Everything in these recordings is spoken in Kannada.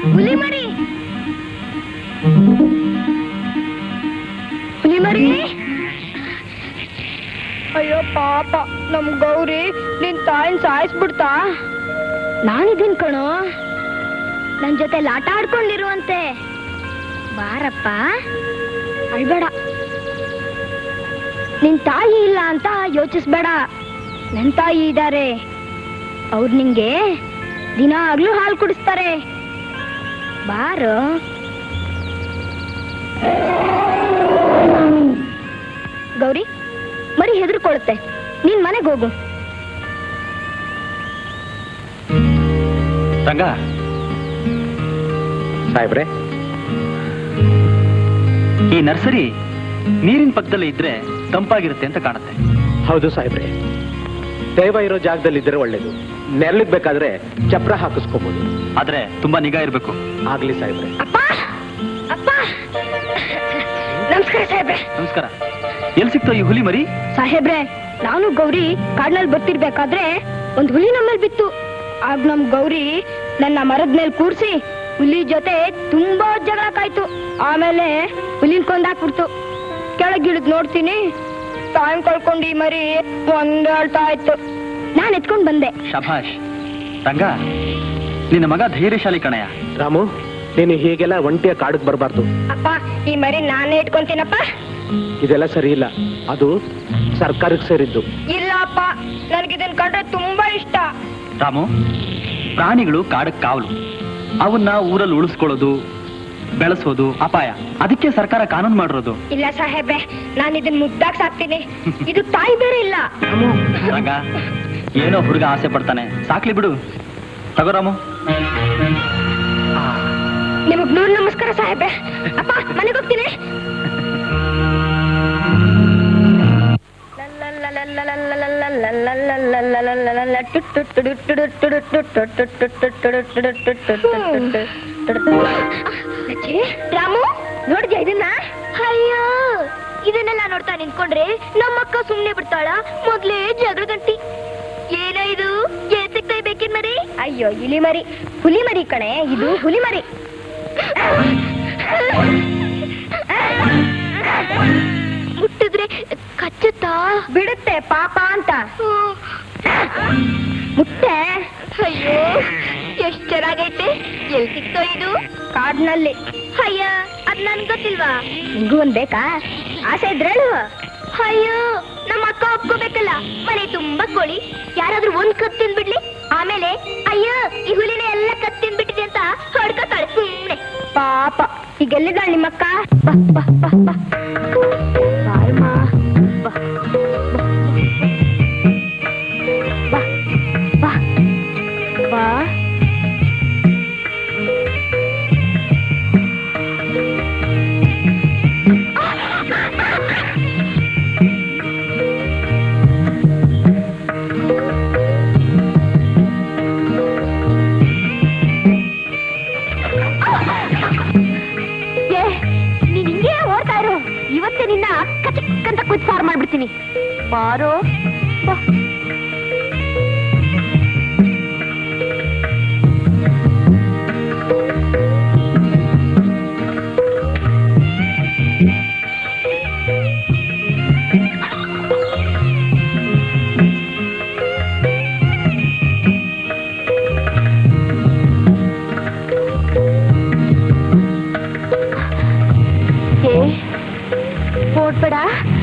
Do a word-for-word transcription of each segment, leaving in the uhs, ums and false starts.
ಹುಲಿ ಮರಿ ಹುಲಿ ಮರಿ ಅಯ್ಯೋ ಪಾಪ ನಮ್ ಗೌರಿ ನಿನ್ ತಾಯಿನ ಸಾಯಿಸ್ಬಿಡ್ತಾ. ನಾನಿದ್ದೀನ್ ಕಣೋ, ನನ್ ಜೊತೆ ಆಟ ಆಡ್ಕೊಂಡಿರುವಂತೆ. ಬಾರಪ್ಪ, ಅಳ್ಬೇಡ. ನಿನ್ ತಾಯಿ ಇಲ್ಲ ಅಂತ ಯೋಚಿಸ್ಬೇಡ, ನನ್ ತಾಯಿ ಇದ್ದಾರೆ. ಅವ್ರು ನಿಂಗೆ ದಿನಾಗ್ಲೂ ಹಾಲು ಕುಡಿಸ್ತಾರೆ. ಬಾರೋ. ಗೌರಿ, ಮರಿ ಹೆದರ್ಕೊಳುತ್ತೆ, ನೀನ್ ಮನೆಗೆ ಹೋಗು. ರಂಗ ಸಾಹೇಬ್ರೆ, ಈ ನರ್ಸರಿ ನೀರಿನ ಪಕ್ಕದಲ್ಲೇ ಇದ್ರೆ ತಂಪಾಗಿರುತ್ತೆ ಅಂತ ಕಾಣುತ್ತೆ. ಹೌದು ಸಾಹೇಬ್ರೆ, ದೈವ ಇರೋ ಜಾಗದಲ್ಲಿ ಇದ್ರೆ ಒಳ್ಳೇದು. ನೆರಳಿಗೆ ಬೇಕಾದ್ರೆ ಚಪ್ರ ಹಾಕಿಸ್ಕೋಬಹುದು, ಆದ್ರೆ ತುಂಬಾ ನಿಗಾ ಇರ್ಬೇಕು. ಆಗ್ಲಿ ಸಾಹೇಬ್ರೆ. ಅಪ್ಪ ಅಪ್ಪ ನಮಸ್ಕಾರ ಸಾಹೇಬ್ರೆ. ನಮಸ್ಕಾರ. ಎಲ್ಲಿ ಸಿಕ್ತೋ ಈ ಹುಲಿ ಮರಿ? ಸಾಹೇಬ್ರೆ, ನಾನು ಗೌರಿ ಕಾಡ್ನಲ್ಲಿ ಬರ್ತಿರ್ಬೇಕಾದ್ರೆ ಒಂದ್ ಹುಲಿ ನಮ್ಮಲ್ಲಿ ಬಿತ್ತು. ಆಗ ನಮ್ ಗೌರಿ ನನ್ನ ಮರದ ಮೇಲೆ ಕೂರ್ಸಿ ಹುಲಿ ಜೊತೆ ತುಂಬಾ ಜಗಳ ಕಾಯ್ತು. ಆಮೇಲೆ ಹುಲಿನ್ ಕೊಂದಾಕ್ಬಿಡ್ತು. ಕೆಳಗಿಳಿದ್ ನೋಡ್ತೀನಿ, ಟೈಮ್ ಕಳ್ಕೊಂಡು ಈ ಮರಿ ಒಂದಾಳ್ತಾ ಇತ್ತು. ನಾನ್ ಎತ್ಕೊಂಡ್ ಬಂದೆ. ಶಭಾಷ್. ರಂಗ, ನಿನ್ನ ಮಗ ಧೈರ್ಯಶಾಲಿ ಕಣಯ್ಯ. ರಾಮು, ನೀನು ಹೀಗೆಲ್ಲ ಒಂಟಿಯ ಕಾಡಕ್ ಬರಬಾರ್ದು. ಅಪ್ಪ, ಈ ಮರಿ ನಾನೇ ಇಟ್ಕೊಂತೀನಪ್ಪ. ಇದೆಲ್ಲ ಸರಿ ಇಲ್ಲ, ಅದು ಸರ್ಕಾರಕ್ಕೆ ಸೇರಿದ್ದು. ಇಲ್ಲ ಅಪ್ಪ, ನನ್ಗಿದನ್ ಕಂಡ್ರೆ ತುಂಬಾ ಇಷ್ಟ. ರಾಮು, ಪ್ರಾಣಿಗಳು ಕಾಡಕ್ ಕಾವಲು. ಅವನ್ನ ಊರಲ್ಲಿ ಉಳಿಸ್ಕೊಳ್ಳೋದು, ಬೆಳೆಸೋದು ಅಪಾಯ. ಅದಕ್ಕೆ ಸರ್ಕಾರ ಕಾನೂನು ಮಾಡಿರೋದು. ಇಲ್ಲ ಸಾಹೇಬ್ರೆ, ನಾನು ಇದನ್ ಮುದ್ದಾಗ್ ಸಾಕ್ತೀನಿ. ಇದು ತಾಯಿ ಬೇರೆ ಇಲ್ಲ. ರಂಗ, ಏನೋ ಹುಡುಗ ಆಸೆ ಪಡ್ತಾನೆ, ಸಾಕ್ಲಿ ಬಿಡು. ತಗೋ ರಾಮು. ನಿಮಗ್ ನೂರು ನಮಸ್ಕಾರ ಸಾಹೇಬ್ರೆ. ಅಪ್ಪ, ಮನೆಗೆ ಹೋಗ್ತೀನಿ. ರಾಮು, ನೋಡಿದ್ಯಾ ಇದನ್ನ? ಅಯ್ಯೋ, ಇದನ್ನೆಲ್ಲ ನೋಡ್ತಾ ನಿಂತ್ಕೊಂಡ್ರೆ ನಮ್ಮಕ್ಕ ಸುಮ್ನೆ ಬಿಡ್ತಾಳ? ಮೊದ್ಲೇ ಜಗಳ ಗಂಟಿ. ಏನ ಇದು? ಏನ್ ಸಿಗ್ತಾ ಬೇಕಿನ್ ಮರಿ? ಅಯ್ಯೋ, ಇಲಿ ಮರಿ. ಹುಲಿ ಮರಿ ಕಣೆ ಇದು, ಹುಲಿ ಮರಿ. ಮುಟ್ಟಿದ್ರೆ ಕಚ್ಚುತ್ತಾ? ಬಿಡುತ್ತೆ ಪಾಪ ಅಂತ. ಮುಟ್ಟೆ? ಅಯ್ಯೋ, ಎಷ್ಟ್ ಚೆನ್ನಾಗೈತೆ. ಎಲ್ ಸಿಕ್ತೋ ಇದು? ಕಾಡ್ನಲ್ಲಿ. ಅಯ್ಯ, ಅದ್ ನನ್ ಗೊತ್ತಿಲ್ವಾ? ನಿಂಗೂ ಒಂದ್ ಬೇಕಾ? ಆಸೆ ಇದ್ರೇಳು. ಅಯ್ಯೋ, ನಮ್ಮ ಅಕ್ಕ ಒಪ್ಕೋಬೇಕಲ್ಲ. ಮನೆ ತುಂಬಾ ಕೋಳಿ, ಯಾರಾದ್ರೂ ಒಂದ್ ಕತ್ ತಿಂದ್ಬಿಡ್ಲಿ. ಆಮೇಲೆ ಅಯ್ಯೋ, ಈ ಹುಲಿನ ಎಲ್ಲ ಕತ್ ತಿಂದ್ಬಿಟ್ಟಿದೆ ಅಂತ ಹೊಡ್ಕೊತಾಳೆ ಸುಮ್ನೆ. ಪಾಪ, ಈಗೆಲ್ಲಿದ್ದಾಳ ನಿಮ್ಮಕ್ಕ? ಬಾ ಬಾ ಬಾ ಬಾ ಬಾಯಮ್ಮ. ಬಾ ಬಾ ಬಾ. ನೀನ್ ಹಿಂಗೆ ಓಡ್ತಾ ಇರು. ಇವತ್ತೇ ನಿನ್ನ ಕಚಕ್ಕಂತ ಕುಚ್ ಸಾರು ಮಾಡ್ಬಿಡ್ತೀನಿ. ಬಾರೋ ಬಾ. ಓಡ್ಬೇಡ.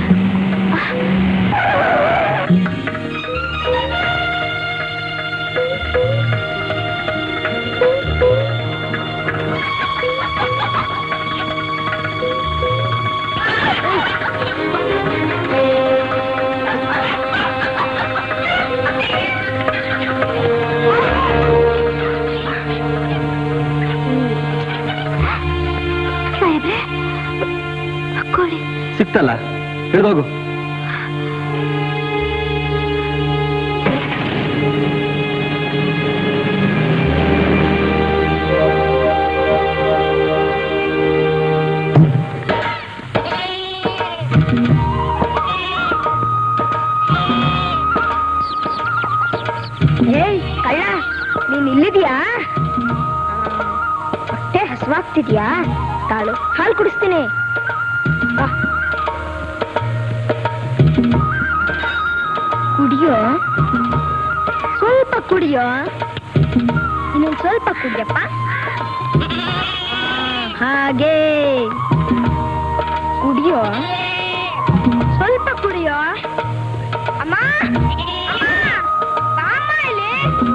ಸಿಕ್ತಲ್ಲ, ಹಿಡ್ದೋಗು. ಏಯ್ ಕಳ್ಳ, ನೀನ್ ಇಲ್ಲಿದ್ಯಾ? ಆಗ್ತಿದ್ಯಾ? ತಾಳು, ಹಾಲು ಕುಡಿಸ್ತೀನಿ. ಕುಡಿಯೋ, ಸ್ವಲ್ಪ ಕುಡಿಯೋ. ಇನ್ನೊಂದು ಸ್ವಲ್ಪ ಕುಡಿಯಪ್ಪ. ಹಾಗೆ ಕುಡಿಯೋ, ಸ್ವಲ್ಪ ಕುಡಿಯೋ. ಅಮ್ಮ, ಅಮ್ಮ ಇಲ್ಲಿ.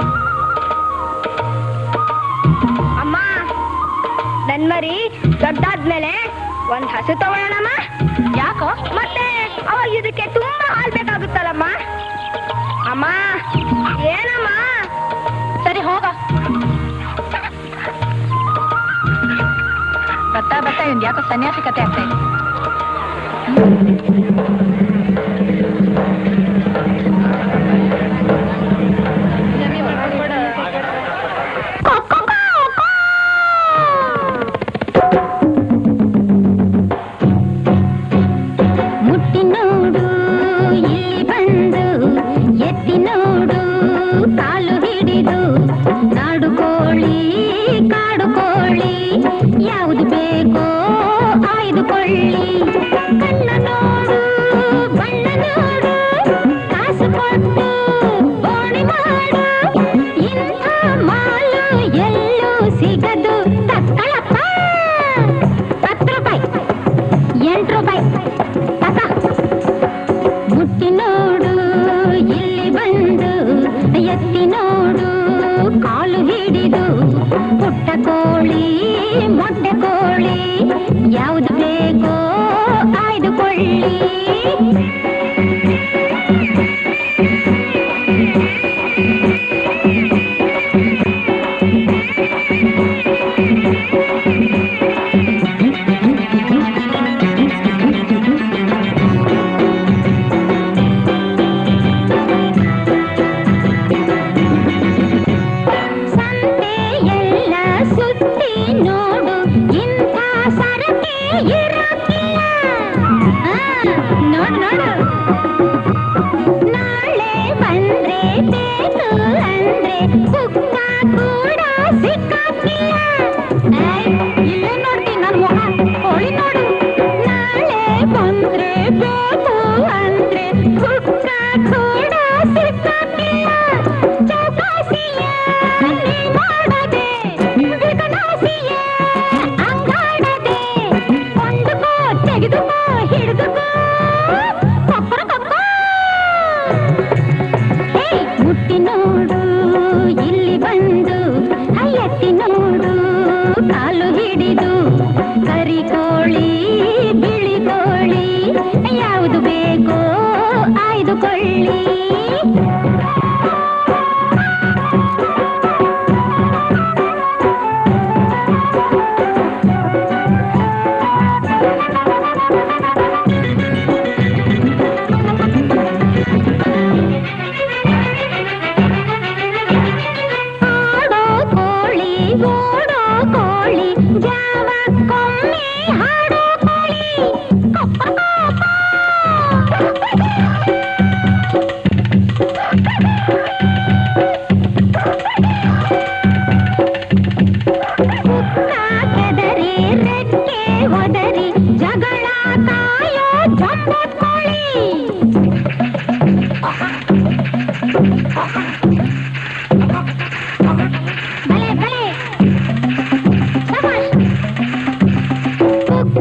ಅಮ್ಮ, ನನ್ ಮರಿ ದೊಡ್ಡಾದ್ಮೇಲೆ ಒಂದ್ ಹಸು ತಗೊಳ್ಳೋಣಮ್ಮ. ಯಾಕೋ? ಮತ್ತೆ ಅವಾಗ ಇದಕ್ಕೆ ತುಂಬಾ ಹಾಲ್ ಬೇಕಾಗುತ್ತಲ್ಲಮ್ಮ. ಅಮ್ಮ, ಏನಮ್ಮ? ಸರಿ ಹೋಗ. ಬತ್ತಾ ಬತ್ತಾ ಇವ್ನು ಯಾಕೋ ಸನ್ಯಾಸಿ ಕತೆ ಆಗ್ತಾ ಇದೆ. ಮುಟ್ಟಿ ನೋಡು ಇಲ್ಲಿ ಬಂದು, ಎತ್ತಿ ನೋಡು ಕಾಲು ಹಿಡಿದು, ನಾಡು ಕೋಳಿ ಕಾಡು ಕೋಳಿ ಯಾವುದು ಬೇಕೋ ಆಯ್ದುಕೊಳ್ಳಿ. ಕಣ್ಣ ನೋಡು ಬಣ್ಣ ನೋಡು, ಕಾಸು ಕೊಟ್ಟು ಬೋಣಿ ಮಾಡು, ಇಂಥ ಮಾಲು ಎಲ್ಲೂ ಸಿಗದು. ತಕ್ಕಳಪ್ಪ, ಹತ್ತು ರೂಪಾಯಿ, ಎಂಟು ರೂಪಾಯಿ ತಕ. ಮುಟ್ಟಿ ನೋಡು ಇಲ್ಲಿ ಬಂದು, ಎತ್ತಿ ನೋಡು ಕಾಲು ಹಿಡಿದು, ಪುಟ್ಟ ಕೋಳಿ ಮೊಟ್ಟೆ ಕೋಳಿ ಯಾವುದು ಬೇಕೋ ಆಯ್ದುಕೊಳ್ಳಿ. ಸಂತೆಯೆಲ್ಲ ಸುತ್ತಿ ನೋಡು, ಇಂಥ ಸರಕೆ ಇರಕ್ಕಿಲ್ಲ. ಆ, ನೋಡು ನೋಡು, ನಾಳೆ ಬಂದ್ರೆ ಬೇಕು ಅಂದ್ರೆ ಕುಕ್ಕ ಕೂಡ ಸಿಕ್ಕಾಕಿಲ್ಲ. ಇಲ್ಲೇ ನೋಡ್ತೀನಿ ನನ್ನ ಮುಖ, ಕೋಳಿ ನೋಡು. ನಾಳೆ ಬಂದ್ರೆ ಬೇಕು ಅಂದ್ರೆ ಕುಕ್ಕ ಕೂಡ ಸಿಕ್ಕಾಕಿಲ್ಲ. ಚೌಕಾಸಿಯ ನೀ ಮಾಡದೆ, ವಿಕಲಾಸಿಯ ಅಂಗಾಡದೆ, ಕೊಂಡುಕೋ ತೆಗೆದುಕೋ ಹಿಡಿದುಕೋ ಕೊಪ್ಪರ ಕೊಕ್ಕ. ಏಯ್, ಮುಟ್ಟಿ ನೋಡು ಇಲ್ಲಿ ಬಂದು, ಎತ್ತಿ ನೋಡು ಕಾಲು ಹಿಡಿದು, ಕರಿ ಕೋಳಿ ಬಿಳಿ ಕೋಳಿ ಯಾವುದು ಬೇಕೋ ಆಯ್ದುಕೊಳ್ಳಿ. ಆಡೋ ಕೋಳಿ ಓಡೋ ಕೋಳಿ, ಜಾವಕ್ಕೊಮ್ಮೆ ಹಾಡೋ ಕೋಳಿ ಕೊಪ್ಪ ಕೊಪ್ಪ. ಕುಕ್ಕ ಕೆದರಿ ರೆಕ್ಕೆ ಒದರಿ, ಜಗಳ ಕಾಯೋ ಜಂಬೋ ಕೋಳಿ. ಭಲೆ ಭಲೆ ಶಬಾಷ್. ಕುಕ್ಕ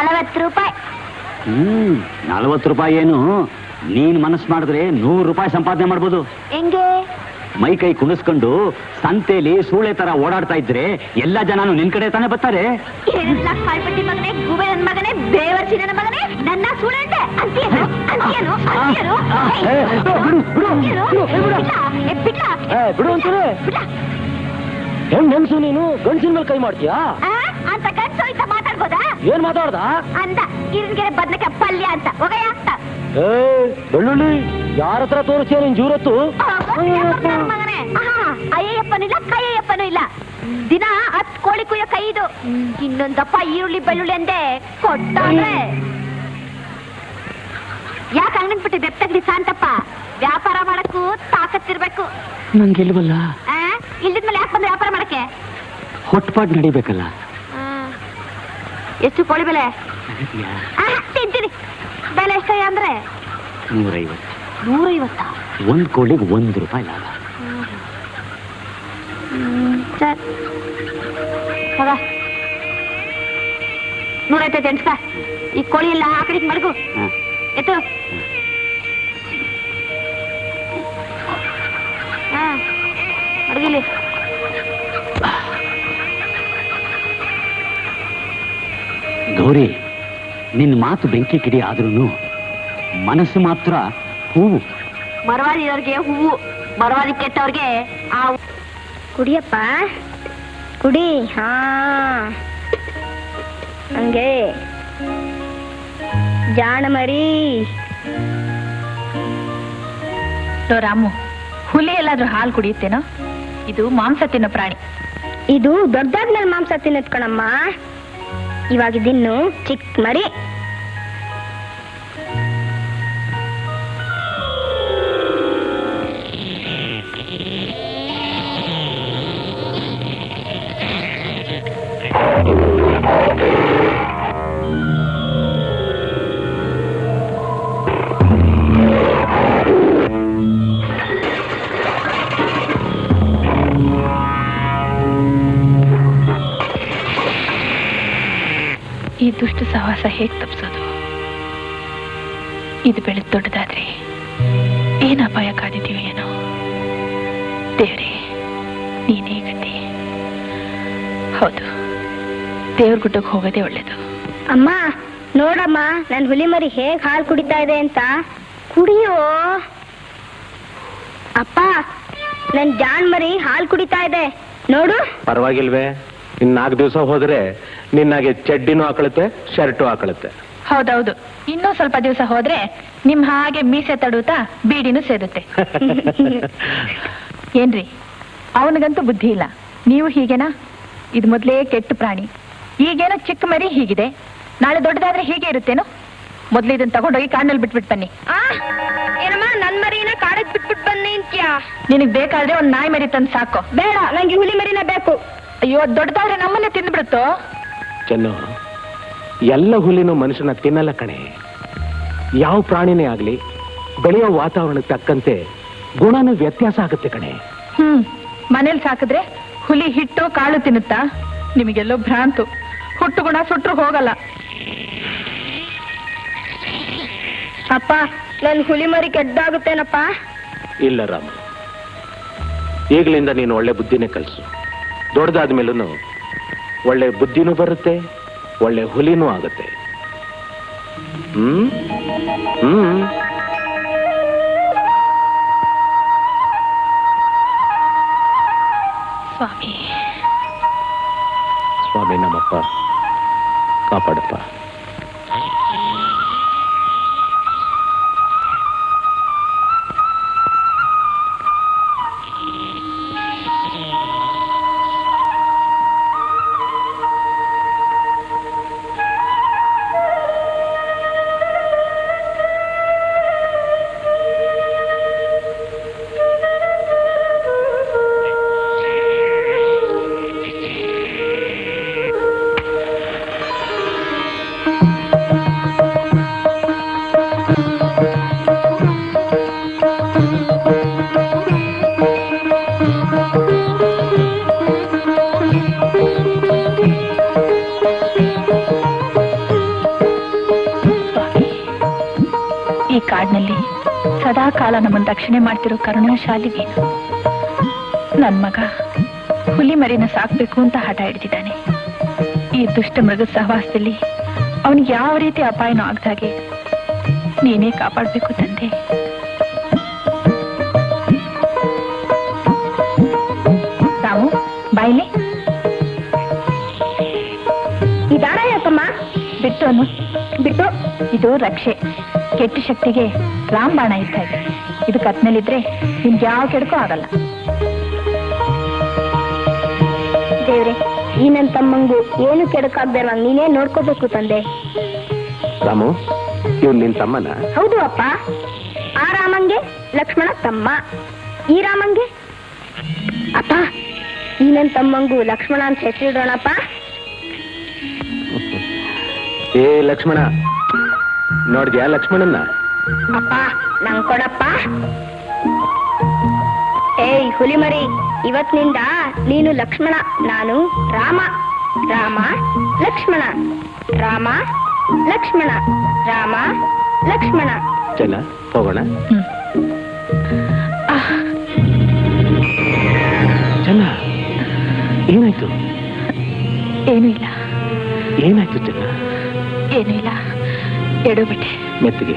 ನಲವತ್ತು ರೂಪಾಯಿ. ಹ್ಮ್ ನಲವತ್ತು ರೂಪಾಯಿ ಏನು, ನೀನ್ ಮನಸ್ಸು ಮಾಡಿದ್ರೆ ನೂರು ರೂಪಾಯಿ ಸಂಪಾದನೆ ಮಾಡ್ಬೋದು. ಹೆಂಗೆ? ಮೈ ಕೈ ಕುಣಿಸ್ಕೊಂಡು ಸಂತೆಲಿ ಸೂಳೆ ತರ ಓಡಾಡ್ತಾ ಇದ್ರೆ ಎಲ್ಲಾ ಜನನು ನಿನ್ ಕಡೆ ತಾನೇ ಬರ್ತಾರೆ. ಏನೆಲ್ಲ ಕಾಲ್ಪಟ್ಟಿ ಮಗನೇ, ಗುಬೆ ನನ್ನ ಮಗನೇ, ಬೇವರ್ಸಿ ನನ್ನ ಮಗನೇ, ನನ್ನ ಸುಳ್ಳೆ ಅಂತೆ ಅಂತೀಯೇನು? ಅಂತೀಯೇನು? ಅಂತೀಯೇನು? ಬಿಡು ಅಂತಾರೆ. ಹೆಣ್ ಹೆಣ್ಸು ನೀನು ಗಂಡಸಿನ ಮೇಲೆ ಕೈ ಮಾಡ್ತೀಯಾ ಅಂತ ಗಂಡಸು ಅಂತ ಮಾತಾಡ್ಬೋದಾ? ಏನ್ ಮಾತಾಡ್ದ ಅಂದ ಇರ್ಗೆರೆ ಬದ್ನಕ್ಕೆ ಪಲ್ಯ ಅಂತ ಹೋಗಯ್ಯ ಅಂತ. ಏ ಬೆಳ್ಳುಳ್ಳಿ ಯಾರ ಹತ್ರ ತೋರಿಸ್ತೀಯ ನಿನ್ ಜೂರತ್ತು? ಮಗನೇ ಅಯ್ಯಪ್ಪನಿಲ್ಲ ಕೈಯಪ್ಪನೂ ಇಲ್ಲ. ದಿನ ಹತ್ ಕೋಳಿ ಕುಯ್ಯೋ ಕೈ ಇದು. ಇನ್ನೊಂದಪ್ಪ ಈರುಳ್ಳಿ ಬೆಳ್ಳುಳ್ಳಿ ಅಂದೆ ಕೊಟ್ಟಾದ್ರೆ ಯಾಕೆ ಅಂಗಡಿ ಬಿಟ್ಟು ಬೆತ್ತಗಡಿ ಶಾಂತಪ್ಪ. ವ್ಯಾಪಾರ ಮಾಡಕ್ಕೂ ತಾಕತ್ತಿರ್ಬೇಕು. ನಂಗೆಲ್ವಲ್ಲ, ಇಲ್ದಿದ್ಮೇಲೆ ಯಾಕೆ ಬಂದು ವ್ಯಾಪಾರ ಮಾಡಕ್ಕೆ? ಹೊಟ್ಪಾಟ್ ನಡಿಬೇಕಲ್ಲ. ಎಷ್ಟು ಕೋಳಿ ಬೆಲೆ? ತಿಂತೀನಿ. ಬೆಲೆ ಎಷ್ಟಯ್ಯ ಅಂದ್ರೆ? ನೂರೈವತ್ತು. ನೂರೈವತ್ತ? ಒಂದ್ ಕೋಳಿಗೆ ಒಂದು ರೂಪಾಯಿ ಲಾಭ. ಸರ್ ಹೋಗ ನೂರೈವತ್ತೈದು ಎಣ್ಸ್ಕ. ಈ ಕೋಳಿ ಎಲ್ಲ ಆ ಕಡೆಗೆ ಮಡಗು. ಎತ್ತು. ಹಾ ಮಡಗಿಲಿ. ಗೌರಿ, ನಿನ್ನ ಮಾತು ಬೆಂಕಿ ಕಿಡಿ ಆದ್ರೂ ಮನಸ್ಸು ಮಾತ್ರ ಹೂವು. ಮರವಾದಿ ಇರೋರ್ಗೆ ಹೂವು, ಮರವಾದಿ ಕೆಟ್ಟವ್ರಿಗೆ ಆ ಕುಡಿಯಪ್ಪ ಕುಡಿ. ಹಾ ಹಂಗೆ ಜಾಣ ಮರಿ. ರಾಮು, ಹುಲಿ ಎಲ್ಲಾದ್ರೂ ಹಾಲು ಕುಡಿಯುತ್ತೇನೋ? ಇದು ಮಾಂಸ ತಿನ್ನೋ ಪ್ರಾಣಿ. ಇದು ದೊಡ್ಡಾದ್ಮೇಲೆ ಮಾಂಸ ತಿನ್ನತ್ಕಣಮ್ಮ. ಇವಾಗಿದಿನ್ನು ಚಿಕ್ಕ ಮರಿ. ಈ ದುಷ್ಟ ಸಹವಾಸ ಹೇಗೆ ತಪ್ಪಿಸೋದು? ಇದು ಬೆಳೆದು ದೊಡ್ಡದಾದ್ರೆ ಏನ್ ಅಪಾಯ ಕಾದಿದೀವಿ ಏನೋ. ದೇವ್ರೇ ನೀನೇ ಗತಿ. ಹೌದು, ದೇವ್ರ ಗುಡ್ಡಕ್ಕೆ ಹೋಗೋದೇ ಒಳ್ಳೇದು. ಅಮ್ಮ ನೋಡಮ್ಮ, ನನ್ ಹುಲಿ ಮರಿ ಹೇಗ್ ಹಾಲು ಕುಡಿತಾ ಇದೆ ಅಂತ. ಕುಡಿಯೋ ಅಪ್ಪ, ನನ್ ಜಾಣ್ ಮರಿ ಹಾಲು ಕುಡಿತಾ ಇದೆ ನೋಡು. ಪರವಾಗಿಲ್ವೇ? ಇನ್ ನಾಲ್ಕು ದಿವಸ ಹೋದ್ರೆ ನಿನ್ನಾಗೆ ಚಡ್ಡಿನೂ ಹಾಕಳುತ್ತೆ, ಶರ್ಟು ಹಾಕಳುತ್ತೆ. ಹೌದೌದು, ಇನ್ನೂ ಸ್ವಲ್ಪ ದಿವಸ ಹೋದ್ರೆ ನಿಮ್ ಹಾಗೆ ಮೀಸೆ ತಡುತ್ತಾ ಬೀಡಿನೂ ಸೇರುತ್ತೆ. ಏನ್ರಿ, ಅವನಿಗಂತೂ ಬುದ್ಧಿ ಇಲ್ಲ, ನೀವು ಹೀಗೇನಾ? ಇದು ಮೊದ್ಲೇ ಕೆಟ್ಟ ಪ್ರಾಣಿ. ಈಗೇನೋ ಚಿಕ್ಕ ಮರಿ ಹೀಗಿದೆ, ನಾಳೆ ದೊಡ್ಡದಾದ್ರೆ ಹೀಗೆ ಇರುತ್ತೇನೋ? ಮೊದ್ಲು ಇದನ್ನ ತಗೊಂಡೋಗಿ ಕಾಡಲ್ಲಿ ಬಿಟ್ಬಿಟ್ಟು ಬನ್ನಿ. ಏನಮ್ಮ, ನನ್ ಮರಿನ ಕಾಡಕ್ ಬಿಟ್ಬಿಟ್ ಬನ್ನಿ ಅಂತ್ಯಾ? ನಿನಗ್ ಬೇಕಾದ್ರೆ ಒಂದ್ ನಾಯಿ ಮರಿ ತಂದು ಸಾಕು. ಬೇಡ, ನಂಗೆ ಹುಲಿ ಮರಿನ ಬೇಕು. ಅಯ್ಯೋ, ದೊಡ್ಡದಾದ್ರೆ ನಮ್ಮನ್ನೇ ತಿಂದ್ಬಿಡುತ್ತೋ. ಚೆನ್ನು, ಎಲ್ಲ ಹುಲಿನೂ ಮನುಷ್ಯನ ತಿನ್ನಲ್ಲ ಕಣೆ. ಯಾವ ಪ್ರಾಣಿನೇ ಆಗ್ಲಿ ಬೆಳೆಯೋ ವಾತಾವರಣಕ್ಕೆ ತಕ್ಕಂತೆ ಗುಣನೂ ವ್ಯತ್ಯಾಸ ಆಗುತ್ತೆ ಕಣೆ. ಹ್ಮ್ ಮನೇಲಿ ಸಾಕಿದ್ರೆ ಹುಲಿ ಹಿಟ್ಟು ಕಾಳು ತಿನ್ನುತ್ತಾ? ನಿಮಗೆಲ್ಲೋ ಭ್ರಾಂತು. ಹುಟ್ಟು ಗುಣ ಸುಟ್ರು ಹೋಗಲ್ಲ. ಅಪ್ಪ, ನನ್ ಹುಲಿ ಮರಿ ಕೆಡ್ಡಾಗುತ್ತೇನಪ್ಪ? ಇಲ್ಲ ರಾಮ, ಈಗಲಿಂದ ನೀನು ಒಳ್ಳೆ ಬುದ್ಧಿನೇ ಕಲಿಸು. ದೊಡ್ಡದಾದ್ಮೇಲೂ ಒಳ್ಳೆ ಬುದ್ಧಿನೂ ಬರುತ್ತೆ, ಒಳ್ಳೆ ಹುಲಿನೂ ಆಗುತ್ತೆ. ಹ್ಮ್ ಹ್ಮ್ ಸ್ವಾಮಿ ಸ್ವಾಮಿ ನಮ್ಮಪ್ಪ ಕಾಪಾಡಪ್ಪ. ಸದಾ ಕಾಲ ನಮ್ಮನ್ನು ರಕ್ಷಣೆ ಮಾಡ್ತಿರೋ ಕರುಣಾಶಾಲಿ ನೀನು. ನನ್ ಮಗ ಹುಲಿ ಮರಿನ ಸಾಕ್ಬೇಕು ಅಂತ ಹಠ ಹಿಡಿದಿದ್ದಾನೆ. ಈ ದುಷ್ಟ ಮೃಗದ ಸಹವಾಸದಲ್ಲಿ ಅವನಿಗೆ ಯಾವ ರೀತಿ ಅಪಾಯನೂ ಆಗದಾಗೆ ನೀನೇ ಕಾಪಾಡ್ಬೇಕು ತಂದೆ. ರಾಮು ಬಾಯ್ಲಿ. ಈ ದಾರ ಯಾಕಮ್ಮ? ಬಿಟ್ಟು ಅನ್ನು ಬಿಟ್ಟು. ಇದು ರಕ್ಷೆ. ಕೆಟ್ಟ ಶಕ್ತಿಗೆ ರಾಮಬಾಣ ಇರ್ತಾ ಇದೆ. ಇದು ಕತ್ನಲ್ಲಿದ್ರೆ ನಿಮ್ಗೆ ಯಾವ ಕೆಡಕೂ ಆಗಲ್ಲ. ದೇವ್ರೆ, ಈ ನನ್ ತಮ್ಮಂಗು ಏನು ಕೆಡಕಾಗ್ಬೇಡ, ನೀನೇ ನೋಡ್ಕೋಬೇಕು ತಂದೆ. ರಾಮು, ಇವ್ನು ನಿನ್ ತಮ್ಮನ? ಹೌದು ಅಪ್ಪ. ಆ ರಾಮಂಗೆ ಲಕ್ಷ್ಮಣ ತಮ್ಮ, ಈ ರಾಮಂಗೆ ಅಪ್ಪ. ಈ ನನ್ ತಮ್ಮಂಗು ಲಕ್ಷ್ಮಣ ಅಂತ ಹೆಸರಿಡೋಣಪ್ಪ. ಏ ಲಕ್ಷ್ಮಣ, ನೋಡ್ದ್ಯಾ ಲಕ್ಷ್ಮಣನ್ನ? ಅಪ್ಪ ನಂಗ್ ಕೊಡಪ್ಪ. ಏಯ್ ಹುಲಿಮರಿ, ಇವತ್ತಿನಿಂದ ನೀನು ಲಕ್ಷ್ಮಣ, ನಾನು ರಾಮ. ರಾಮ ಲಕ್ಷ್ಮಣ, ರಾಮ ಲಕ್ಷ್ಮಣ, ರಾಮ ಲಕ್ಷ್ಮಣ. ಚೆನ್ನ, ಹೋಗೋಣ. ಚೆನ್ನ, ಏನಾಯ್ತು? ಏನೂ ಇಲ್ಲ. ಏನಾಯ್ತು ಚೆನ್ನ? ಏನೂ ಇಲ್ಲ, ಎಡು ಬಿಟ್ಟೆ. ಮೆತ್ತಿಗೆ.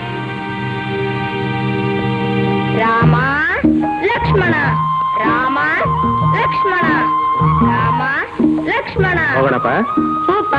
ರಾಮ ಲಕ್ಷ್ಮಣ, ರಾಮ ಲಕ್ಷ್ಮಣ, ರಾಮ ಲಕ್ಷ್ಮಣ. ಹೋಗೋಣಪ್ಪ. ಹೂಪ.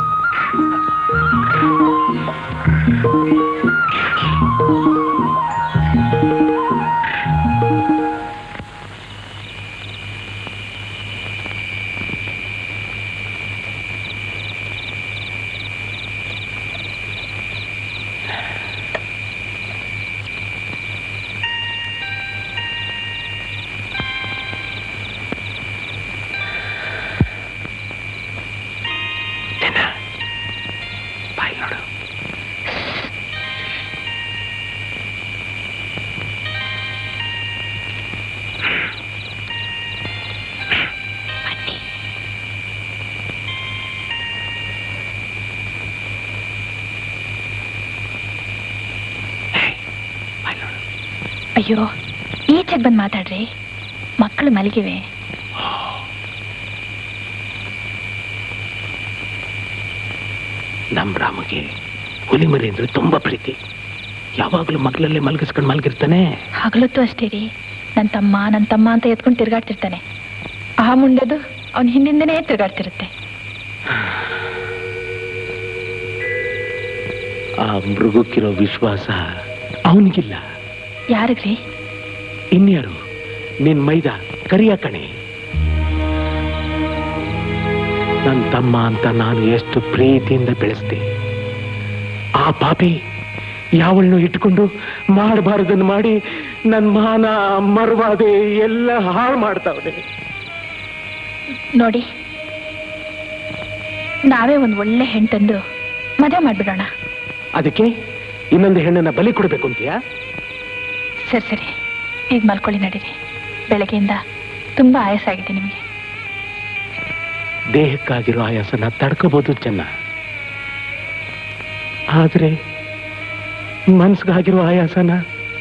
ಅಯ್ಯೋ, ಈಚೆಗೆ ಬಂದು ಮಾತಾಡ್ರಿ, ಮಕ್ಕಳು ಮಲಗಿವೆ. ನಮ್ ರಾಮಗೆ ಹುಲಿ ಮರಿ ಅಂದ್ರೆ ತುಂಬಾ ಪ್ರೀತಿ. ಯಾವಾಗಲೂ ಮಕ್ಕಳಲ್ಲೇ ಮಲಗಿಸ್ಕೊಂಡು ಮಲಗಿರ್ತಾನೆ. ಹಗಲೊತ್ತು ಅಷ್ಟೇ ರೀ, ನನ್ನ ತಮ್ಮ ನನ್ನ ತಮ್ಮ ಅಂತ ಎತ್ಕೊಂಡು ತಿರ್ಗಾಡ್ತಿರ್ತಾನೆ. ಆ ಮುಂಡೆದು ಅವನ ಹಿಂದಿಂದನೇ ತಿರ್ಗಾಡ್ತಿರುತ್ತೆ. ಆ ಮೃಗಕ್ಕಿರೋ ವಿಶ್ವಾಸ ಅವನಿಗಿಲ್ಲ. ಯಾರಿಗ್ರಿ? ಇನ್ಯಾರು? ನಿನ್ ಮೈದ ಕರಿಯ ಕಣೆ. ನನ್ನ ತಮ್ಮ ಅಂತ ನಾನು ಎಷ್ಟು ಪ್ರೀತಿಯಿಂದ ಬೆಳೆಸ್ದೆ. ಆ ಪಾಪಿ ಯಾವಳನ್ನು ಇಟ್ಕೊಂಡು ಮಾಡಬಾರದನ್ನು ಮಾಡಿ ನನ್ನ ಮಾನ ಮರ್ವಾದೆ ಎಲ್ಲ ಹಾಳು ಮಾಡ್ತಾವನೆ. ನೋಡಿ, ನಾವೇ ಒಂದು ಒಳ್ಳೆ ಹೆಣ್ಣು ಮದುವೆ ಮಾಡ್ಬಿಡೋಣ. ಅದಕ್ಕೆ ಇನ್ನೊಂದು ಹೆಣ್ಣನ್ನ ಬಲಿ ಕೊಡ್ಬೇಕು ಅಂತೀಯಾ? ಸರಿ ಸರಿ, ಈಗ ಮಲ್ಕೊಳ್ಳಿ, ನಡೀರಿ. ಬೆಳಗ್ಗೆಯಿಂದ ತುಂಬಾ ಆಯಾಸ ಆಗಿದೆ ನಿಮಗೆ. ದೇಹಕ್ಕಾಗಿರೋ ಆಯಾಸನ ತಡ್ಕೋಬಹುದು ಚೆನ್ನ, ಆದ್ರೆ ಮನ್ಸ್ಗಾಗಿರೋ ಆಯಾಸನ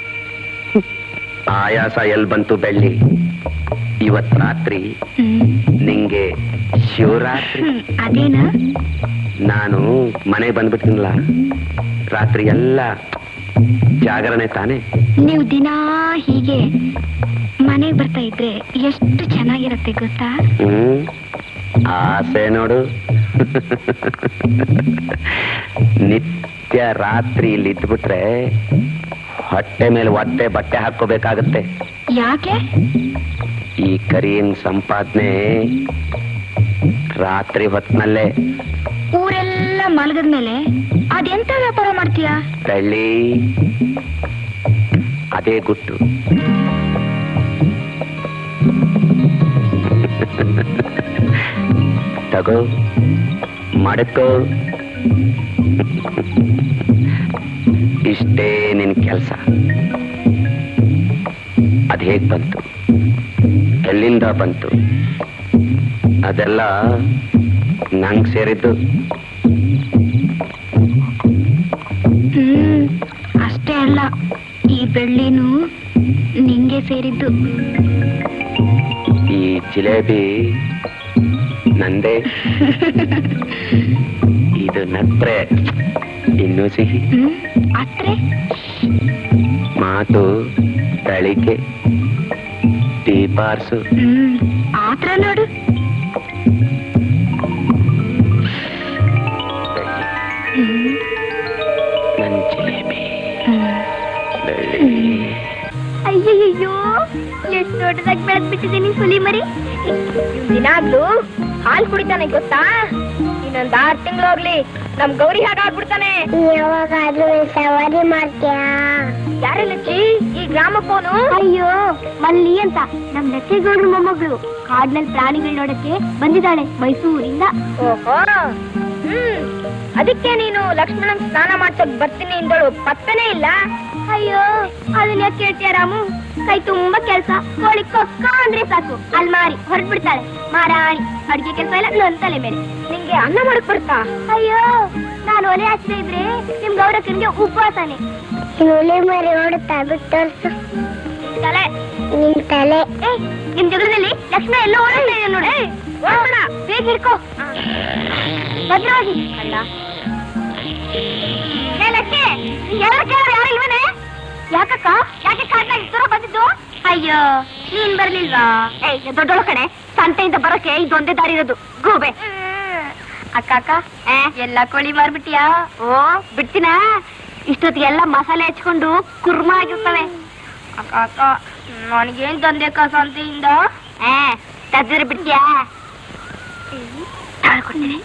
ಆಯಾಸ ಎಲ್ ಬಂತು ಬೆಳ್ಳಿ? ಇವತ್ ರಾತ್ರಿ ನಿಂಗೆ ಶಿವರಾತ್ರಿ. ಅದೇನಾ? ನಾನು ಮನೆ ಬಂದ್ಬಿಡ್ತೀನಲ್ಲ, ರಾತ್ರಿ ಎಲ್ಲ ಜಾಗರಣೆ ತಾನೆ. ನೀವು ದಿನಾ ಹೀಗೆ ಮನೆಗೆ ಬರ್ತಾ ಇದ್ರೆ ಎಷ್ಟು ಚೆನ್ನಾಗಿರತ್ತೆ ಗೊತ್ತಾ? ಹ್ಮ್, ಆಸೆ ನೋಡು. ನಿತ್ಯ ರಾತ್ರಿ ಇಲ್ಲಿ ಇದ್ಬಿಟ್ರೆ ಹೊಟ್ಟೆ ಮೇಲೆ ಒದ್ದೆ ಬಟ್ಟೆ ಹಾಕೋಬೇಕಾಗತ್ತೆ. ಯಾಕೆ? ಈ ಕರಿಯನ್ ಸಂಪಾದನೆ ರಾತ್ರಿ ಹೊತ್ನಲ್ಲೇ. ಊರೆಲ್ಲ ಮಲಗದ್ಮೇಲೆ ಅದೆಂತ ವ್ಯಾಪಾರ ಮಾಡ್ತೀಯಾ? ಬೆಳ್ಳಿ, ಅದೇ ಗುಟ್ಟು. ತಗೋ, ಮಡಕೋ. ಇಷ್ಟೇ ನಿನ್ ಕೆಲಸ. ಅದ್ ಹೇಗ್ ಬಂತು, ಎಲ್ಲಿಂದ ಬಂತು, ಅದೆಲ್ಲ ನಂಗ್ ಸೇರಿದ್ದು. ಹ್ಮ್, ಅಷ್ಟೇ ಅಲ್ಲ, ಈ ಬೆಳ್ಳಿನೂ ನಿಂಗೆ ಸೇರಿದ್ದು. ಈ ಜಿಲೇಬಿ ನಂದೇ. ಇದು ನಟ್ರೆ ಇನ್ನೂ ಸಿಹಿ. ಅಟ್ರೆ ಮಾತು ತಳಿಕೆ ದೀಪಾರ್ಸು. ಹ್ಮ್ ಆತ್ರ ನೋಡು. ನನ್ ಜಿಲೇಬಿ ಅಯ್ಯಯ್ಯೋ ಎಷ್ಟು ದೊಡ್ಡದಾಗಿ ಬೆಳೆದ್ ಬಿಟ್ಟಿದ್ದೀನಿ ಹುಲಿ ಮರಿ. ದಿನಾಗ್ಲೂ ಹಾಲು ಕುಡಿತಾನೆ ಗೊತ್ತಾ? ಇನ್ನೊಂದ್ ಆರ್ ತಿಂಗಳೋಗ್ಲಿ ನಮ್ ಗೌರಿ ಹಾಗಾಗ್ಬಿಡ್ತಾನೆ. ಯಾವಾಗಾದ್ರೂ ಸವಾರಿ ಮಾಡ್ತೀಯಾ? ಯಾರೇ ಲಚ್ಚಿ ಈ ಗ್ರಾಮಫೋನು? ಅಯ್ಯೋ ಮಲ್ಲಿ ಅಂತ ನಮ್ ಲಕ್ಷ್ಮೀಗೌಡ್ರ ಮೊಮ್ಮಗಳು ಕಾಡ್ನಲ್ಲಿ ಪ್ರಾಣಿಗಳು ನೋಡಕ್ಕೆ ಬಂದಿದ್ದಾಳೆ ಮೈಸೂರಿಂದ. ಓಹೋ ಹ್ಮ್ ಅದಕ್ಕೆ ನೀನು ಲಕ್ಷ್ಮಣನ್ ಸ್ನಾನ ಮಾಡ್ಸಕ್ ಬರ್ತೀನಿ ಇಂದಳು ಪತ್ತನೇ ಇಲ್ಲ. ಅಯ್ಯೋ ಅದನ್ನ ಯಾಕೆ ಕೇಳ್ತೀಯ ರಾಮು? ಕೈ ತುಂಬಾ ಕೆಲ್ಸ, ಕೋಳಿ ಕೊಕ್ಕ ಅಂದ್ರೆ ಸಾಕು ಅಲ್ಮಾರಿ ಹೊರಟ್ಬಿಡ್ತಾಳೆ ಮಾರಾಣಿ. ಅಡ್ಗೆ ಕೆಲಸ ಇಲ್ಲ ನನ್ ತಲೆ ಮೇಲೆ. ನಿಂಗೆ ಅನ್ನ ಮಾಡಕ್ ಬರ್ತಾ? ಅಯ್ಯೋ ನಾನು ಒಲೆ ಹಚ್ಚದೆ ಇದ್ರೆ ನಿಮ್ ಗೌರಕ್ಕನ್ಗೆ ಉಪವಾಸನೆ. ಒಲೆ ಮರಿ ಓಡುತ್ತಾ ಬಿಟ್ಟು ತಲೆ ನಿಮ್ ತಲೆ. ಏ ನಿಮ್ ಜಗಳದಲ್ಲಿ ಲಕ್ಷ್ಮಣ ಎಲ್ಲ ಓಡಾಡ್ತಾ ಇದೆ ನೋಡಿ. ಬೇಗ ಹಿಡ್ಕೋ ಭದ್ರವಾಗಿ. ಅಲ್ಲ ಯಾರು ಇಲ್ವನೇ? ಯಾಕಕ್ಕ ಯಾಕೆ ಕಾಡ್ನಾಗ ದೂರ ಬಂದಿದ್ದು? ಅಯ್ಯೋ ನೀನ್ ಬರ್ಲಿಲ್ವಾ? ಏ ದೊಡ್ಡೋಳ ಕಡೆ ಸಂತೆಯಿಂದ ಬರೋಕೆ ಇದೊಂದೇ ದಾರಿ ಇರೋದು. ಗೂಬೆ ಅಕ್ಕ ಅಕ್ಕ ಎಲ್ಲಾ ಕೋಳಿ ಮಾರ್ಬಿಟ್ಟಿಯಾ? ಓ ಬಿಡ್ತೀನ. ಇಷ್ಟೊತ್ತಿಗೆ ಎಲ್ಲ ಮಸಾಲೆ ಹಚ್ಕೊಂಡು ಕುರ್ಮಾ ಆಗಿರ್ತವೆ. ಅಕ್ಕ ಅಕ್ಕ ನನಗೇನ್ ತಂದೆಕ್ಕ ಸಂತೆಯಿಂದ? ಏ ತಜ್ಜರಿ ಬಿಡ್ತೀಯಾ? ಕೊಡ್ತೀನಿ.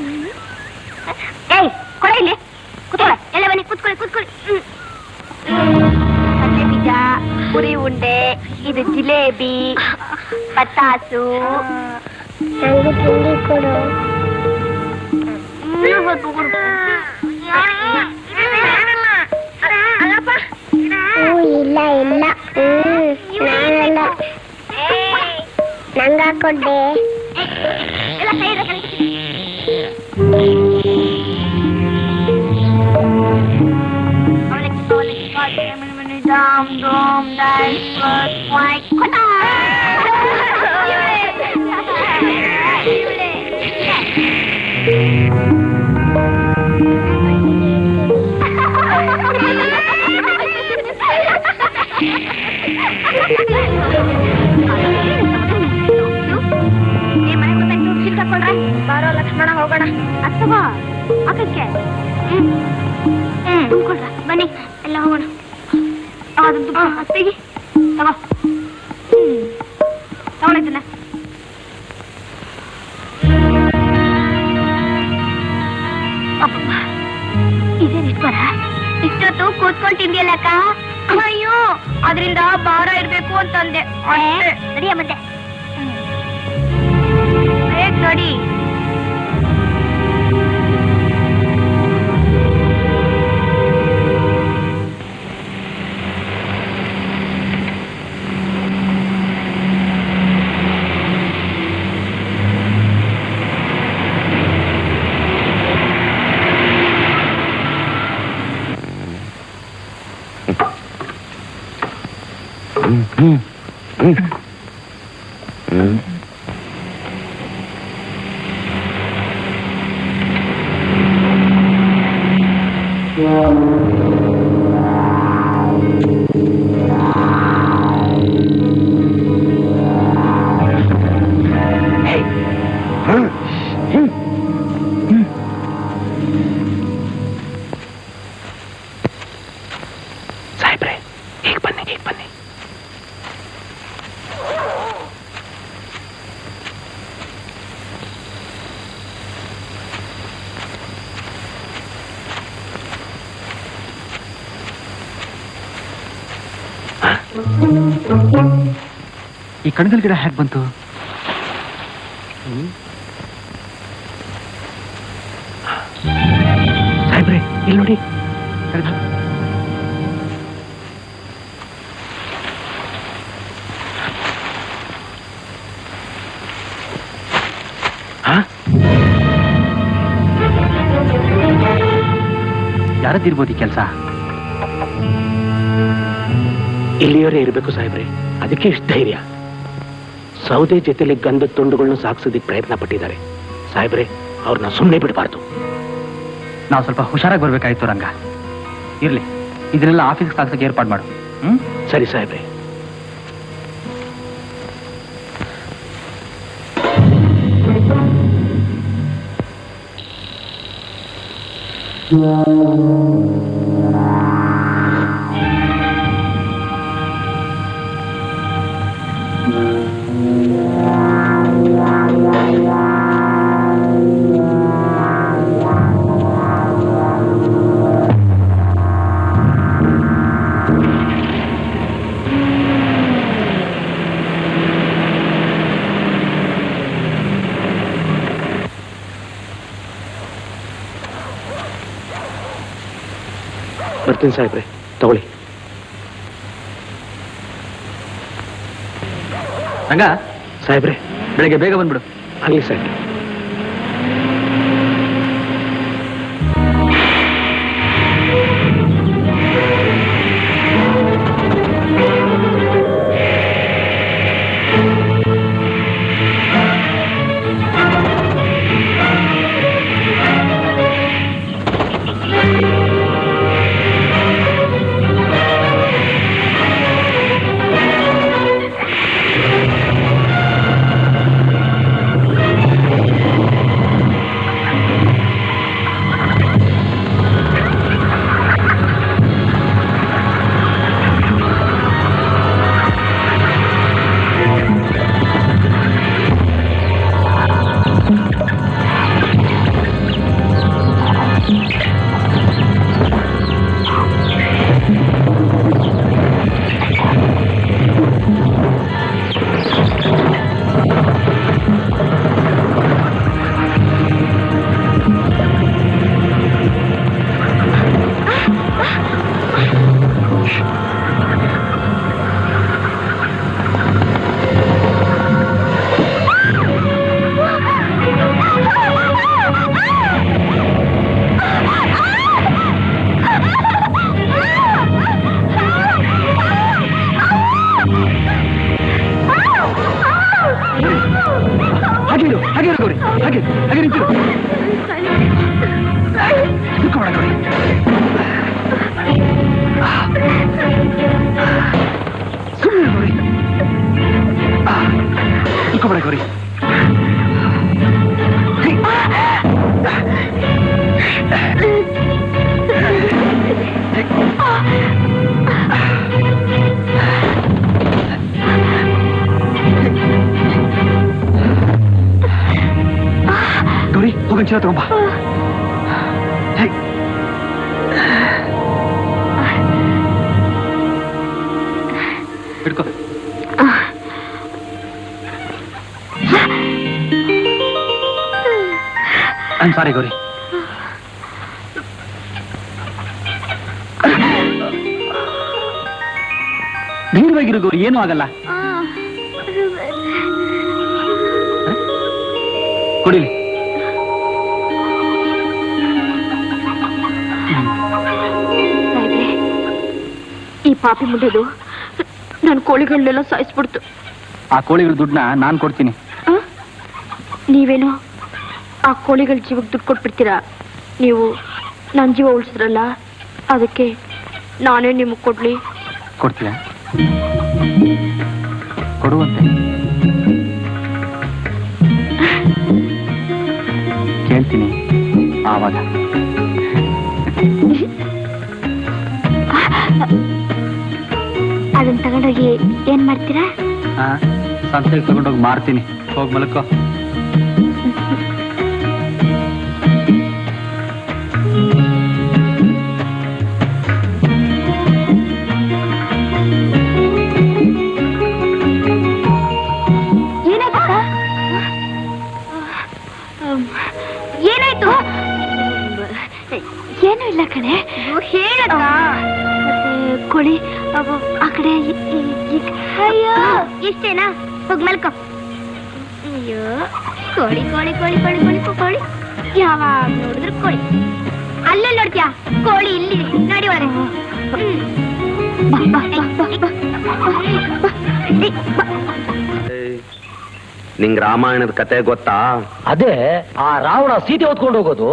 ಏಯ್ ಕೊಡ ಇಲ್ಲಿ ಕುತ್ಕೊಳ್ಳ. ಎಲ್ಲ ಬನ್ನಿ ಕುತ್ಕೊಳ್ಳಿ ಕುತ್ಕೊಳ್ಳಿ. ಕಡಲೆ ಬೀಜ, ಪುರಿ ಉಂಡೆ, ಇದು ಜಿಲೇಬಿ, ಬತ್ತಾಸು. ನಂಗೆ ತಿಂಡಿ ಕೊಡು. ಅಲ್ಲಪ್ಪ ಇಲ್ಲ ಇಲ್ಲ ಹ್ಮ್ ನಾನಲ್ಲ ನಂಗ ಹಾಕೊಂಡೆ. ಎಲ್ಲ ಕೈ Dum dum dance but like kota. ಬಾರೋ ಲಕ್ಷ್ಮಣ ಹೋಗೋಣ. ಅಥವಾ ಅಕ್ಕಕ್ಕೆ ಹ್ಮ್ ಹ್ಮ್ ಬನ್ನಿ ಎಲ್ಲ ಹೋಗೋಣ. ಅದಂತೂ ಹತ್ತಿಗೆ ತಗೋ. ಹ್ಮ್ ತಗೊಳಿದ್ದನ್ನ ಇದೇನಿಷ್ಟು ಬರ? ಇಷ್ಟೊತ್ತು ಕೂತ್ಕೊಂಡು ತಿಂದಿಯಲ್ಲಕ್ಕ? ಅಯ್ಯೋ ಅದರಿಂದ ಭಾರ ಇರ್ಬೇಕು ಅಂತಂದೆ. ನಡಿಯ ಮತ್ತೆ ಬೇಗ ನೋಡಿ. ಹ್ಮ್ ಹ್ಮ್ ಹ್ಮ್ ಸಾಹೇಬ್ರೆ ಈಗ ಬನ್ನಿ ಈಗ ಬನ್ನಿ. ಈ ಕಣಗಲ್ ಗಿಡ ಹೇಗೆ ಬಂತು? ಸಾಹೇಬ್ರೆ ಇಲ್ಲಿ ನೋಡಿ. ಯಾರದ್ದಿರ್ಬೋದು ಈ ಕೆಲಸ? ಇಲ್ಲಿಯವರೇ ಇರಬೇಕು ಸಾಹೇಬ್ರೆ. ಅದಕ್ಕೆ ಇಷ್ಟು ಧೈರ್ಯ. ಸೌದೆ ಜೊತೆಲಿ ಗಂಧದ ತುಂಡುಗಳನ್ನ ಸಾಗಿಸೋದಕ್ಕೆ ಪ್ರಯತ್ನ ಪಟ್ಟಿದ್ದಾರೆ ಸಾಹೇಬ್ರೆ. ಅವ್ರನ್ನ ಸುಮ್ಮನೆ ಬಿಡಬಾರ್ದು. ನಾವು ಸ್ವಲ್ಪ ಹುಷಾರಾಗಿ ಬರ್ಬೇಕಾಯ್ತು ರಂಗ. ಇರ್ಲಿ, ಇದನ್ನೆಲ್ಲ ಆಫೀಸ್ಗೆ ಸಾಗಿಸಕ್ಕೆ ಏರ್ಪಾಡು ಮಾಡು. ಹ್ಮ್ ಸರಿ ಸಾಹೇಬ್ರೆ. ಬರ್ತೀನಿ ಸಾಹೇಬ್ರೆ, ತಗೊಳ್ಳಿ. ರಂಗ ಸಾಹೇಬ್ರೆ, ಬೆಳಗ್ಗೆ ಬೇಗ ಬಂದ್ಬಿಡು. ಆಗಲಿ ಸಾಹೇಬ್ರೆ. ಚೀಲ ತಗೊಂಬ. ಹಿಡ್ಕೊ. I am sorry Gauri. ಧೈರ್ಯವಾಗಿರು ಗೌರಿ, ಏನೂ ಆಗಲ್ಲ. ಕೊಡಿಲಿ. ಈ ಪಾಪಿ ಮುಂಡೆದು ನನ್ನ ಕೋಳಿಗಳನ್ನೆಲ್ಲ ಸಾಯಿಸ್ಬಿಡ್ತು. ಆ ಕೋಳಿಗಳ ದುಡ್ಡನ್ನ ನಾನು ಕೊಡ್ತೀನಿ. ನೀವೇನೋ ಆ ಕೋಳಿಗಳ ಜೀವಕ್ಕೆ ದುಡ್ಡು ಕೊಟ್ಬಿಡ್ತೀರಾ? ನೀವು ನನ್ನ ಜೀವ ಉಳಿಸಿದ್ರಲ್ಲ, ಅದಕ್ಕೆ ನಾನೇ ನಿಮಗೆ ಕೊಡ್ಲಿ? ಕೊಡ್ತೀರಾ? ಕೊಡುವಂತೆ ಕೇಳ್ತೀನಿ ಆವಾಗ. ಅದನ್ನ ತಗೊಂಡೋಗಿ ಏನ್ ಮಾಡ್ತೀರಾ? ಸಂತೆಗೆ ತಗೊಂಡೋಗಿ ಮಾರ್ತೀನಿ. ಹೋಗಿ ಮಲಕೋ. ಏನಾಯ್ತು? ಏನು ಇಲ್ಲ ಕಣೆ, ಹೇಳಕ್ಕ. ಕೋಳಿ ಆ ಕಡೆ. ಅಯ್ಯೋ ಇಷ್ಟೇನಾ? ಹೋಗಿ ಮಲ್ಕೋ. ಅಯ್ಯೋ ಕೋಳಿ ಕೋಳಿ ಕೋಳಿ ಕೋಳಿ ಕೋಳಿ ಕೋಳಿ ಯಾವಾಗ ನೋಡಿದ್ರು ಕೋಳಿ. ಅಲ್ಲೇ ನೋಡ್ತೀಯಾ? ಕೋಳಿ ಇಲ್ಲಿ ನೋಡಿ ಒಳಗೆ. ನಿಂಗ್ ರಾಮಾಯಣದ ಕತೆ ಗೊತ್ತಾ? ಅದೇ ಆ ರಾವಣ ಸೀತೆ ಹೊತ್ಕೊಂಡು ಹೋಗೋದು.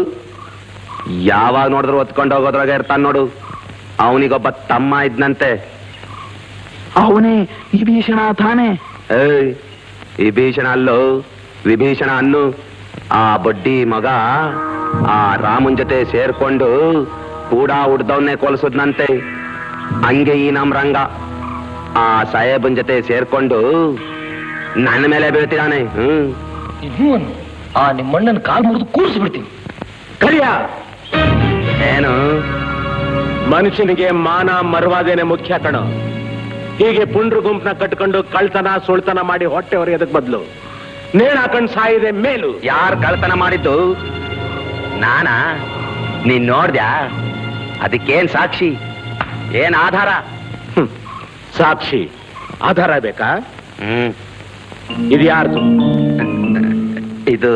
ಯಾವಾಗ ನೋಡಿದ್ರು ಹೊತ್ಕೊಂಡು ಹೋಗೋದ್ರಾಗ ಇರ್ತಾನ ನೋಡು. ಅವನಿಗೊಬ್ಬ ತಮ್ಮ ಇದ್ನಂತೆ. ಅವನೇ ವಿಭೀಷಣ ತಾನೆ? ಏಯ್ ವಿಭೀಷಣ ಅಲ್ಲೋ, ವಿಭೀಷಣ ಅನ್ನು. ಆ ಬಡ್ಡಿ ಮಗ ಆ ರಾಮನ್ ಜೊತೆ ಸೇರ್ಕೊಂಡು ಕೂಡ ಹುಡ್ದವನ್ನೇ ಕೊಲ್ಸದ್ನಂತೆ. ಹಂಗೆ ಈ ನಮ್ ರಂಗ ಆ ಸಾಹೇಬನ್ ಜೊತೆ ಸೇರ್ಕೊಂಡು ನನ್ನ ಮೇಲೆ ಬೀಳ್ತಿದ್ದಾನೆ. ಹ್ಮ್ ಆ ನಿಮ್ಮಣ್ಣನ ಕಾಲ್ ಮುರಿದು ಕೂರಿಸ್ಬಿಡ್ತೀನಿ. ಕರಿಯ ಏನು? ಮನುಷ್ಯನಿಗೆ ಮಾನ ಮರ್ವಾದೇನೆ ಮುಖ್ಯ ಕಣ. ಹೀಗೆ ಪುಂಡ್ರು ಗುಂಪನ್ನ ಕಟ್ಕೊಂಡು ಕಳ್ತನ ಸುಳ್ತನ ಮಾಡಿ ಹೊಟ್ಟೆ ಹೊರೆಯೋದಕ್ ಬದಲು ನೇಣ ಹಾಕೊಂಡು ಸಾಯಿದೆ ಮೇಲು. ಯಾರ್ ಕಳ್ತನ ಮಾಡಿದ್ದು? ನಾನಾ? ನೀನ್ ನೋಡ್ದ್ಯಾ? ಅದಕ್ಕೇನ್ ಸಾಕ್ಷಿ, ಏನ್ ಆಧಾರ? ಹ್ಮ್. ಸಾಕ್ಷಿ ಆಧಾರ ಬೇಕಾ? ಹ್ಮ್ ಇದು ಯಾರ್ದು? ಇದು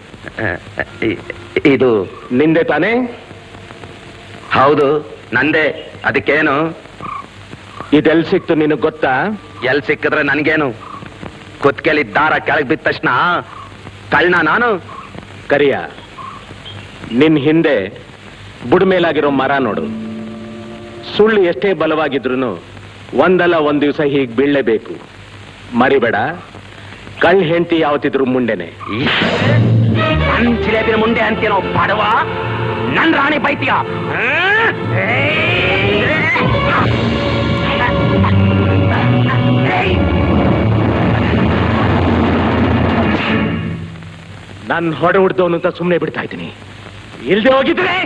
ಇದು ನಿಂದೆ ತಾನೇ? ಹೌದು ನಂದೇ. ಅದಕ್ಕೇನು? ಇದೆಲ್ ಸಿಕ್ತು ನಿನಗ್ ಗೊತ್ತಾ? ಎಲ್ ಸಿಕ್ಕಿದ್ರೆ ನನ್ಗೇನು? ಕುತ್ಕೆಲಿ ದಾರ ಕೆಳಗ್ ಬಿದ್ದ ತಕ್ಷಣ ಕಳ್ಳ ನಾನು? ಕರಿಯ, ನಿನ್ ಹಿಂದೆ ಬುಡ್ಮೇಲಾಗಿರೋ ಮರ ನೋಡು. ಸುಳ್ಳು ಎಷ್ಟೇ ಬಲವಾಗಿದ್ರು ಒಂದಲ್ಲ ಒಂದ್ ದಿವಸ ಹೀಗ್ ಬೀಳಲೇಬೇಕು. ಮರಿಬೇಡ, ಕಳ್ ಹೆಂಡತಿ ಯಾವತ್ತಿದ್ರು ಮುಂಡೆನೆ. ನನ್ ಜಿಲೇಬಿನ ಮುಂದೆ ಅಂತೇನೋ ಬಡವ, ನನ್ ರಾಣಿ ಬೈತಿಯ? ನನ್ ಹೊಡೆ ಹುಡ್ದವನು ಅಂತ ಸುಮ್ಮನೆ ಬಿಡ್ತಾ ಇದ್ದೀನಿ. ಇಲ್ದೆ ಹೋಗಿದ್ರೆ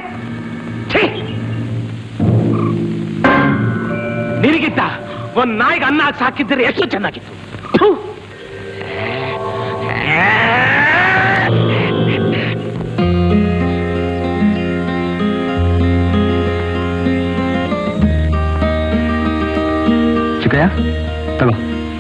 ನಿನಗಿತ್ತ ಒಂದ್ ನಾಯಿಗೆ ಅನ್ನ ಹಾಕಿ ಸಾಕಿದ್ರೆ ಎಷ್ಟು ಚೆನ್ನಾಗಿತ್ತು. ಚಿಕ್ಕಯ್ಯ ತಗೋ.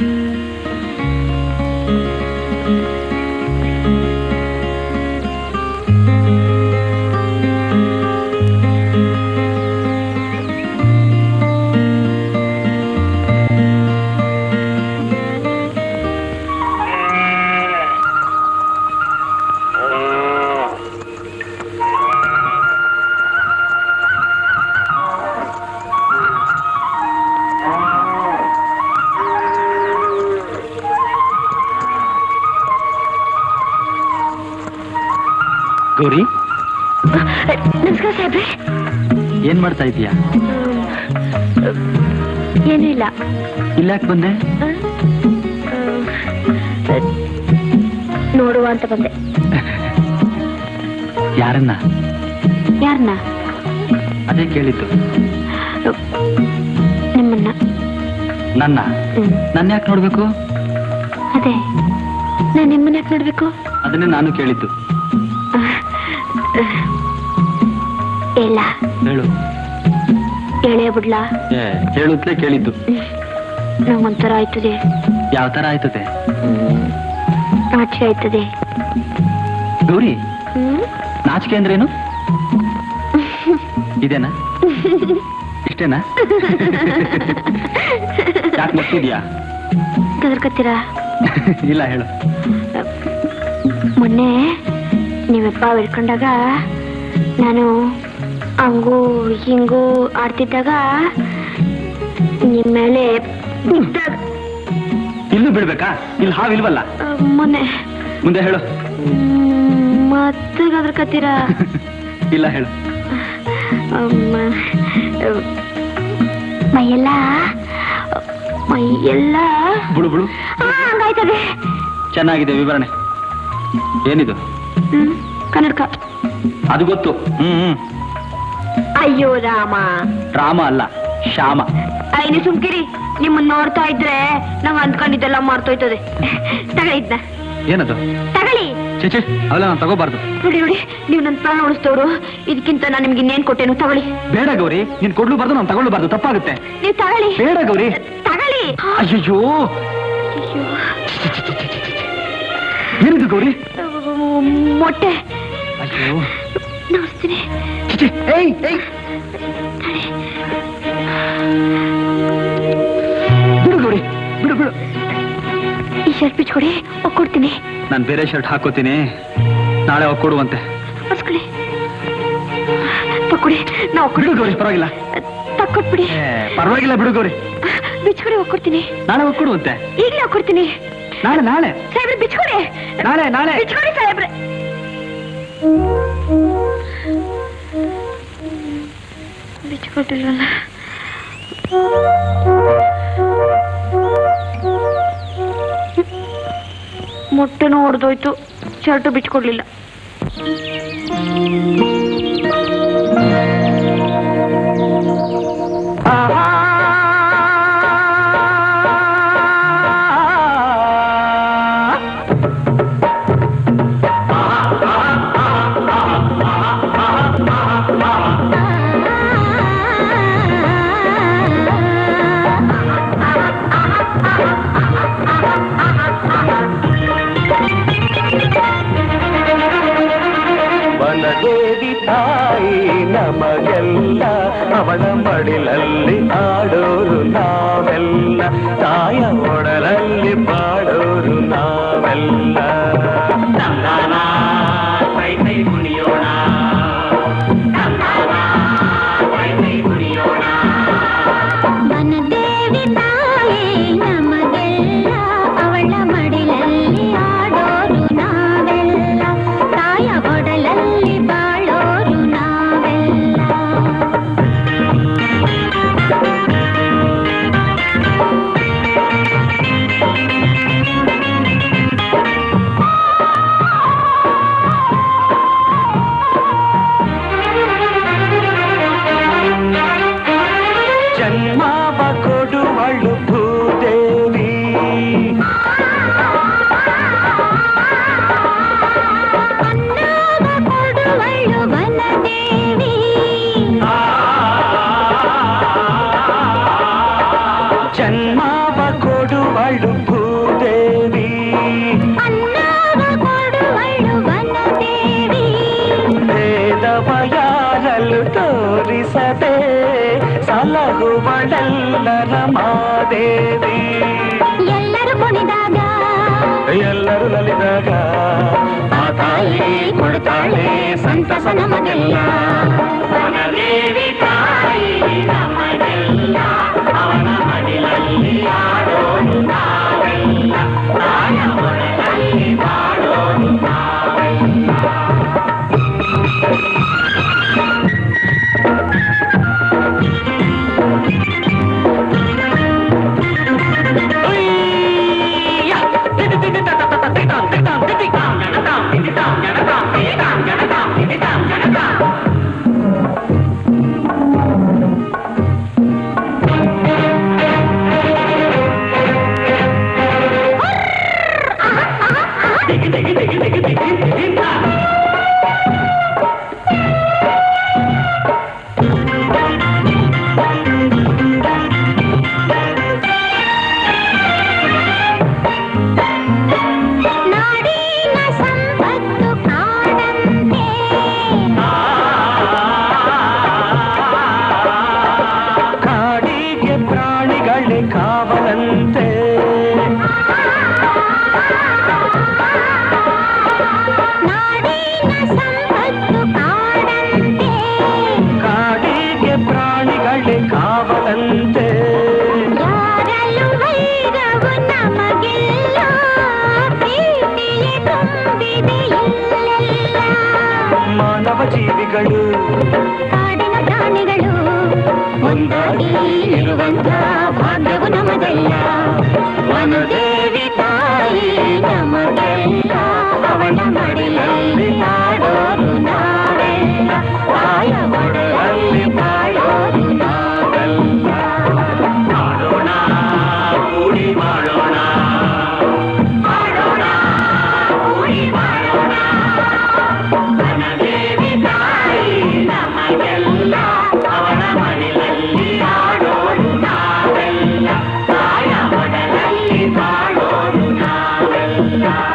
ಗೌರಿ, ನಮಸ್ಕಾರ ಸಾಹೇಬ್ರೆ. ಏನ್ ಮಾಡ್ತಾ ಇದೀಯಾ? ಏನೂ ಇಲ್ಲ. ಇಲ್ಲಾಕ್ ಬಂದೆ? ನೋಡುವ ಅಂತ ಬಂದೆ. ಯಾರನ್ನ? ಯಾರನ್ನ? ಅದೇ ಕೇಳಿದ್ದು. ನಿಮ್ಮನ್ನ. ನನ್ನ? ನನ್ನ ಯಾಕೆ ನೋಡ್ಬೇಕು? ಅದೇ ನಾನು ನಿಮ್ಮನ್ನ ಯಾಕೆ ನೋಡ್ಬೇಕು? ಅದನ್ನೇ ನಾನು ಕೇಳಿದ್ದು. ಇಲ್ಲ ಹೇಳು. ಹೇಳೇ ಬಿಡ್ಲಾ? ಹೇಳುತ್ತಲೇ ಕೇಳಿದ್ದು. ನಂಗೊಂಥರ ಆಯ್ತದೆ. ಯಾವ ತರ ಆಯ್ತದೆ? ನಾಚಿಕೆ ಆಯ್ತದೆ. ಗೌರಿ, ನಾಚಿಕೆ ಅಂದ್ರೇನು? ಇದೇನಾ? ಇಷ್ಟೇನಾ? ಯಾಕೆ ಮತ್ತಿದ್ಯಾ? ಗದರ್ಕತ್ತೀರಾ? ಇಲ್ಲ ಹೇಳು. ಮೊನ್ನೆ ನೀವಪ್ಪ ಹಿಡ್ಕೊಂಡಾಗ ನಾನು ಹಂಗೂ ಹಿಂಗೂ ಆಡ್ತಿದ್ದಾಗ ನಿಮ್ ಮೇಲೆ ಬಿದ್ದಾಗ. ಇಲ್ಲೂ ಬಿಡ್ಬೇಕಾ? ಇಲ್ಲಿ ಹಾವಿಲ್ವಲ್ಲ. ಮೊನ್ನೆ. ಮುಂದೆ ಹೇಳು. ಮತ್ತೆ ಗದರ್ಕತ್ತೀರಾ? ಇಲ್ಲ ಹೇಳು. ಮೈಯೆಲ್ಲ ಮೈಯೆಲ್ಲ ಬುಳು ಬುಳು ಹಂಗಾಯ್ತದೆ. ಚೆನ್ನಾಗಿದೆ ವಿವರಣೆ. ಏನಿದು? ಹ್ಮ್ ಕನ್ನಡಕ. ಅದು ಗೊತ್ತು. ಹ್ಮ್ ಹ್ಮ್. ಅಯ್ಯೋ ರಾಮ. ರಾಮ ಅಲ್ಲ, ಶ್ಯಾಮ. ಐನು ಸುಮ್ಕಿರಿ. ನಿಮ್ಮನ್ನ ನೋಡ್ತಾ ಇದ್ರೆ ನಂಗೆ ಅಂದ್ಕೊಂಡಿದ್ದೆಲ್ಲ ಮಾರ್ತೋಯ್ತದೆ. ತಗಳಿದ್ನ. ಏನದು? ತಗಳಿ. ಚೇಚೆ ಅವೆಲ್ಲ ನಾನು ತಗೋಬಾರ್ದು. ನೋಡಿ ನೋಡಿ, ನೀವು ನನ್ನ ಪ್ರಾಣ ಉಳಿಸ್ತವ್ರು. ಇದಕ್ಕಿಂತ ನಾನು ನಿಮ್ಗೆ ಇನ್ನೇನ್ ಕೊಟ್ಟೇನು? ತಗೊಳ್ಳಿ. ಬೇಡ ಗೌರಿ, ನೀನ್ ಕೊಡ್ಲೂಬಾರ್ದು, ನಾನು ತಗೊಳ್ಬಾರ್ದು. ತಪ್ಪಾಗುತ್ತೆ. ನೀವು ತಗೊಳ್ಳಿ. ಬೇಡ ಗೌರಿ. ತಗೊಳ್ಳಿ. ಅಯ್ಯೋ, ಏನಿದು ಗೌರಿ? ಮೊಟ್ಟೆ. ಅಯ್ಯೋ ನೋಡ್ತೀನಿ. ಬಿಡು ಗೌರಿ, ಬಿಡು ಬಿಡು. ಈ ಶರ್ಟ್ ಬಿಚ್ಕೊಡಿ, ಒಕ್ಕೊಡ್ತೀನಿ. ನಾನು ಬೇರೆ ಶರ್ಟ್ ಹಾಕೋತೀನಿ, ನಾಳೆ ಒಕ್ಕೊಡುವಂತೆ. ಹೊಸ್ಕೊಳ್ಳಿ, ತಕ್ಕೊಡಿ. ನಾ ಬಿಡು ಗೌರಿ, ಪರವಾಗಿಲ್ಲ. ತಕ್ಕೊಟ್ಬಿಡಿ. ಪರವಾಗಿಲ್ಲ, ಬಿಡು ಗೌರಿ. ಬಿಚ್ಕೊಡಿ, ಒಕ್ಕೊಡ್ತೀನಿ. ನಾಳೆ ಒಕ್ಕೊಡುವಂತೆ. ಈಗಲೇ ಒಕ್ಕೊಡ್ತೀನಿ. ನಾಳೆ ನಾಳೆ ಸಾಹೇಬ್ರೆ ಬಿಚ್ಕೊಡಿ. ನಾಳೆ ನಾಳೆ ಬಿಚ್ಕೊಡಿ ಸಾಹೇಬ್ರೆ. ಬಿಚ್ಕೊಟ್ಟಿಲ್ವಲ್ಲ. ಮೊಟ್ಟೆನೂ ಹೊಡೆದೋಯ್ತು, ಶರ್ಟು ಬಿಚ್ಕೊಡ್ಲಿಲ್ಲ. ವನದೇವಿ ತಾಯಿ ನಮಗೆಲ್ಲ, ಅವಳ ಮಡಿಲಲ್ಲಿ ಆಡೋರು ನಾವೆಲ್ಲ, ತಾಯ ಒಡಲಲ್ಲಿ ಬಾಡೋರು ನಾವೆಲ್ಲ. ಕುಣಿಯೋಣ ವನದೇವಿ ತಾಯಿ ನಮಗೆಲ್ಲ, ಅವಳ ಮಡಿಲಲ್ಲಿ ಆಡೋರು ನಾವೆಲ್ಲ, ತಾಯ ಒಡಲಲ್ಲಿ ಬಾಳೋರು ನಾವೆಲ್ಲ. ಜನ್ಮವ ಕೊಡುವಳು ಭೂದೇವಿ, ಅನ್ನವ ಕೊಡುವಳು ವನದೇವಿ, ಜನ್ಮವ ಕೊಡುವಳು ಭೂದೇವಿ, ಅನ್ನವ ಕೊಡುವಳು ವನದೇವಿ. ಭೇದವ ಯಾರಲು ತೋರಿಸದೆ ಸಲಹುವಳೆಲ್ಲರ ಮಾದೇವಿ. ಎಲ್ಲರೂ ಕುಣಿದಾಗ, ಎಲ್ಲರೂ ನಲಿದಾಗ ಆ ತಾಯಿ ಕೊಡ್ತಾಳೆ ಸಂತಸ ನಮಗೆಲ್ಲ. ವನದೇವಿ ತಾಯಿ ನಮಗೆಲ್ಲ, ಅವನ ಮಡಿಲಲ್ಲಿ ಆಡೋರು ನಾವೆಲ್ಲ, ತಾಯ ಒಡಲಲ್ಲಿ ಬಾಡೋರು ನಾವೆಲ್ಲ. ನಾಡಿನ ಸಂಪತ್ತು ಕಾಣಂತೆ, ಕಾಡಿಗೆ ಪ್ರಾಣಿಗಳೇ ಕಾವಲಂತೆ, ನಾಡಿನ ಸಂಪತ್ತು ಕಾಣಂತೆ, ಕಾಡಿಗೆ ಪ್ರಾಣಿಗಳೇ ಕಾವಲಂತೆ. ಯಾರಲ್ಲೂ ವೈರವು ನಮಗೆಲ್ಲ, ಪ್ರೀತಿಯೇ ತುಂಬಿದೆ ಇಲ್ಲೆಲ್ಲ. ಮಾನವ ಜೀವಿಗಳು ಕಾಡಿನ ಪ್ರಾಣಿಗಳು ಒಂದಾಗಿ ಇರುವಂತ ಭಾಗ್ಯವು ನಮಗೆಲ್ಲ. ವನದೇವಿ ತಾಯಿ ನಮಗೆಲ್ಲ, ಅವನ ಮಡಿಲಲ್ಲಿ ಆಡೋರು ನಾವೆಲ್ಲ, ತಾಯ ಒಡಲಲ್ಲಿ ಬಾಳೋರು ನಾವೆಲ್ಲ. ಮಾಡೋಣ ಕೂಡಿ ಮಾಡೋಣ, ಮಾಡೋಣ, ಕೂಡಿ ಮಾಡೋಣ. ವನದೇವಿ ತಾಯಿ ನಮಗೆಲ್ಲ, ಅವನ ಮಡಿಲಲ್ಲಿ ಆಡೋರು ನಾವೆಲ್ಲ, ತಾಯ ಒಡಲಲ್ಲಿ ಬಾಳೋರು ನಾವೆಲ್ಲ.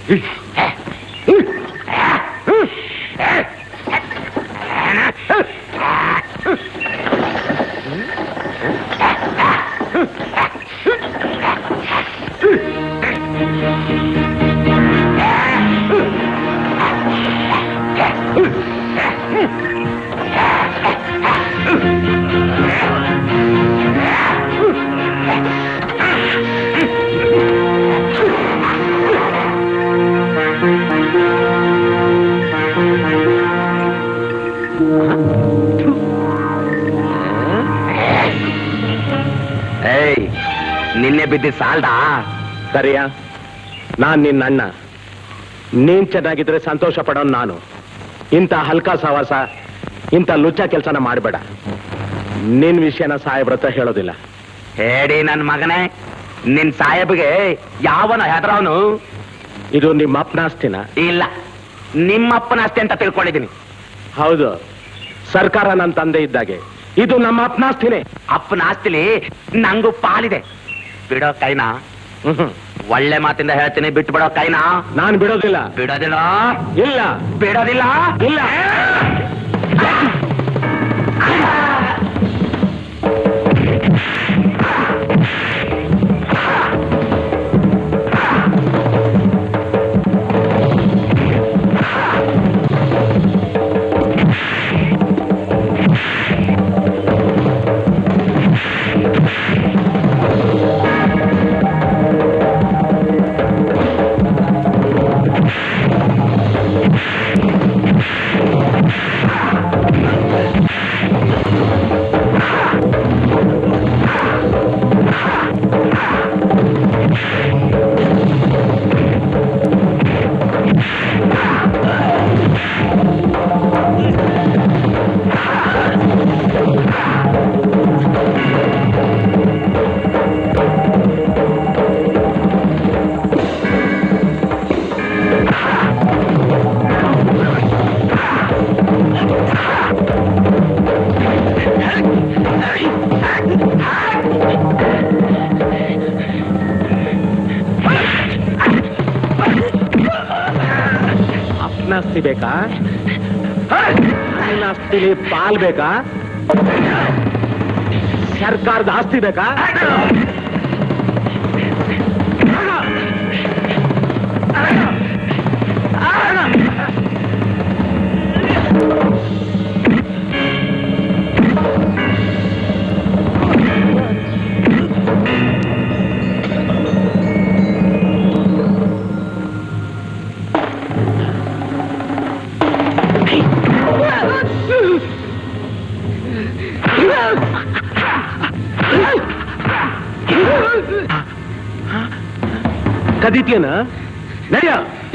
ನಿನ್ನೆ ಬಿದ್ದಿ ಸಾಲ್ದಾ? ಸರಿಯಾ? ನಾನ್ ನಿನ್ನ ಅಣ್ಣ, ನೀನ್ ಚೆನ್ನಾಗಿದ್ರೆ ಸಂತೋಷ ಪಡೋನ್ ನಾನು. ಇಂಥ ಹಲ್ಕಾ ಸವಾಸ, ಇಂಥ ಲುಚ್ಚ ಕೆಲಸನ ಮಾಡಬೇಡ. ನಿನ್ ವಿಷಯನ ಸಾಹೇಬ್ರತ್ರ ಹೇಳೋದಿಲ್ಲ. ಹೇಳಿ ನನ್ ಮಗನೇ, ನಿನ್ ಸಾಹೇಬ್ಗೆ ಯಾವನ ಹೆದರವನು? ಇದು ನಿಮ್ಮ ಅಪ್ಪನ ಆಸ್ತಿನ? ಇಲ್ಲ, ನಿಮ್ಮಪ್ಪನ ಆಸ್ತಿ ಅಂತ ತಿಳ್ಕೊಂಡಿದ್ದೀನಿ. ಹೌದು, ಸರ್ಕಾರ ನನ್ನ ತಂದೆ ಇದ್ದಾಗೆ ಇದು ನಮ್ಮ ಅಪ್ಪನ ಆಸ್ತಿನೇ. ಅಪ್ಪನ ಆಸ್ತಿಲಿ ನಂಗೂ ಪಾಲಿದೆ. ಬಿಡೋ ಕೈನಾ? ಒಳ್ಳೆ ಮಾತಿಂದ ಹೇಳ್ತೀನಿ, ಬಿಟ್ಟು ಬಿಡೋ ಕೈನಾ? ನಾನು ಬಿಡೋದಿಲ್ಲ. ಬಿಡೋದಿಲ್ಲ? ಇಲ್ಲ. ಬಿಡೋದಿಲ್ಲ? ಇಲ್ಲ. ಆಸ್ತಿ ಬೇಕಾ? ಆಸ್ತಿಲಿ ಪಾಲ್ ಬೇಕಾ? ಸರ್ಕಾರದ ಆಸ್ತಿ ಬೇಕಾ? ಕದೀತಿಯನ ನಡೆಯ.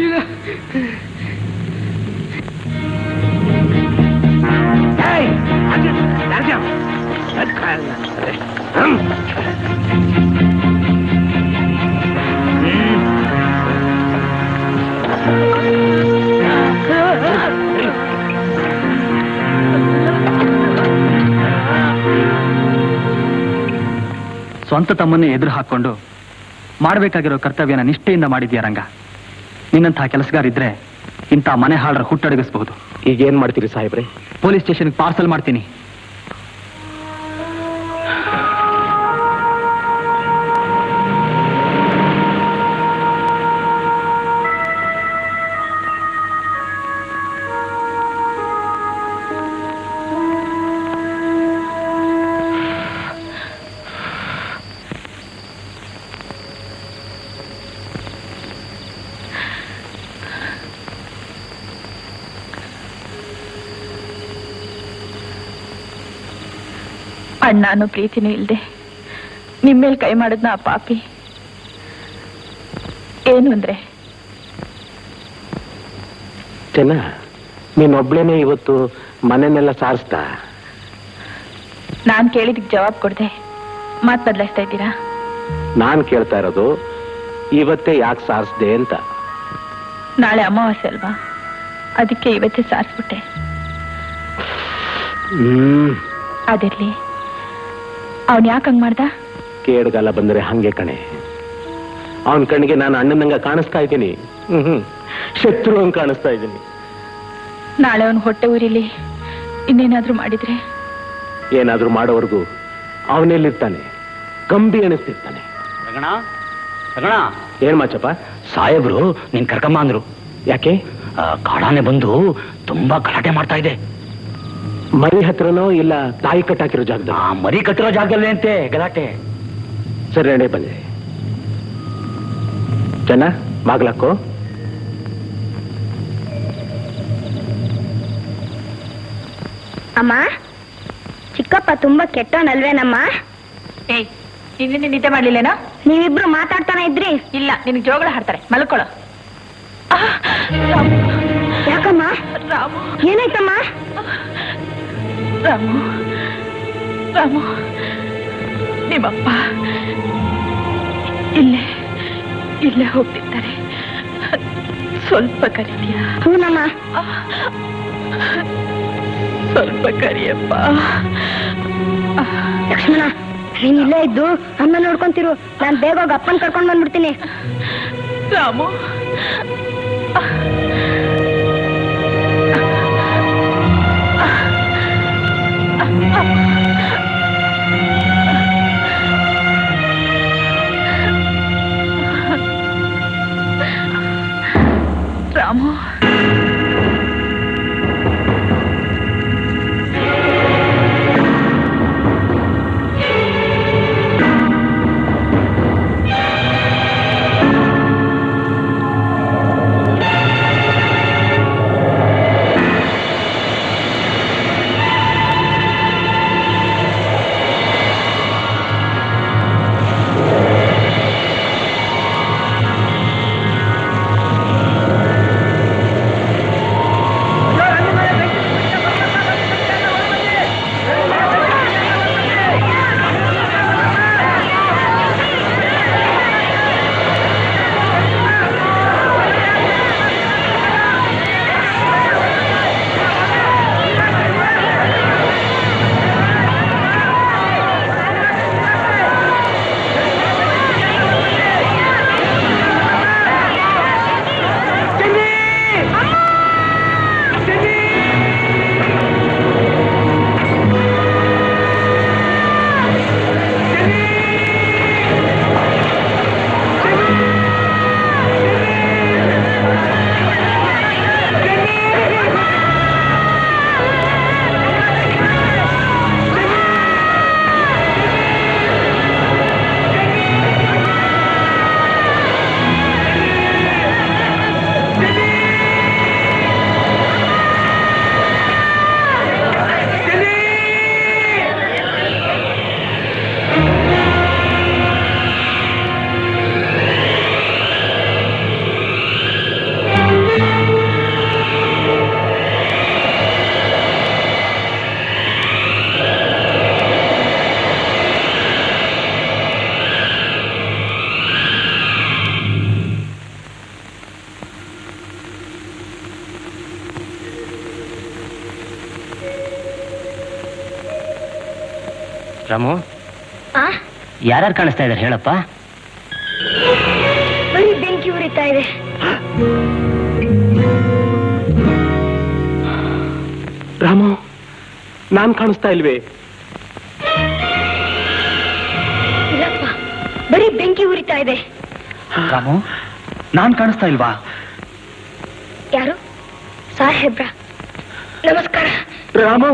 ಸ್ವಂತ ತಮ್ಮನ್ನೇ ಎದುರು ಹಾಕೊಂಡು ಮಾಡಬೇಕಾಗಿರೋ ಕರ್ತವ್ಯನ ನಿಷ್ಠೆಯಿಂದ ಮಾಡಿದ್ಯಾ ರಂಗ. ನಿನ್ನಂತಹ ಕೆಲಸಗಾರಿದ್ರೆ ಇಂಥ ಮನೆ ಹಾಳರ ಹುಟ್ಟಡಗಿಸಬಹುದು. ಈಗ ಏನ್ ಮಾಡ್ತೀರಿ ಸಾಹೇಬ್ರೆ? ಪೊಲೀಸ್ ಸ್ಟೇಷನ್ಗೆ ಪಾರ್ಸಲ್ ಮಾಡ್ತೀನಿ. ಅಣ್ಣನೂ ಪ್ರೀತಿನೂ ಇಲ್ದೆ ನಿಮ್ಮೇಲ್ ಕೈ ಮಾಡಿದ್ನ ಆ ಪಾಪಿ. ಏನು ಅಂದ್ರೆ ಚೆನ್ನ, ನೀನೊಬ್ಳೇನೆ ಇವತ್ತು ಮನೆನೆಲ್ಲ ಸಾರಿಸ್ತಾ? ನಾನ್ ಕೇಳಿದಕ್ಕೆ ಜವಾಬ್ ಕೊಡ್ದೆ ಮಾತ್ ಬದಲಾಯಿಸ್ತಾ ಇದ್ದೀರಾ? ನಾನ್ ಕೇಳ್ತಾ ಇರೋದು ಇವತ್ತೇ ಯಾಕೆ ಸಾರಿಸ್ದೆ ಅಂತ. ನಾಳೆ ಅಮಾವಾಸ್ಯೆ ಅಲ್ವಾ, ಅದಕ್ಕೆ ಇವತ್ತೇ ಸಾರಿಸ್ಬಿಟ್ಟೆ. ಹ್ಮ್ ಅದಿರ್ಲಿ, ಅವನ್ ಯಾಕೆ ಹಂಗ್ ಮಾಡ್ದ? ಕೇಡ್ಗಾಲ ಬಂದ್ರೆ ಹಂಗೆ ಕಣೆ. ಅವನ್ ಕಣ್ಣಿಗೆ ನಾನು ಅಣ್ಣನಂಗ ಕಾಣಿಸ್ತಾ ಇದ್ದೀನಿ. ಹ್ಮ್ ಶತ್ರು ಅಂತ ಕಾಣಿಸ್ತಾ ಇದ್ದೀನಿ. ನಾಳೆ ಅವನು ಹೊಟ್ಟೆ ಊರಿಲಿ ಇನ್ನೇನಾದ್ರೂ ಮಾಡಿದ್ರೆ? ಏನಾದ್ರೂ ಮಾಡೋವರೆಗೂ ಅವನೆಲ್ಲಿರ್ತಾನೆ, ಕಂಬಿ ಎಣಿಸ್ತಿರ್ತಾನೆ. ರಗಣ ರಗಣ, ಏನ್ ಮಾಚಪ್ಪ? ಸಾಹೇಬ್ರು ನಿನ್ ಕರ್ಕಮ್ಮ ಅಂದ್ರು. ಯಾಕೆ? ಕಾಡಾನೆ ಬಂದು ತುಂಬಾ ಗಲಾಟೆ ಮಾಡ್ತಾ ಇದೆ. ಮರಿ ಹತ್ರನೋ ಇಲ್ಲ ತಾಯಿ ಕಟ್ಟಾಕಿರೋ ಜಾಗದ? ಆ ಮರಿ ಕಟ್ಟಿರೋ ಜಾಗದಲ್ಲೇ ಅಂತೆ ಗಲಾಟೆ. ಸರಿ ನಡೆ ಬಂದೆ. ಚೆನ್ನ ಬಾಗ್ಲಾಕೋ. ಅಮ್ಮ, ಚಿಕ್ಕಪ್ಪ ತುಂಬಾ ಕೆಟ್ಟವನಲ್ವೇನಮ್ಮ? ಏಯ್, ನಿನ್ನೆ ನಿದ್ದೆ ಮಾಡ್ಲಿಲ್ಲೇನೋ? ನೀವಿಬ್ರು ಮಾತಾಡ್ತಾನೆ ಇದ್ರಿ. ಇಲ್ಲ, ನಿನಗೆ ಜೋಗಳ ಹಾಡ್ತಾರೆ, ಮಲ್ಕೊಳ್ಳೋ. ಯಾಕಮ್ಮ? ರಾಮು, ಏನಾಯ್ತಮ್ಮ? ರಾಮು ರಾಮು ನಿಮ್ಮಪ್ಪ ಇಲ್ಲೇ ಇಲ್ಲೇ ಹೋಗ್ತಿದ್ದಾರೆ. ಸ್ವಲ್ಪ ಕರಿತೀಯ? ಹೂನಮ್ಮ. ಸ್ವಲ್ಪ ಕರಿಯಪ್ಪ. ಲಕ್ಷ್ಮಣ, ನೀನ್ ಇಲ್ಲೇ ಇದ್ದು ಅಮ್ಮ ನೋಡ್ಕೊಂತಿರು. ನಾನ್ ಬೇಗ ಹೋಗಿ ಅಪ್ಪನ್ ಕರ್ಕೊಂಡ್ ಬಂದ್ಬಿಡ್ತೀನಿ. ರಾಮು, ರಾಮು, ರಾಮು, ಆ ಯಾರ್ಯಾರು ಕಾಣಿಸ್ತಾ ಇದಾರೆ ಹೇಳಪ್ಪ? ಬರೀ ಬೆಂಕಿ ಉರಿತಾ ಇದೆ. ರಾಮು, ನಾನ್ ಕಾಣಿಸ್ತಾ ಇಲ್ವೇ? ಇಲ್ಲಪ್ಪ, ಬರೀ ಬೆಂಕಿ ಉರಿತಾ ಇದೆ. ರಾಮು, ನಾನ್ ಕಾಣಿಸ್ತಾ ಇಲ್ವಾ? ಯಾರು? ಸಾಹೇಬ್ರ, ನಮಸ್ಕಾರ. ರಾಮು,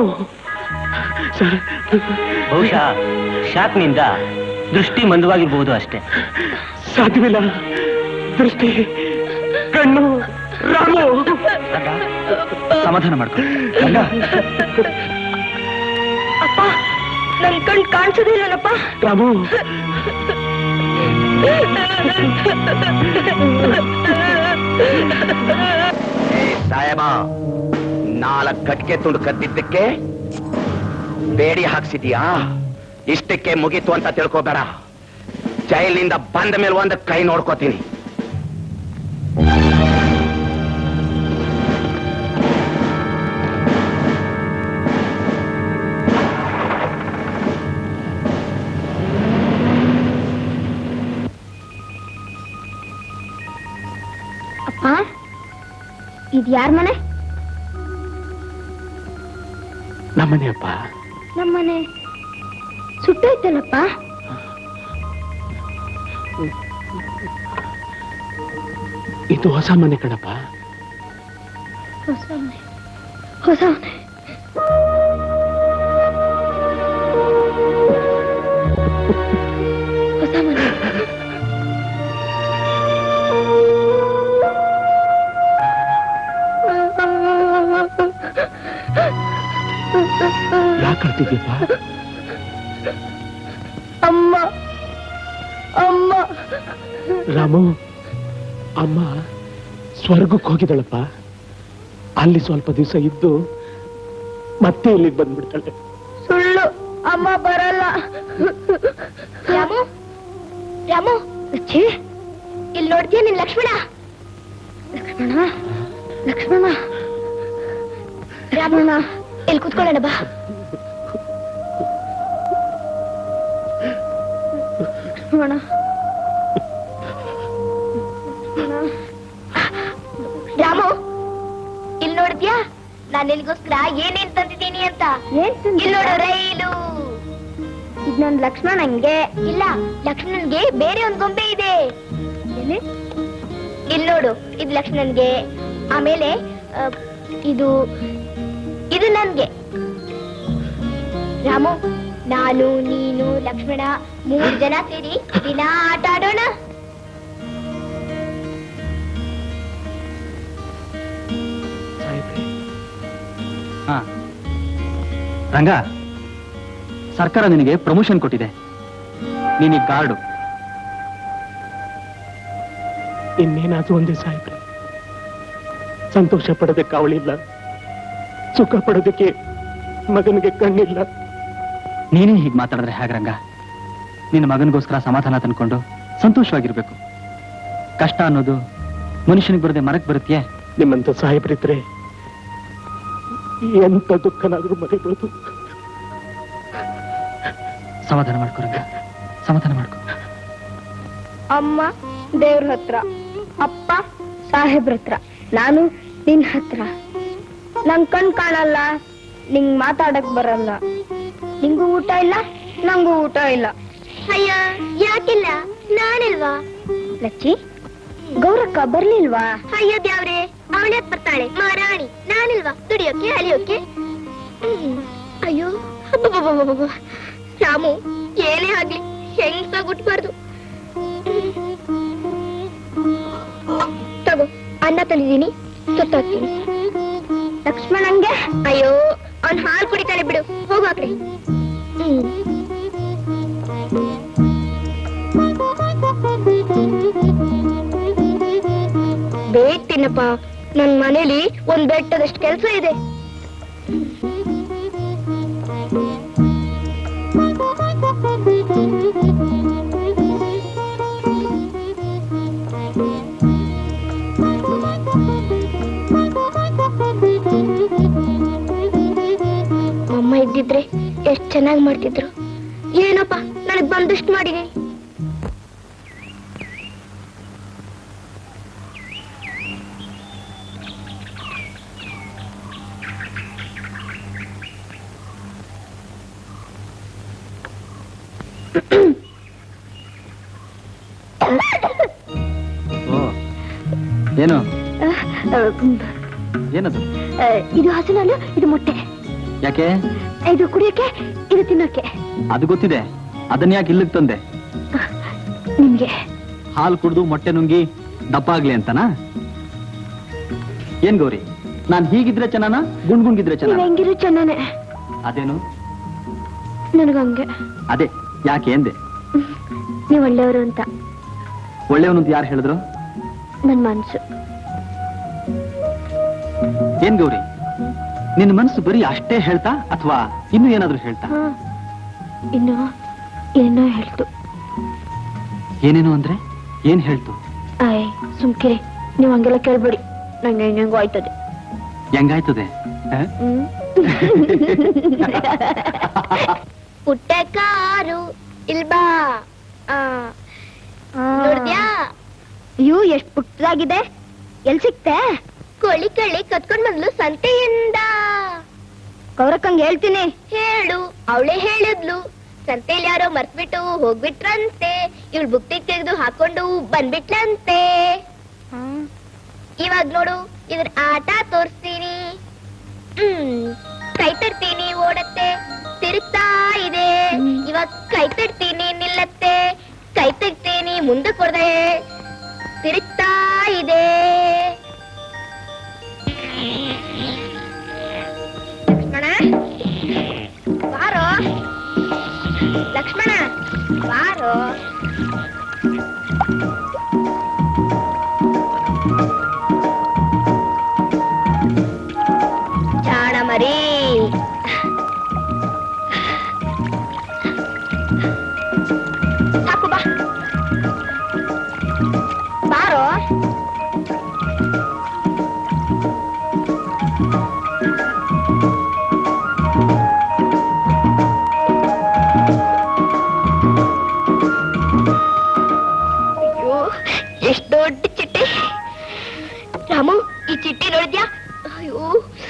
ಬಹುಶಃ ಶಾಕ್ನಿಂದ ದೃಷ್ಟಿ ಮಂದವಾಗಿರ್ಬಹುದು ಅಷ್ಟೇ. ಸಾಧ್ಯವಿಲ್ಲ. ದೃಷ್ಟಿ, ಕಣ್ಣು. ರಾಮು, ಸಮಾಧಾನ ಮಾಡ್ಕೊ. ಅಪ್ಪ, ನನ್ ಕಣ್ ಕಾಣಿಸೋದಿಲ್ಲನಪ್ಪ. ರಾಮು, ಸಾಹೇಬ, ನಾಲ್ಕು ಕಟ್ಗೆ ತುಂಡು ಕದ್ದಿದ್ದಕ್ಕೆ ಬೇಡಿ ಹಾಕ್ಸಿದ್ಯಾ? ಇಷ್ಟಕ್ಕೆ ಮುಗೀತು ಅಂತ ತಿಳ್ಕೋಬೇಡ. ಜೈಲಿನಿಂದ ಬಂದ ಮೇಲೆ ಒಂದು ಕೈ ನೋಡ್ಕೋತೀನಿ. ಅಪ್ಪ, ಇದು ಯಾರ ಮನೆ? ನಮ್ಮನೆಯಪ್ಪ. ನಮ್ಮನೆ ಸುಟ್ಟೋಯ್ತಲ್ಲಪ್ಪ. ಇದು ಹೊಸ ಮನೆ ಕಣಪ್ಪ. ಹೊಸ ಮನೆ ಹೊಸ ಮನೆ ಹೊಸ ಮನೆ. ಯಾಕೆ ಕಳ್ತಿದ್ಯಪ್ಪ? ಅಮ್ಮ ಅಮ್ಮ ರಾಮು, ಅಮ್ಮ ಸ್ವರ್ಗಕ್ಕೆ ಹೋಗಿದ್ದಾಳಪ್ಪ. ಅಲ್ಲಿ ಸ್ವಲ್ಪ ದಿವಸ ಇದ್ದು ಮತ್ತೆ ಇಲ್ಲಿಗೆ ಬಂದ್ಬಿಡ್ತಾಳೆ. ಸುಳ್ಳು, ಅಮ್ಮ ಬರಲ್ಲ. ರಾಮು ರಾಮು ಛೀ, ಇಲ್ಲಿ ನೋಡ್ತೀಯ ನಿನ್ ಲಕ್ಷ್ಮಣ? ಲಕ್ಷ್ಮಣ ಲಕ್ಷ್ಮಣ ರಾಮಣ್ಣ, ಇಲ್ಲಿ ಕೂತ್ಕೊಳ್ಳೋಣ ಬಾ. ಲಕ್ಷ್ಮಣ ರಾಮು, ಇಲ್ಲಿ ನೋಡ್ತೀಯಾ ನಾನು ನಿನ್ಗೋಸ್ಕರ ಏನೇನ್ ತಂದಿದ್ದೀನಿ ಅಂತ? ಇಲ್ಲಿ ನೋಡು, ರೈಲು. ಇದು ನನ್ ಲಕ್ಷ್ಮಣನ್ಗೆ. ಇಲ್ಲ, ಲಕ್ಷ್ಮಣನ್ಗೆ ಬೇರೆ ಒಂದ್ ಗೊಂಬೆ ಇದೆ. ಇಲ್ಲಿ ನೋಡು, ಇದು ಲಕ್ಷ್ಮಣನ್ಗೆ. ಆಮೇಲೆ ಇದು ಇದು ನನ್ಗೆ. ರಾಮು, ನಾನು ನೀನು ಲಕ್ಷ್ಮಣ ಮೂರು ಜನ ಸೇರಿ ದಿನ ಆಟ ಆಡೋಣ. ಹಾ ರಂಗ, ಸರ್ಕಾರ ನಿನಗೆ ಪ್ರಮೋಷನ್ ಕೊಟ್ಟಿದೆ. ನೀನೀಗ ಗಾರ್ಡು. ಇನ್ನೇನಾದ್ರೂ ಒಂದೇ ಸಾಹೇಬ್ರೆ, ಸಂತೋಷ ಪಡೋದಕ್ಕೆ ಅವಳಿಲ್ಲ, ಸುಖ ಪಡೋದಕ್ಕೆ ಮಗನಿಗೆ ಕಣ್ಣಿಲ್ಲ. ನೀನೇ ಹೀಗೆ ಮಾತಾಡಿದ್ರೆ ಹೇಗೆ ರಂಗ? ನಿನ್ನ ಮಗನಿಗೋಸ್ಕರ ಸಮಾಧಾನ ತಂದ್ಕೊಂಡು ಸಂತೋಷವಾಗಿರ್ಬೇಕು. ಕಷ್ಟ ಅನ್ನೋದು ಮನುಷ್ಯನಿಗೆ ಬರದೆ ಮರಕ್ಕೆ ಬರುತ್ತೆಯೇ? ನಿಮ್ಮಂತ ಸಾಹೇಬ್ರಿದ್ರೆ ಎಂತ ದುಃಖನಾದ್ರೂ ಮರೆಬಹುದು. ಸಮಾಧಾನ ಮಾಡ್ಕೊ ರಂಗ, ಸಮಾಧಾನ ಮಾಡ್ಕೊ. ಅಮ್ಮ ದೇವ್ರ ಹತ್ರ, ಅಪ್ಪ ಸಾಹೇಬ್ರ ಹತ್ರ, ನಾನು ನಿನ್ ಹತ್ರ. ನನ್ ಕಣ್ ಕಾಣಲ್ಲ, ನಿಂಗ್ ಮಾತಾಡಕ್ ಬರಲ್ಲ. ನಿಂಗೂ ಊಟ ಇಲ್ಲ, ನಂಗೂ ಊಟ ಇಲ್ಲ. ಅಯ್ಯ, ಯಾಕಿಲ್ಲ? ನಾನಿಲ್ವಾ? ಲಚ್ಚಿ, ಗೌರಕ್ಕ ಬರ್ಲಿಲ್ವಾ? ಅಯ್ಯೋ ದೇವ್ರೆ, ಅವಳೇ ಬರ್ತಾಳೆ ಮಹಾರಾಣಿ. ನಾನಿಲ್ವಾ ದುಡಿಯೋಕೆ ಅಲಿಯೋಕೆ? ಅಯ್ಯೋ ಅಬ್ಬಬ್ಬಬ್ಬಬ್ಬ. ರಾಮು, ಏನೇ ಆಗ್ಲಿ ಹೆಂಗ್ಸಾಗ್ ಹುಟ್ಬಾರ್ದು. ತಗೋ, ಅನ್ನ ತಂದಿದ್ದೀನಿ, ಸುತ್ತಾಕ್ತೀನಿ. ಲಕ್ಷ್ಮಣಂಗೆ? ಅಯ್ಯೋ, ಅವ್ನ್ ಹಾಲು ಕುಡಿತಾಳೆ ಬಿಡು, ಹೋಗಾಕ್ರಿ. ಹ್ಮ್ ಬೇಗ ತಿನ್ನಪ್ಪ, ನನ್ ಮನೇಲಿ ಒಂದ್ ಬೆಟ್ಟದಷ್ಟು ಕೆಲ್ಸ ಇದೆ. ಅಮ್ಮ ಇದ್ದಿದ್ರೆ ಎಷ್ಟ್ ಚೆನ್ನಾಗಿ ಮಾಡ್ತಿದ್ರು. ಏನಪ್ಪ, ನನಗ್ ಬಂದಷ್ಟು ಮಾಡಿದೀನಿ. ಏನು ಏನದು? ಇದು ಹಸುನಲ್ಲ, ಇದು ಮೊಟ್ಟೆ. ಯಾಕೆ? ಇದು ಕುಡಿಯಕ್ಕೆ, ಇದು ತಿನ್ನೋಕೆ. ಅದು ಗೊತ್ತಿದೆ, ಅದನ್ನ ಯಾಕೆ ಇಲ್ಲಿಗೆ ತಂದೆ? ನಿಮ್ಗೆ ಹಾಲು ಕುಡಿದು ಮೊಟ್ಟೆ ನುಂಗಿ ದಪ್ಪ ಆಗ್ಲಿ ಅಂತನಾ? ಏನ್ ಗೌರಿ, ನಾನ್ ಹೀಗಿದ್ರೆ ಚೆನ್ನಾನ, ಗುಂಡ್ ಗುಂಡಿದ್ರೆ ಚೆನ್ನಾನ? ಹೆಂಗಿರು ಚೆನ್ನಾನೆ. ಅದೇನು? ನನಗಂಗೆ. ಅದೇ ಯಾಕೆ ಎಂದೆ? ನೀವ್ ಒಳ್ಳೆಯವರು ಅಂತ. ಒಳ್ಳೆಯವನು ಅಂತ ಯಾರು ಹೇಳಿದ್ರು? ನನ್ ಮನ್ಸು. ಏನ್ ಗೌರಿ, ನಿನ್ನ ಮನಸ್ಸು ಬರೀ ಅಷ್ಟೇ ಹೇಳ್ತಾ ಅಥವಾ ಇನ್ನು ಏನಾದ್ರೂ ಹೇಳ್ತಾ? ಇನ್ನು ಏನೋ ಹೇಳ್ತು. ಏನೇನು ಅಂದ್ರೆ ಏನ್ ಹೇಳ್ತು? ಆಯ್ ಸುಮ್ಕಿರಿ, ನೀವ್ ಹಂಗೆಲ್ಲ ಕೇಳ್ಬೇಡಿ, ನಂಗೆ ಹೆಂಗೋ ಆಯ್ತದೆ. ಹೆಂಗಾಯ್ತದೆ? ಪುಟ್ಟೆ ಕಾರು ಇಲ್ಬಾ. ನೋಡ್ದ್ಯಾ? ಅಯ್ಯೋ, ಎಷ್ಟ್ ಪುಟ್ಟದಾಗಿದೆ. ಎಲ್ ಸಿಕ್ತೆ? ಕೋಳಿ ಕಳ್ಳಿ ಕತ್ಕೊಂಡ್ ಬಂದ್ಲು ಸಂತೆಯಿಂದ. ಗೌರಕ್ಕಂಗ್ ಹೇಳ್ತೀನಿ. ಹೇಳು. ಅವಳೇ ಹೇಳಿದ್ಲು. ಸಂತೆಯಲ್ಲಿ ಯಾರೋ ಮರ್ತ್ಬಿಟ್ಟು ಹೋಗ್ಬಿಟ್ರಂತೆ. ಇವಳು ಬುಕ್ತಿ ತೆಗೆದು ಹಾಕೊಂಡು ಬಂದ್ಬಿಟ್ಲಂತೆ. ಇವಾಗ ನೋಡು, ಇದ್ರ ಆಟ ತೋರಿಸ್ತೀನಿ. ಹ್ಮ್ ಕೈ ತರ್ತೀನಿ, ಓಡತ್ತೆ, ತಿರುಗ್ತಾ ಇದೆ. ಇವಾಗ ಕೈ ತರ್ತೀನಿ, ನಿಲ್ಲತ್ತೆ, ಕೈ ತೆಗ್ತೀನಿ, ಮುಂದಕ್ಕೆ ಹೊಡೆದೆ, ತಿರುಗ್ತಾ ಇದೆ. ಲಕ್ಷ್ಮಣ ಬಾರೋ, ಲಕ್ಷ್ಮಣ ಬಾರೋ. ಜಾಣ ಮರಿ. ಸಾಕು ಬಾ, ಬಾರೋ. ಎಷ್ಟು ದೊಡ್ಡ ಚಿಟ್ಟೆ ರಾಮು, ಈ ಚಿಟ್ಟೆ ನೋಡಿದ್ಯಾ? ಅಯ್ಯೋ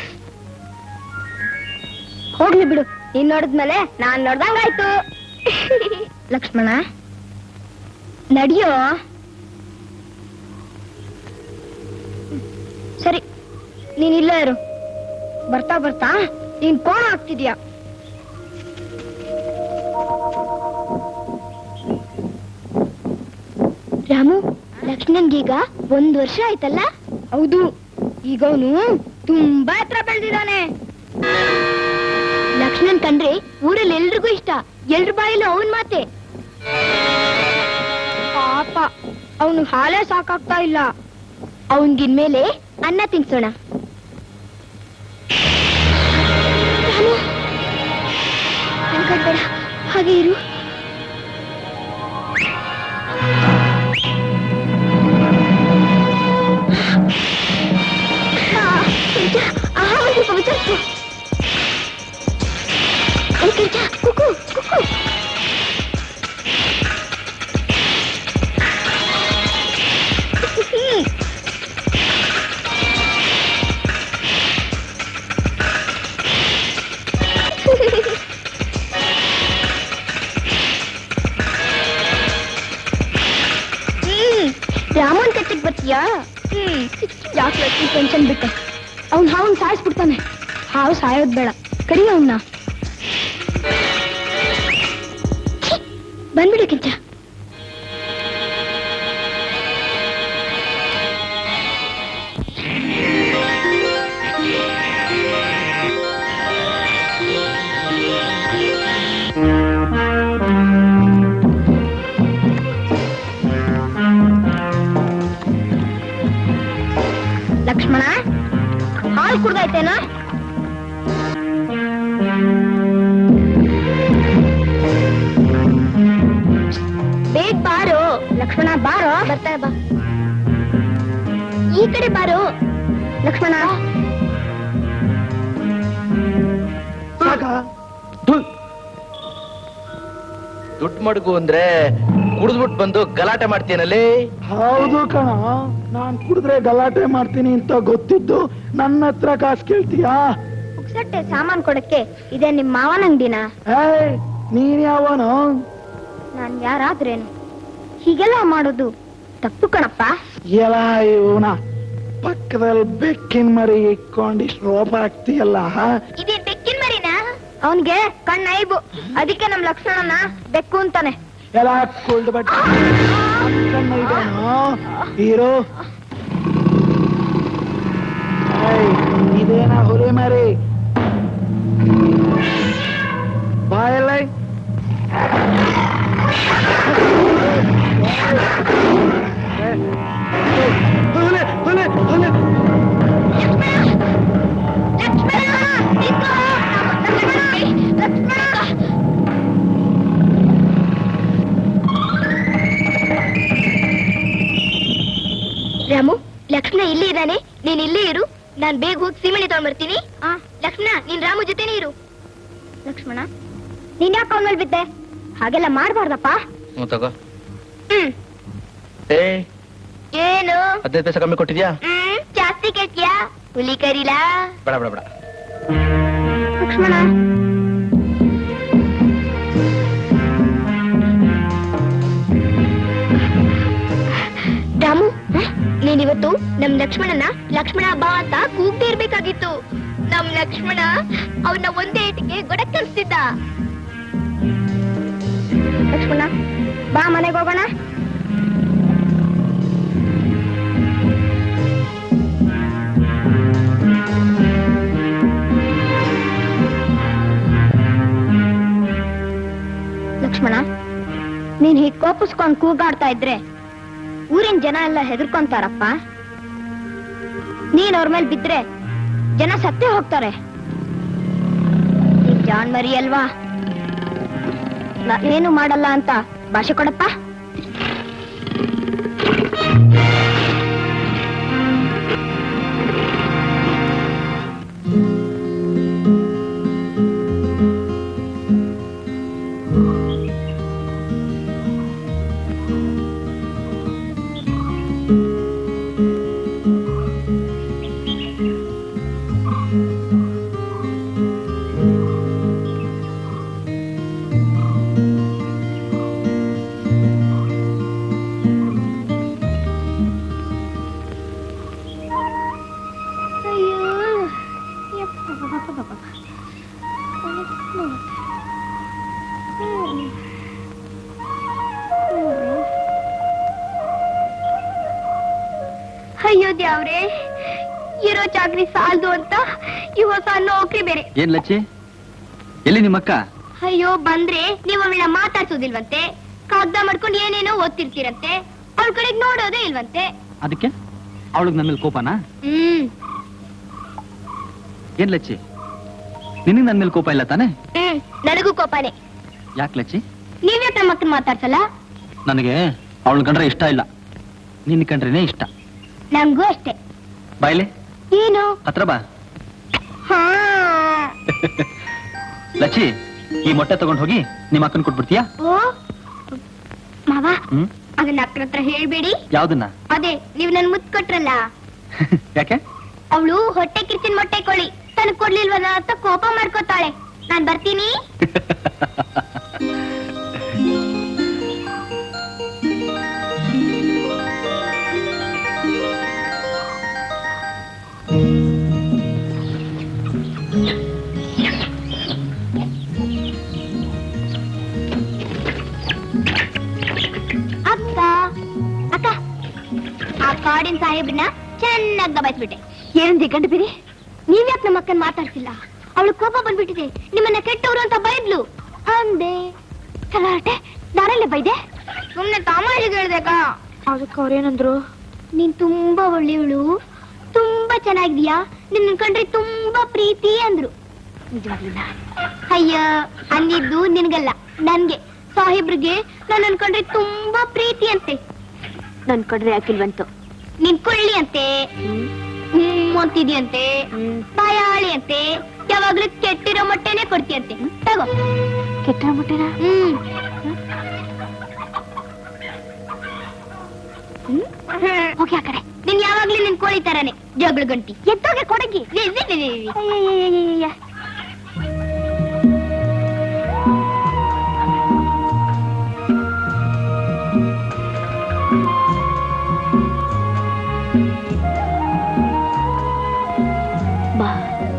ಹೋಗ್ಲಿ ಬಿಡು, ನೀನ್ ನೋಡಿದ್ಮೇಲೆ ನಾನ್ ನೋಡ್ದಂಗಾಯ್ತು. ಲಕ್ಷ್ಮಣ ನಡಿಯೋ. ಸರಿ, ನೀನ್ ಇಲ್ಲೇ ಇರು. ಬರ್ತಾ ಬರ್ತಾ ನೀನ್ ಕೋಣ ಆಗ್ತಿದ್ಯಾ. ರಾಮು, ಲಕ್ಷ್ಮಣನ್ಗೀಗ ಒಂದ್ ವರ್ಷ ಆಯ್ತಲ್ಲ? ಹೌದು. ಈಗ ಅವನು ತುಂಬಾ ಹತ್ರ ಬೆಳೆದಿದ್ದಾನೆ. ಲಕ್ಷ್ಮಣನ್ ಕಂಡ್ರೆ ಊರಲ್ಲಿ ಎಲ್ರಿಗೂ ಇಷ್ಟ. ಎಲ್ರ ಬಾಯಲ್ಲೂ ಅವನ್ ಮಾತೆ. ಪಾಪ, ಅವನು ಹಾಲೇ ಸಾಕಾಗ್ತಾ ಇಲ್ಲ. ಅವನ್ಗಿನ್ಮೇಲೆ ಅನ್ನ ತಿನ್ಸೋಣ. ಅನ್ಕೊಂಡ್ಬೇಡ, ಹಾಗೆ ಇರು. ಕುಕು ಕುಕು. ರಾಮನ್ ಕಟ್ಟಿಗೆ ಬರ್ತೀಯಾ? ಹ್ಮ್ ಯಾಕೆ ಟೆನ್ಷನ್ ಬಿಟ್ಟೆ. ಅವ್ನ್ ಹಾವನ್ ಸಾಯಿಸ್ಬಿಡ್ತಾನೆ. ಹಾವು ಸಾಯೋದ್ ಬೇಡ, ಕಡಿ ಅವನ್ನ. ಬಂದ್ಬಿಡು ಕಿಂಚ. ಲಕ್ಷ್ಮಣ, ಹಾಲು ಕುಡ್ದಾಯ್ತೇನಾ? ಬೇಗ ಬಾರೋ. ಲಕ್ಷ್ಮಣ ಬಾರೋ. ಬರ್ತಾ ಬಾ. ಈ ಕಡೆ ಬಾರೋ ಲಕ್ಷ್ಮಣ. ದುಡ್ಡು ಮಡಗು ಅಂದ್ರೆ ಕುಡಿದ್ಬಿಟ್ಟು ಬಂದು ಗಲಾಟೆ ಮಾಡ್ತೀನಲ್ಲಿ. ಹೌದು ಕಣ, ನಾನ್ ಕುಡಿದ್ರೆ ಗಲಾಟೆ ಮಾಡ್ತೀನಿ ಅಂತ ಗೊತ್ತಿದ್ದು ನನ್ನ ಹತ್ರ ಕಾಸು ಕೇಳ್ತೀಯಾ? ಪುಕ್ಸಟ್ಟೆ ಸಾಮಾನ್ ಕೊಡಕ್ಕೆ ಇದೇ ನಿಮ್ ಮಾವನ ಅಂಗಡಿನ? ಏಯ್, ನೀನ್ ಯಾವನು? ನಾನ್ ಯಾರಾದ್ರೇನು ಹೀಗೆಲ್ಲ ಮಾಡೋದು ತಪ್ಪು ಕಣಪ್ಪ. ಎಲ್ಲ ಇವನ ಪಕ್ಕದಲ್ಲಿ ಬೆಕ್ಕಿನ ಮರಿ ಇಟ್ಕೊಂಡಿಷ್ಟು ರೋಪ ಆಗ್ತೀಯಲ್ಲ. ಇದೇ ಬೆಕ್ಕಿನ ಮರಿನಾ? ಅವನ್ಗೆ ಕಣ್ಣ ಐಬು, ಅದಕ್ಕೆ ನಮ್ ಲಕ್ಷ್ಮಣನ ಬೆಕ್ಕು ಅಂತಾನೆ. ಎಲ್ಲ ಕುಳ್ದು ಬಟ್ಟೆ ಹೀರೋ. ಇದೇನ ಹುಲಿ ಮರಿ? ಬಾಯಲ್ಲ ಹುಲಿ ಹುಲಿ ಹುಲಿ. ರಾಮು, ಲಕ್ಷ್ಮಣ ಇಲ್ಲಿ ಇದ್ದಾನೆ, ನೀನ್ ಇಲ್ಲೇ ಇರು. ನಾನ್ ಬೇಗ ಹೋಗಿ ಸೀಮಣಿ ತಗೊಂಡ್ಬರ್ತೀನಿ. ಲಕ್ಷ್ಮಣ, ನೀನ್ ರಾಮು ಜೊತೆನೇ ಇರು. ಲಕ್ಷ್ಮಣ, ನೀನ್ ಯಾಕೆ ಅವನ ಮೇಲೆ ಬಿದ್ದೆ? ಹಾಗೆಲ್ಲ ಮಾಡ್ಬಾರ್ದಪ್ಪ. ತಗೋ. ಹ್ಮ್. ಏ ಏನು? ಹದಿನೈದು ಪೈಸೆ ಕಮ್ಮಿ ಕೊಟ್ಟಿದ್ಯಾ? ಹ್ಮ್ ಹುಲಿ ಕೇಳ್ತೀಯಾ? ಹುಲಿ ಕರೀಲಾ? ಬೇಡ ಬೇಡ ಬೇಡ. ಲಕ್ಷ್ಮಣ ರಾಮು, ನೀನಿವತ್ತು ನಮ್ ಲಕ್ಷ್ಮಣನ ಲಕ್ಷ್ಮಣ ಬಾ ಅಂತ ಕೂಗ್ದೇ ಇರ್ಬೇಕಾಗಿತ್ತು. ನಮ್ ಲಕ್ಷ್ಮಣ ಅವನ್ನ ಒಂದೇ ಏಟಿಗೆ ಗೊಡಕ್ ಕಲ್ಸ್ತಿದ್ದ. ಲಕ್ಷ್ಮಣ ಬಾ ಮನೆಗೆ ಹೋಗೋಣ. ಲಕ್ಷ್ಮಣ, ನೀನ್ ಹೀಗ್ ಕೋಪಿಸ್ಕೊಂಡ್ ಕೂಗಾಡ್ತಾ ಇದ್ರೆ ಊರಿನ ಜನ ಎಲ್ಲ ಹೆದರ್ಕೊಂತಾರಪ್ಪ. ನೀನ್ ಅವ್ರ ಮೇಲೆ ಬಿದ್ರೆ ಜನ ಸತ್ತೇ ಹೋಗ್ತಾರೆ. ನೀನ್ ಜಾಣ್ ಮರಿ ಅಲ್ವಾ, ಏನು ಮಾಡಲ್ಲ ಅಂತ ಭಾಷೆ ಕೊಡಪ್ಪ. ಅಯ್ಯೋ ದ್ಯಾವ್ರೆ, ಇರೋ ಚಾಕ್ರಿ ಸಾಲ್ದು ಅಂತ ಈ ಹೊಸ ನೌಕರಿ ಬೇರೆ. ಏನ್ ಲಚ್ಚಿ, ಎಲ್ಲಿ ನಿಮ್ಮಕ್ಕ? ಅಯ್ಯೋ ಬಂದ್ರೆ ನೀವು ಅವಳ ಮಾತಾಡ್ಸೋದಿಲ್ವಂತೆ, ಕಾಗ್ದ ಮಾಡ್ಕೊಂಡು ಏನೇನೋ ಓದ್ತಿರ್ತೀರಂತೆ, ಅವಳ ಕಡೆಗ್ ನೋಡೋದೇ ಇಲ್ವಂತೆ. ಅದಕ್ಕೆ ಅವಳಿಗೆ ನನ್ನ ಮೇಲೆ ಕೋಪನಾ? ಹ್ಮ್ ಏನ್ ಲಚ್ಚಿ, ನಿನಗ್ ನನ್ ಮೇಲೆ ಕೋಪ ಇಲ್ಲ ತಾನೆ? ಹ್ಮ್ ನನಗೂ ಕೋಪನೇ. ಯಾಕೆ ಲಚ್ಚಿ? ನೀವ್ಯಾಕೆ ನಮ್ಮ ಅಕ್ಕನ ಮಾತಾಡ್ಸಲ್ಲ? ನನಗೆ ಅವಳು ಕಂಡ್ರೆ ಇಷ್ಟ ಇಲ್ಲ, ನಿನ್ ಕಂಡ್ರೇನೆ ಇಷ್ಟ. ನಂಗೂ ಅಷ್ಟೇ. ಬಾಯ್ಲೆ ಏನು? ಹತ್ರ ಬಾ. ಹಾ ಲಚ್ಚಿ, ಈ ಮೊಟ್ಟೆ ತಗೊಂಡ್ ಹೋಗಿ ನಿಮ್ಮ ಅಕ್ಕನ್ ಕೊಟ್ಬಿಡ್ತೀಯಾ? ಓ ಮಾವ, ಹ್ಮ್ ಅದನ್ನ ಅಕ್ಕನ ಹತ್ರ ಹೇಳ್ಬೇಡಿ. ಯಾವ್ದನ್ನ? ಅದೇ ನೀವ್ ನನ್ ಮುತ್ ಕೊಟ್ರಲ್ಲ. ಯಾಕೆ? ಅವಳು ಹೊಟ್ಟೆ ಕಿರ್ಚಿನ ಮೊಟ್ಟೆ ಕೊಳ್ಳಿ ತನಗ್ ಕೊಡ್ಲಿಲ್ವಲ್ಲ ಅಂತ ಕೋಪ ಮಾಡ್ಕೋತಾಳೆ. ನಾನ್ ಬರ್ತೀನಿ. ಅಕ್ಕ ಅಕ್ಕ, ಆ ಕಾಡಿನ ಸಾಹೇಬ್ರನ್ನ ಚೆನ್ನಾಗಿ ದಬಾಯಿಸ್ಬಿಟ್ಟೆ. ಏನಂದಿ ಗಂಡು ಬಿರಿ, ನೀವ್ಯಾಕೆ ನಮ್ಮ ಅಕ್ಕನ್ ಮಾತಾಡ್ತಿಲ್ಲ? ಅವಳು ಕೋಪ ಬಂದ್ಬಿಟ್ಟಿದೆ, ನಿಮ್ಮನ್ನ ಕೆಟ್ಟವ್ರು ಅಂತ ಬೈದ್ಲು ಅಂದೆ. ಕಲಾಟೆ ನಾನಲ್ಲೇ ಬೈದೆ, ಸುಮ್ನೆ ತಮಾಷೆಗೆ ಹೇಳ್ದಕ್ಕ. ಅದಕ್ಕೆ ಅವ್ರೇನಂದ್ರು? ನೀನ್ ತುಂಬಾ ಒಳ್ಳೆಯವಳು, ತುಂಬಾ ಚೆನ್ನಾಗಿದ್ಯಾ, ನಿನ್ನ ಕಂಡ್ರೆ ತುಂಬಾ ಪ್ರೀತಿ ಅಂದ್ರು. ನಿಜವಾಗ್ಲೂ? ಅಯ್ಯ, ಅಂದಿದ್ದು ನಿನ್ಗಲ್ಲ ನನ್ಗೆ. ಸಾಹೇಬ್ರಿಗೆ ನಾನು ಅನ್ಕೊಂಡ್ರೆ ತುಂಬಾ ಪ್ರೀತಿ ಅಂತೆ. ನನ್ ಕಡ್ರೆ ಹಾಕಿಲ್ವಂತು, ನಿನ್ ಕೊಳ್ಳಿ ಅಂತೆ, ಹ್ಮ್ ಅಂತಿದ್ಯಂತೆ, ಬಾಯಾಳಿ ಅಂತೆ, ಯಾವಾಗ್ಲೂ ಕೆಟ್ಟಿರೋ ಮೊಟ್ಟೆನೆ ಕೊಡ್ತೀಯಂತೆ. ತಗೋ ಕೆಟ್ಟಿರೋ ಮೊಟ್ಟೆನ. ಹ್ಮ್ ಹೋಗಿ ಆ ಕಡೆ. ನೀನ್ ಯಾವಾಗ್ಲೂ ನಿನ್ ಕೋಳಿ ತರಾನೆ ಜಗಳ ಗಂಟಿ. ಎತ್ತೋಗೆ ಕೊಡಗಿ. ಬಾ.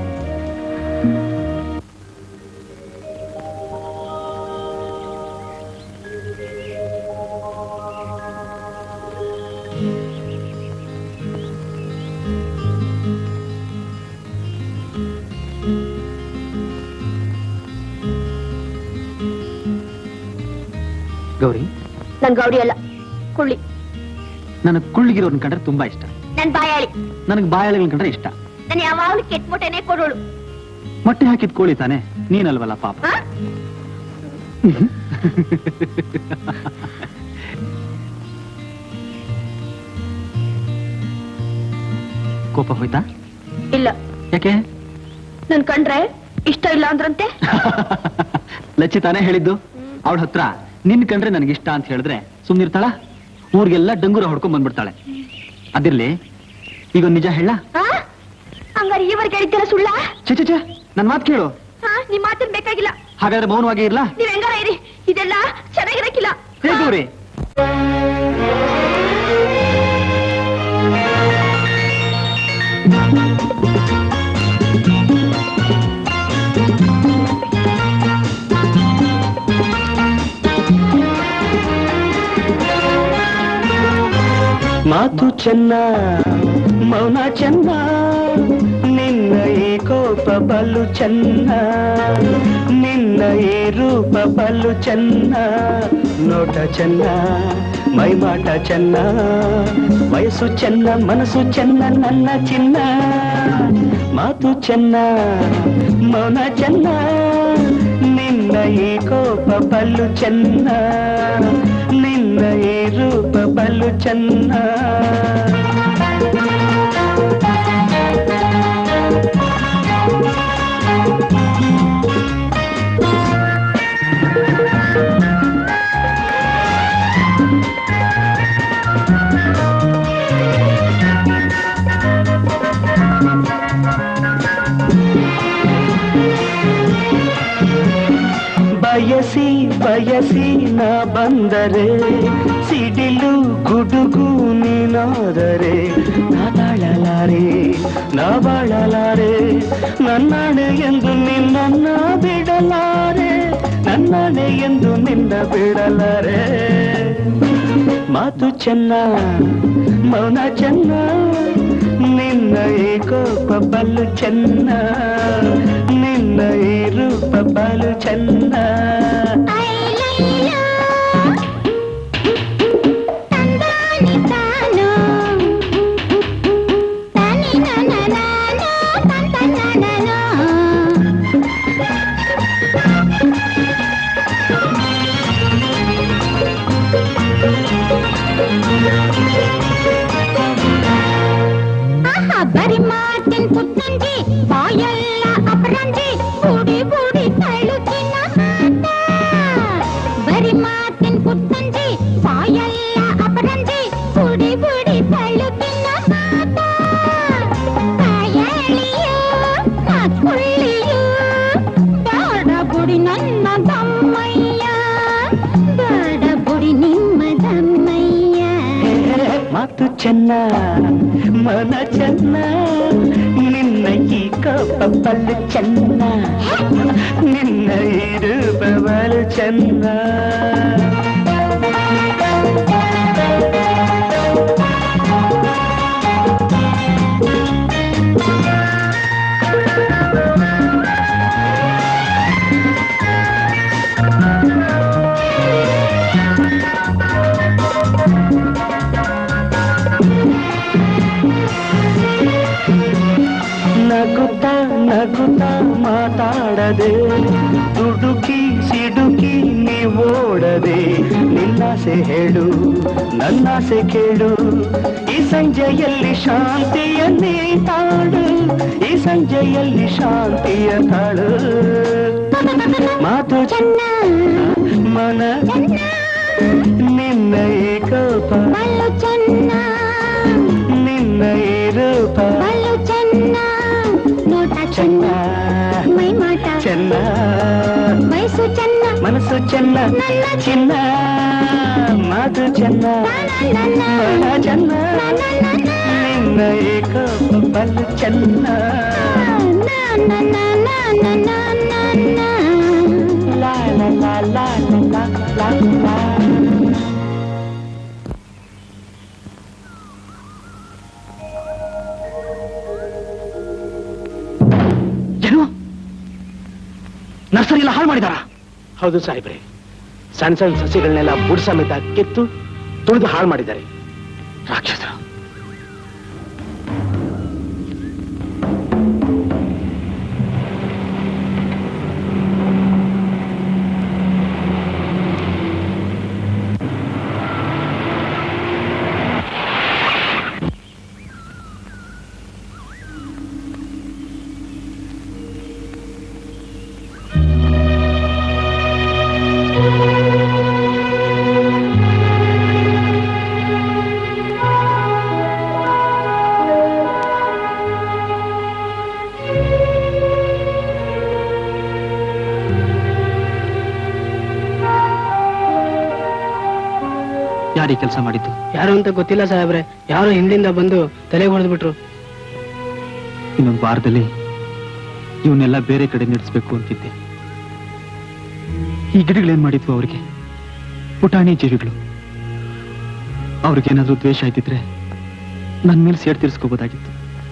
ಗೌರಿ, ನನ್ ಗೌರಿ ಅಲ್ಲ, ಕುಳ್ಳಿ. ನನಗ್ ಕುಳ್ಳಿಗಿರೋನ್ ಕಂಡ್ರೆ ತುಂಬಾ ಇಷ್ಟ. ನನ್ ಬಾಯಾಳಿ. ನನಗ್ ಬಾಯಾಳಿಗಳ್ ಕಂಡ್ರೆ ಇಷ್ಟ. ನಾನು ಯಾವಾಗ್ಲೂ ಕೆಟ್ಟ ಮೊಟ್ಟೆನೆ ಕೊಡೋಳು. ಮೊಟ್ಟೆ ಹಾಕಿದ್ ಕೋಳಿ ತಾನೆ, ನೀನಲ್ವಲ್ಲ ಪಾಪ. ಕೋಪ ಹೋಯ್ತಾ? ಇಲ್ಲ. ಯಾಕೆ? ನನ್ ಕಂಡ್ರೆ ಇಷ್ಟ ಇಲ್ಲ ಅಂದ್ರಂತೆ. ಲಚ್ಚಿ ತಾನೇ ಹೇಳಿದ್ದು. ಅವಳ ಹತ್ರ ನಿನ್ ಕಂಡ್ರೆ ನನಗಿಷ್ಟ ಅಂತ ಹೇಳಿದ್ರೆ ಸುಮ್ನಿರ್ತಾಳ? ಊರಿಗೆಲ್ಲ ಡಂಗೂರ ಹೊಡ್ಕೊಂಡ್ ಬಂದ್ಬಿಡ್ತಾಳೆ. ಅದಿರ್ಲಿ, ಈಗ ನಿಜ ಹೇಳ? ಹಂಗಾರೆ ಈವರೆಗೆ ಹೇಳಿದ್ದೆಲ್ಲ ಸುಳ್ಳ? ಚೆ ಚೆ ನನ್ ಮಾತು ಕೇಳು. ನಿಮ್ ಮಾತೇನ್ ಬೇಕಾಗಿಲ್ಲ. ಹಾಗಾದ್ರೆ ಮೌನವಾಗಿ ಇರ್ಲಾ? ನೀವ್ ಹೆಂಗಾರ ಇರಿ, ಇದೆಲ್ಲ ಚೆನ್ನಾಗಿರಕ್ಕಿಲ್ಲ. ಹೇಗೂರಿ? ಮಾತು ಚೆನ್ನ, ಮೌನ ಚೆನ್ನ, ನಿನ್ನ ಈ ಕೋಪ ಬಲು ಚೆನ್ನ, ನಿನ್ನ ಈ ರೂಪ ಬಲು ಚೆನ್ನ, ನೋಟ ಚೆನ್ನ, ಮೈಮಾಟ ಚೆನ್ನ, ವಯಸ್ಸು ಚೆನ್ನ, ಮನಸ್ಸು ಚೆನ್ನ, ನನ್ನ ಚಿನ್ನ. ಮಾತು ಚೆನ್ನ, ಮೌನ ಚೆನ್ನ, ನಿನ್ನ ಈ ಕೋಪ ಬಲು ಚೆನ್ನ, ನಿನ್ನ ಈ ರೂಪ ಬಲು ಚೆನ್ನ. ಬಯಸಿ ಬಯಸಿ ನಾ ಬಂದರೆ, ಸಿಡಿಲು ಗುಡುಗು ನೀನಾದರೆ, ನಾ ತಾಳಲಾರೆ ನಾ ಬಾಳಲಾರೆ, ನನ್ನಾಣೆ ಎಂದು ನಿನ್ನ ಬಿಡಲಾರೆ, ನನ್ನಾಣೆ ಎಂದು ನಿನ್ನ ಬಿಡಲಾರೆ. ಮಾತು ಚೆನ್ನ, ಮೌನ ಚೆನ್ನ, ನಿನ್ನ ಈ ಕೋಪ ಬಲು ಚೆನ್ನ, ನಿನ್ನ ಈ ರೂಪ ಬಲು ಚೆನ್ನ. ಬರಿ ಮಾತಿನ ಪುಟ್ಟಂಜಿ ಬಾಯೆಲ್ಲ ಅಪರಂಜಿ, ಬುಡಿ ಬುಡಿ ತಳುಕಿನ ಮಾತ. ಬರಿ ಮಾತಿನ ಪುಟ್ಟಂಜಿ ಬಾಯೆಲ್ಲ ಅಪರಂಜಿ, ಬುಡಿ ಬುಡಿ ತಳುಕಿನ ಮಾತ. ಬಾಯಳಿಯೋ ಮಾತುಳ್ಳಿಯೋ, ಬೇಡ ಬುಡಿ ನನ್ನ ದಮ್ಮಯ್ಯ, ಬೇಡ ಬುಡಿ ನಿಮ್ಮ ದಮ್ಮಯ್ಯ. ಮಾತು ಚೆನ್ನ, ಮನ ಚೆನ್ನ, ನಿನ್ನ ಈ ಕೋಪ ಬಲು ಚೆನ್ನ, ನಿನ್ನ ಈ ರೂಪ ಬಲು ಚೆನ್ನ. ನಗುತ್ತಾ ನಗುತ್ತಾ ಮಾತಾಡದೆ, ದುಡುಕಿ ಸಿಡುಕಿ ನೀವೋಡದೆ, ನಿನ್ನಾಸೆ ಹೇಳು ನನ್ನಾಸೆ ಕೇಳು, ಈ ಸಂಜೆಯಲ್ಲಿ ಶಾಂತಿಯ ನೀ ತಾಳು, ಈ ಸಂಜೆಯಲ್ಲಿ ಶಾಂತಿಯ ತಾಳು. ಮಾತು ಚೆನ್ನ, ಮನ ನಿನ್ನ ಈ ಕೋಪ ಬಲು ಚೆನ್ನ, ನಿನ್ನ ಈ ರೂಪ ಬಲು ಚೆನ್ನ, ನೋಟ ಚೆನ್ನ, ಮೈಮಾಟ ಚೆನ್ನ, ವಯಸ್ಸು ಚೆನ್ನ, ಮನಸ್ಸು ಚೆನ್ನ, ಚಿನ್ನ. ಮಾತು ಚೆನ್ನ, ಮನ ಚೆನ್ನ, ನಿನ್ನ ಈ ಕೋಪ ಬಲು ಚೆನ್ನ. ಲಾ ಲಾ ಲಾ ಲಾ ಲಾ ಲಾ ಲಾ. ಏನು ನರ್ಸರಿ ಎಲ್ಲ ಹಾಳು ಮಾಡಿದಾರ? ಹೌದು ಸಾಹೇಬ್ರೆ, ಸಣ್ಣ ಸಣ್ಣ ಸಸಿಗಳನ್ನೆಲ್ಲ ಬುಡ ಸಮೇತ ಕಿತ್ತು ತುಳಿದು ಹಾಳು ಮಾಡಿದ್ದಾರೆ ರಾಕ್ಷಸರು. ಯಾರೀ ಕೆಲಸ ಮಾಡಿದ್ದು? ಯಾರು ಅಂತ ಗೊತ್ತಿಲ್ಲ ಸಾಹೇಬ್ರೆ, ಯಾರು ಹಿಂದಿಂದ ಬಂದು ತಲೆಗೆ ಹೊಡೆದು ಬಿಟ್ರು. ಇನ್ನೊಂದು ವಾರದಲ್ಲಿ ಇವನ್ನೆಲ್ಲ ಬೇರೆ ಕಡೆ ನಡೆಸಬೇಕು ಅಂತಿದ್ದೆ. ಈ ಗಿಡಗಳೇನ್ ಮಾಡಿದ್ವು ಅವ್ರಿಗೆ? ಪುಟಾಣಿ ಜೀವಿಗಳು. ಅವ್ರಿಗೇನಾದ್ರೂ ದ್ವೇಷ ಆಯ್ತಿದ್ರೆ ನನ್ ಮೇಲೆ ಸೇಡ್ ತೀರ್ಸ್ಕೋಬೋದಾಗಿತ್ತು.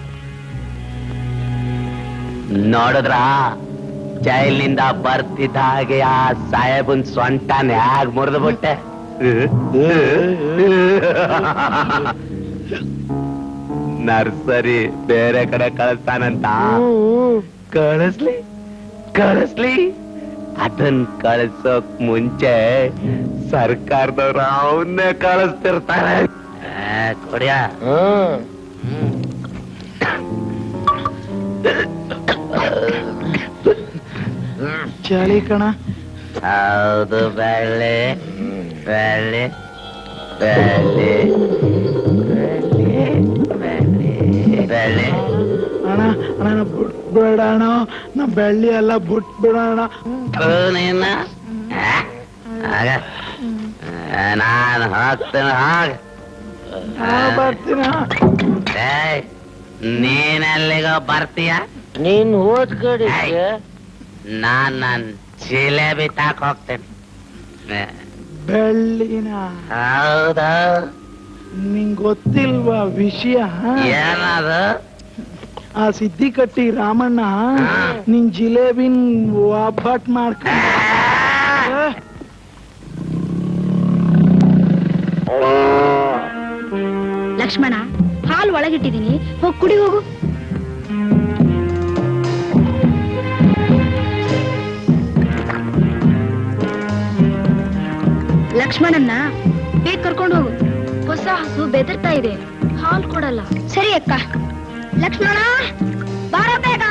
ನೋಡಿದ್ರ ಜೈಲಿನಿಂದ ಬರ್ತಿದ್ದ ಹಾಗೆ ಆ ಸಾಹೇಬನ್ ಸೊಂಟನ್ ಹ್ಯಾಗ್ ಮುರಿದು ಬಿಟ್ಟೆ. ನರ್ಸರಿ ಬೇರೆ ಕಡೆ ಕಳಿಸ್ತಾನಂತ. ಕಳಿಸ್ಲಿ ಕಳಿಸ್ಲಿ ಅದನ್ ಕಳಿಸೋಕ್ ಮುಂಚೆ ಸರ್ಕಾರದವ್ರು ಅವನ್ನೇ ಕಳಿಸ್ತಿರ್ತಾರೆ. ಕೊಡಿಯ ಚಳಿ ಕಣ. ಹೌದು ಬೆಳ್ಳಿ ಬೆಳ್ಳಿ ಬೆಳ್ಳಿ ಬೆಳ್ಳಿ. ಅಣ್ಣ ಅಣ್ಣ ಬಿಟ್ಬಿಡೋಣ, ನಾ ಬೆಳ್ಳಿ ಎಲ್ಲ ಬಿಟ್ಬಿಡೋಣ. ನೀನ ನಾನು ಹೋಗ್ತೇನೆ. ಹಾಗ ಬರ್ತೀನ. ನೀನೆಲ್ಲಿಗೋ ಬರ್ತೀಯ? ನೀನ್ ಹೋದ್ ಕಡೆ ನಾನ್ ನನ್ ಜಿಲೇಬಿ ತಾಕ್ ಹೋಗ್ತೇನೆ. ಬೆಳ್ಳಿನ ಹೌದಾ? ನಿಂಗ್ ಗೊತ್ತಿಲ್ವಾ ವಿಷಯ? ಏನದು? ಆ ಸಿದ್ದಿ ಕಟ್ಟಿ ರಾಮಣ್ಣ ನಿನ್ ಜಿಲೇಬಿನ್ ಒಬ್ಬಟ್ ಮಾಡ್ಕೊಂಡ. ಲಕ್ಷ್ಮಣ, ಹಾಲು ಒಳಗಿಟ್ಟಿದೀನಿ, ಹೋಗಿ ಕುಡಿ ಹೋಗು. ಲಕ್ಷ್ಮಣನ್ನ ಬೇಗ ಕರ್ಕೊಂಡು ಹೋಗು. ಹೊಸ ಹಸು ಬೆದರ್ತಾ ಇದೆ, ಹಾಲು ಕೊಡಲ್ಲ. ಸರಿ ಅಕ್ಕ. ಲಕ್ಷ್ಮಣ ಬಾರ ಬೇಗ.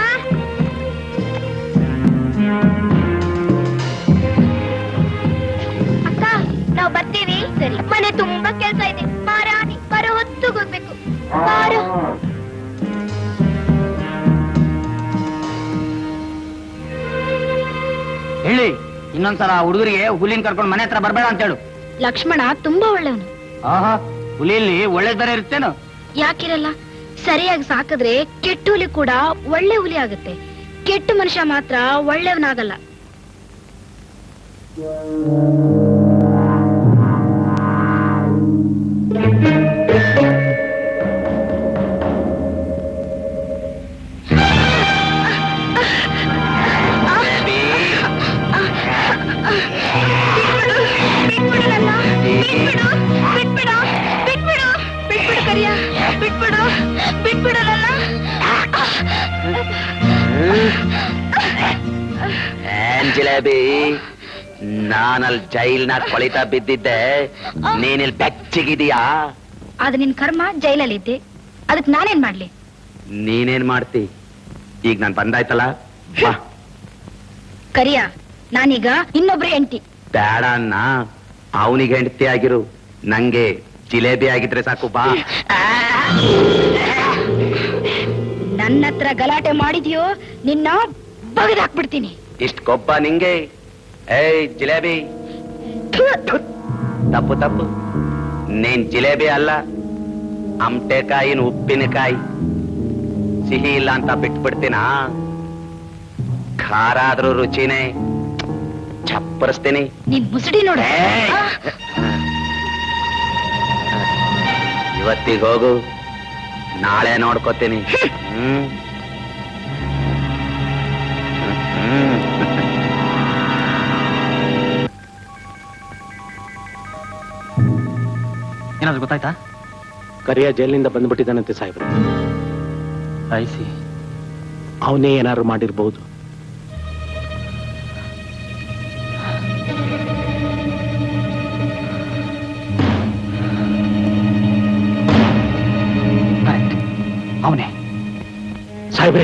ಅಕ್ಕ ನಾವು ಬರ್ತೀವಿ. ಸರಿ. ಮನೆ ತುಂಬಾ ಕೆಲ್ಸ ಇದೆ. ಮಾರಾಣಿ ಬರೋ ಹೊತ್ತು ಹೋಗ್ಬೇಕು. ಬಾರೋ. ಹೇಳಿ, ಇನ್ನೊಂದ್ಸಲ ಹುಡುಗರಿಗೆ ಹುಲಿನ ಕರ್ಕೊಂಡು ಮನೆ ಹತ್ರ ಬರ್ಬೇಡ ಅಂತ ಹೇಳು. ಲಕ್ಷ್ಮಣ ತುಂಬಾ ಒಳ್ಳೆಯವನು. ಆಹಾ, ಹುಲಿಯಲ್ಲಿ ಒಳ್ಳೆ ದರ ಇರ್ತೇನು? ಯಾಕಿರಲ್ಲ. ಸರಿಯಾಗಿ ಸಾಕಿದ್ರೆ ಕೆಟ್ಟ ಹುಲಿ ಕೂಡ ಒಳ್ಳೆ ಹುಲಿ ಆಗುತ್ತೆ. ಕೆಟ್ಟ ಮನುಷ್ಯ ಮಾತ್ರ ಒಳ್ಳೆಯವನಾಗಲ್ಲ. ಏನ್ ಜಿಲೇಬಿ, ನಾನಲ್ಲಿ ಜೈಲ್ನಾಗ ಕೊಳಿತಾ ಬಿದ್ದಿದ್ದೆ, ನೀನಿಲ್ ಬೆಚ್ಚಗಿದೀಯಾ? ಅದು ನಿನ್ ಕರ್ಮ. ಜೈಲಲ್ಲಿ ಇದ್ದೆ, ಅದಕ್ಕೆ ನಾನೇನ್ ಮಾಡ್ಲಿ? ನೀನೇನ್ ಮಾಡ್ತಿ? ಈಗ ನಾನ್ ಬಂದಾಯ್ತಲ್ಲ, ಬಾ. ಕರಿಯ, ನಾನೀಗ ಇನ್ನೊಬ್ರೆ ಹೆಂಡತಿ. ಬೇಡ ಅನ್ನ, ಅವನಿಗೆ ಹೆಂಡತಿ ಆಗಿರು, ನಂಗೆ ಜಿಲೇಬಿ ಆಗಿದ್ರೆ ಸಾಕು, ಬಾ. ನನ್ನ ಹತ್ರ ಗಲಾಟೆ ಮಾಡಿದ್ಯೋ ನಿನ್ನ ಬಗದಾಕ್ಬಿಡ್ತೀನಿ. ಇಷ್ಟ ಕೊಬ್ಬ ನಿಂಗೆ? ಏಯ್ ಜಿಲೇಬಿ, ತಪ್ಪು ತಪ್ಪು. ನೀನ್ ಜಿಲೇಬಿ ಅಲ್ಲ, ಅಮಟೆಕಾಯಿನ ಉಪ್ಪಿನಕಾಯಿ. ಸಿಹಿ ಇಲ್ಲ ಅಂತ ಬಿಟ್ಬಿಡ್ತೀನ, ಖಾರ ಆದ್ರೂ ರುಚಿನೇ. ಚಪ್ಪರಿಸ್ತೀನಿ. ನೀನ್ ಮುಸುಡಿ ನೋಡ. ಇವತ್ತಿಗೆ ಹೋಗು, ನಾಳೆ ನೋಡ್ಕೋತೀನಿ. ಹ್ಮ್ ಹ್ಮ್ ಏನಾದ್ರು ಗೊತ್ತಾಯ್ತಾ? ಕರಿಯ ಜೈಲಿನಿಂದ ಬಂದ್ಬಿಟ್ಟಿದ್ದಾನಂತೆ ಸಾಹೇಬ್ರೆ. ಐಸಿ, ಅವನೇ ಏನಾದ್ರು ಮಾಡಿರ್ಬಹುದು. ಅವನೇ ಸಾಹೇಬ್ರೆ,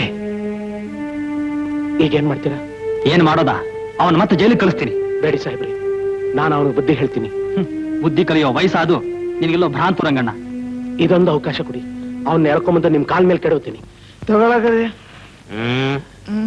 ಈಗೇನ್ ಮಾಡ್ತೀರಾ? ಏನ್ ಮಾಡೋದಾ? ಅವನ್ ಮತ್ತೆ ಜೈಲಿಗೆ ಕಳಿಸ್ತೀನಿ. ಬೇಡಿ ಸಾಹೇಬ್ರೆ, ನಾನು ಅವನಿಗೆ ಬುದ್ಧಿ ಹೇಳ್ತೀನಿ. ಬುದ್ಧಿ ಕಲಿಯೋ ವಯಸ್ಸಾದು ನಿನಗೆಲ್ಲೋ ಭ್ರಾಂತು ರಂಗಣ್ಣ. ಇದೊಂದು ಅವಕಾಶ ಕೊಡಿ, ಅವನ್ನ ಎಳ್ಕೊಂಬಂದು ನಿಮ್ ಕಾಲ್ ಮೇಲೆ ಕೆಡೋತೀನಿ. ತಗೊಳಕರಿ. ಹ್ಮ್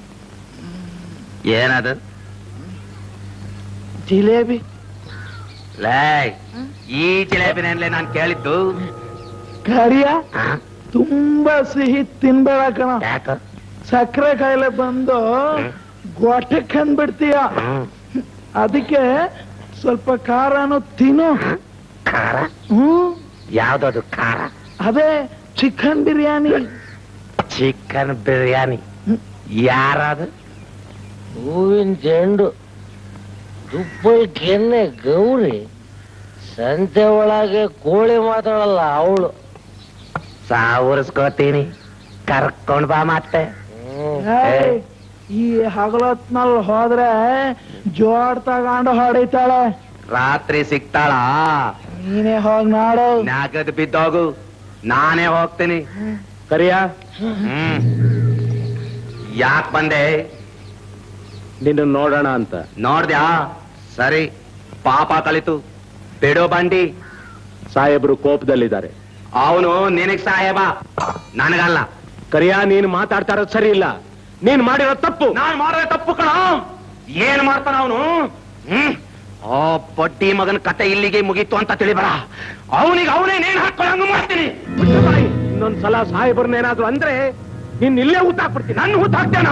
ಏನದು? ಜಿಲೇಬಿ. ಲೇ ಈ ಜಿಲೇಬಿನಲ್ಲೇ ನಾನು ಕೇಳಿದ್ದು. ಕರಿಯ ತುಂಬಾ ಸಿಹಿ ತಿನ್ಬೇಡ ಕಣ, ಯಾಕ? ಸಕ್ಕರೆ ಕಾಯಿಲೆ ಬಂದು ಗೊಟ್ಟಕ್ಕೆ ಅಂದ್ಬಿಡ್ತೀಯ. ಅದಕ್ಕೆ ಸ್ವಲ್ಪ ಖಾರನು ತಿನ್ನು. ಖಾರ? ಹ್ಮ್. ಯಾವ್ದದು ಖಾರ? ಅದೇ ಚಿಕನ್ ಬಿರಿಯಾನಿ. ಚಿಕನ್ ಬಿರಿಯಾನಿ ಯಾರದು? ಹೂವಿನ ಚೆಂಡು, ತುಪ್ಪದ ಕೆನ್ನೆ ಗೌರಿ, ಸಂತೆ ಒಳಗೆ ಕೋಳಿ ಮಾತಾಡಲ್ಲ ಅವಳು. ಸಾವರ್ಸ್ಕೋತೀನಿ, ಕರ್ಕೊಂಡ್ ಬಾ ಮತ್ತೆ. ಏಯ್, ಈ ಹಗಲೊತ್ನಲ್ಲಿ ಹೋದ್ರೆ ಜೋಡ್ ತಗೊಂಡು ಹೊಡಿತಾಳೆ. ರಾತ್ರಿ ಸಿಗ್ತಾಳ? ನೀನೇ ಹೋಗ್ ನಾಡು. ನಾಗದ್ ಬಿದ್ದೋಗು, ನಾನೇ ಹೋಗ್ತೀನಿ. ಕರಿಯ, ಹ್ಮ್ ಯಾಕೆ ಬಂದೆ? ನಿನ್ನ ನೋಡೋಣ ಅಂತ. ನೋಡ್ದ್ಯಾ? ಸರಿ, ಪಾಪ ಕಳಿತು, ಬಿಡು ಬಂಡಿ. ಸಾಹೇಬ್ರು ಕೋಪದಲ್ಲಿದ್ದಾರೆ. ಅವನು ನಿನಗ್ ಸಾಹೇಬ, ನನಗಲ್ಲ. ಕರಿಯ, ನೀನು ಮಾತಾಡ್ತಾ ಇರೋದು ಸರಿ ಇಲ್ಲ. ನೀನ್ ಮಾಡಿರೋ ತಪ್ಪು. ನಾನ್ ಮಾಡಿರೋ ತಪ್ಪು ಕಣ. ಏನ್ ಮಾಡ್ತಾನ ಅವನು? ಹ್ಮ್ ಆ ಬಡ್ಡಿ ಮಗನ ಕತೆ ಇಲ್ಲಿಗೆ ಮುಗೀತು ಅಂತ ತಿಳಿಬೇಡ. ಅವನಿಗೆ ಅವನೇ ನೇಣು ಹಾಕೊಳ್ಳಂಗ ಮಾಡ್ತೀನಿ. ಇನ್ನೊಂದ್ಸಲ ಸಾಹೇಬ್ರನ್ನೇನಾದ್ರು ಅಂದ್ರೆ ನೀನ್ ಇಲ್ಲೇ ಊತಾಕ್ಬಿಡ್ತೀನಿ. ನನ್ನ ಊತ ಹಾಕ್ತೇನ?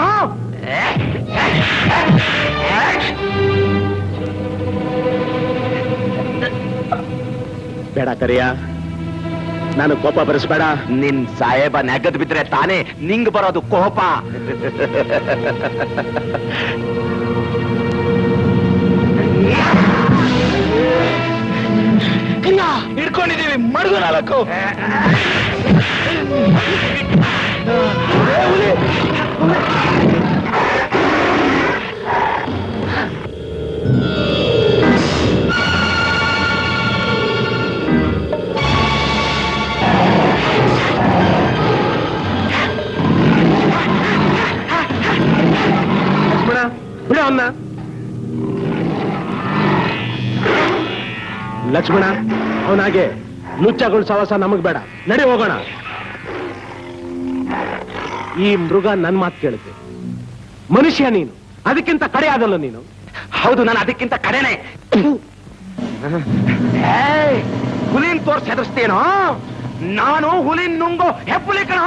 ಬೇಡ ಕರಿಯ, ನಾನು ಕೋಪ ಬರೆಸ್ಬೇಡ. ನಿನ್ ಸಾಹೇಬ ನೆಗದ್ ಬಿದ್ರೆ ತಾನೇ ನಿಂಗ್ ಬರೋದು ಕೋಪ. ಹಿಡ್ಕೊಂಡಿದೀವಿ ಮಡುಗು ನಾಲ್ಕು. ಬಿಡ ಅವನ್ನ. ಲಕ್ಷ್ಮಣ, ಅವನಾಗೆ ಲುಚ್ಚಗಳು ಸವಾಸ ನಮಗ್ ಬೇಡ. ನಡಿ ಹೋಗೋಣ. ಈ ಮೃಗ ನನ್ ಮಾತು ಕೇಳುತ್ತೆ. ಮನುಷ್ಯ ನೀನು, ಅದಕ್ಕಿಂತ ಕಡೆ ಆದಲ್ಲ ನೀನು. ಹೌದು, ನಾನು ಅದಕ್ಕಿಂತ ಕಡೆನೆ. ಹುಲಿನ್ ತೋರ್ಸಿ ಹೆದರ್ಸ್ತೇನೋ? ನಾನು ಹುಲಿನ್ ನುಂಗೋ ಹೆಪ್ಪುಲಿ ಕಣ.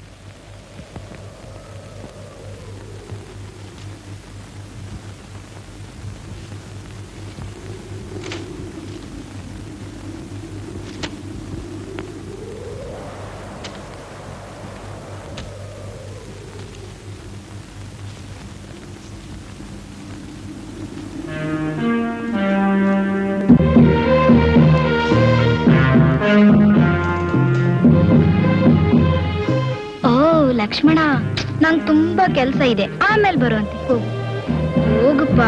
ಲಕ್ಷ್ಮಣ, ನಂಗೆ ತುಂಬಾ ಕೆಲ್ಸ ಇದೆ, ಆಮೇಲೆ ಬರುವಂತೆ. ಹೋಗು ಹೋಗಪ್ಪ.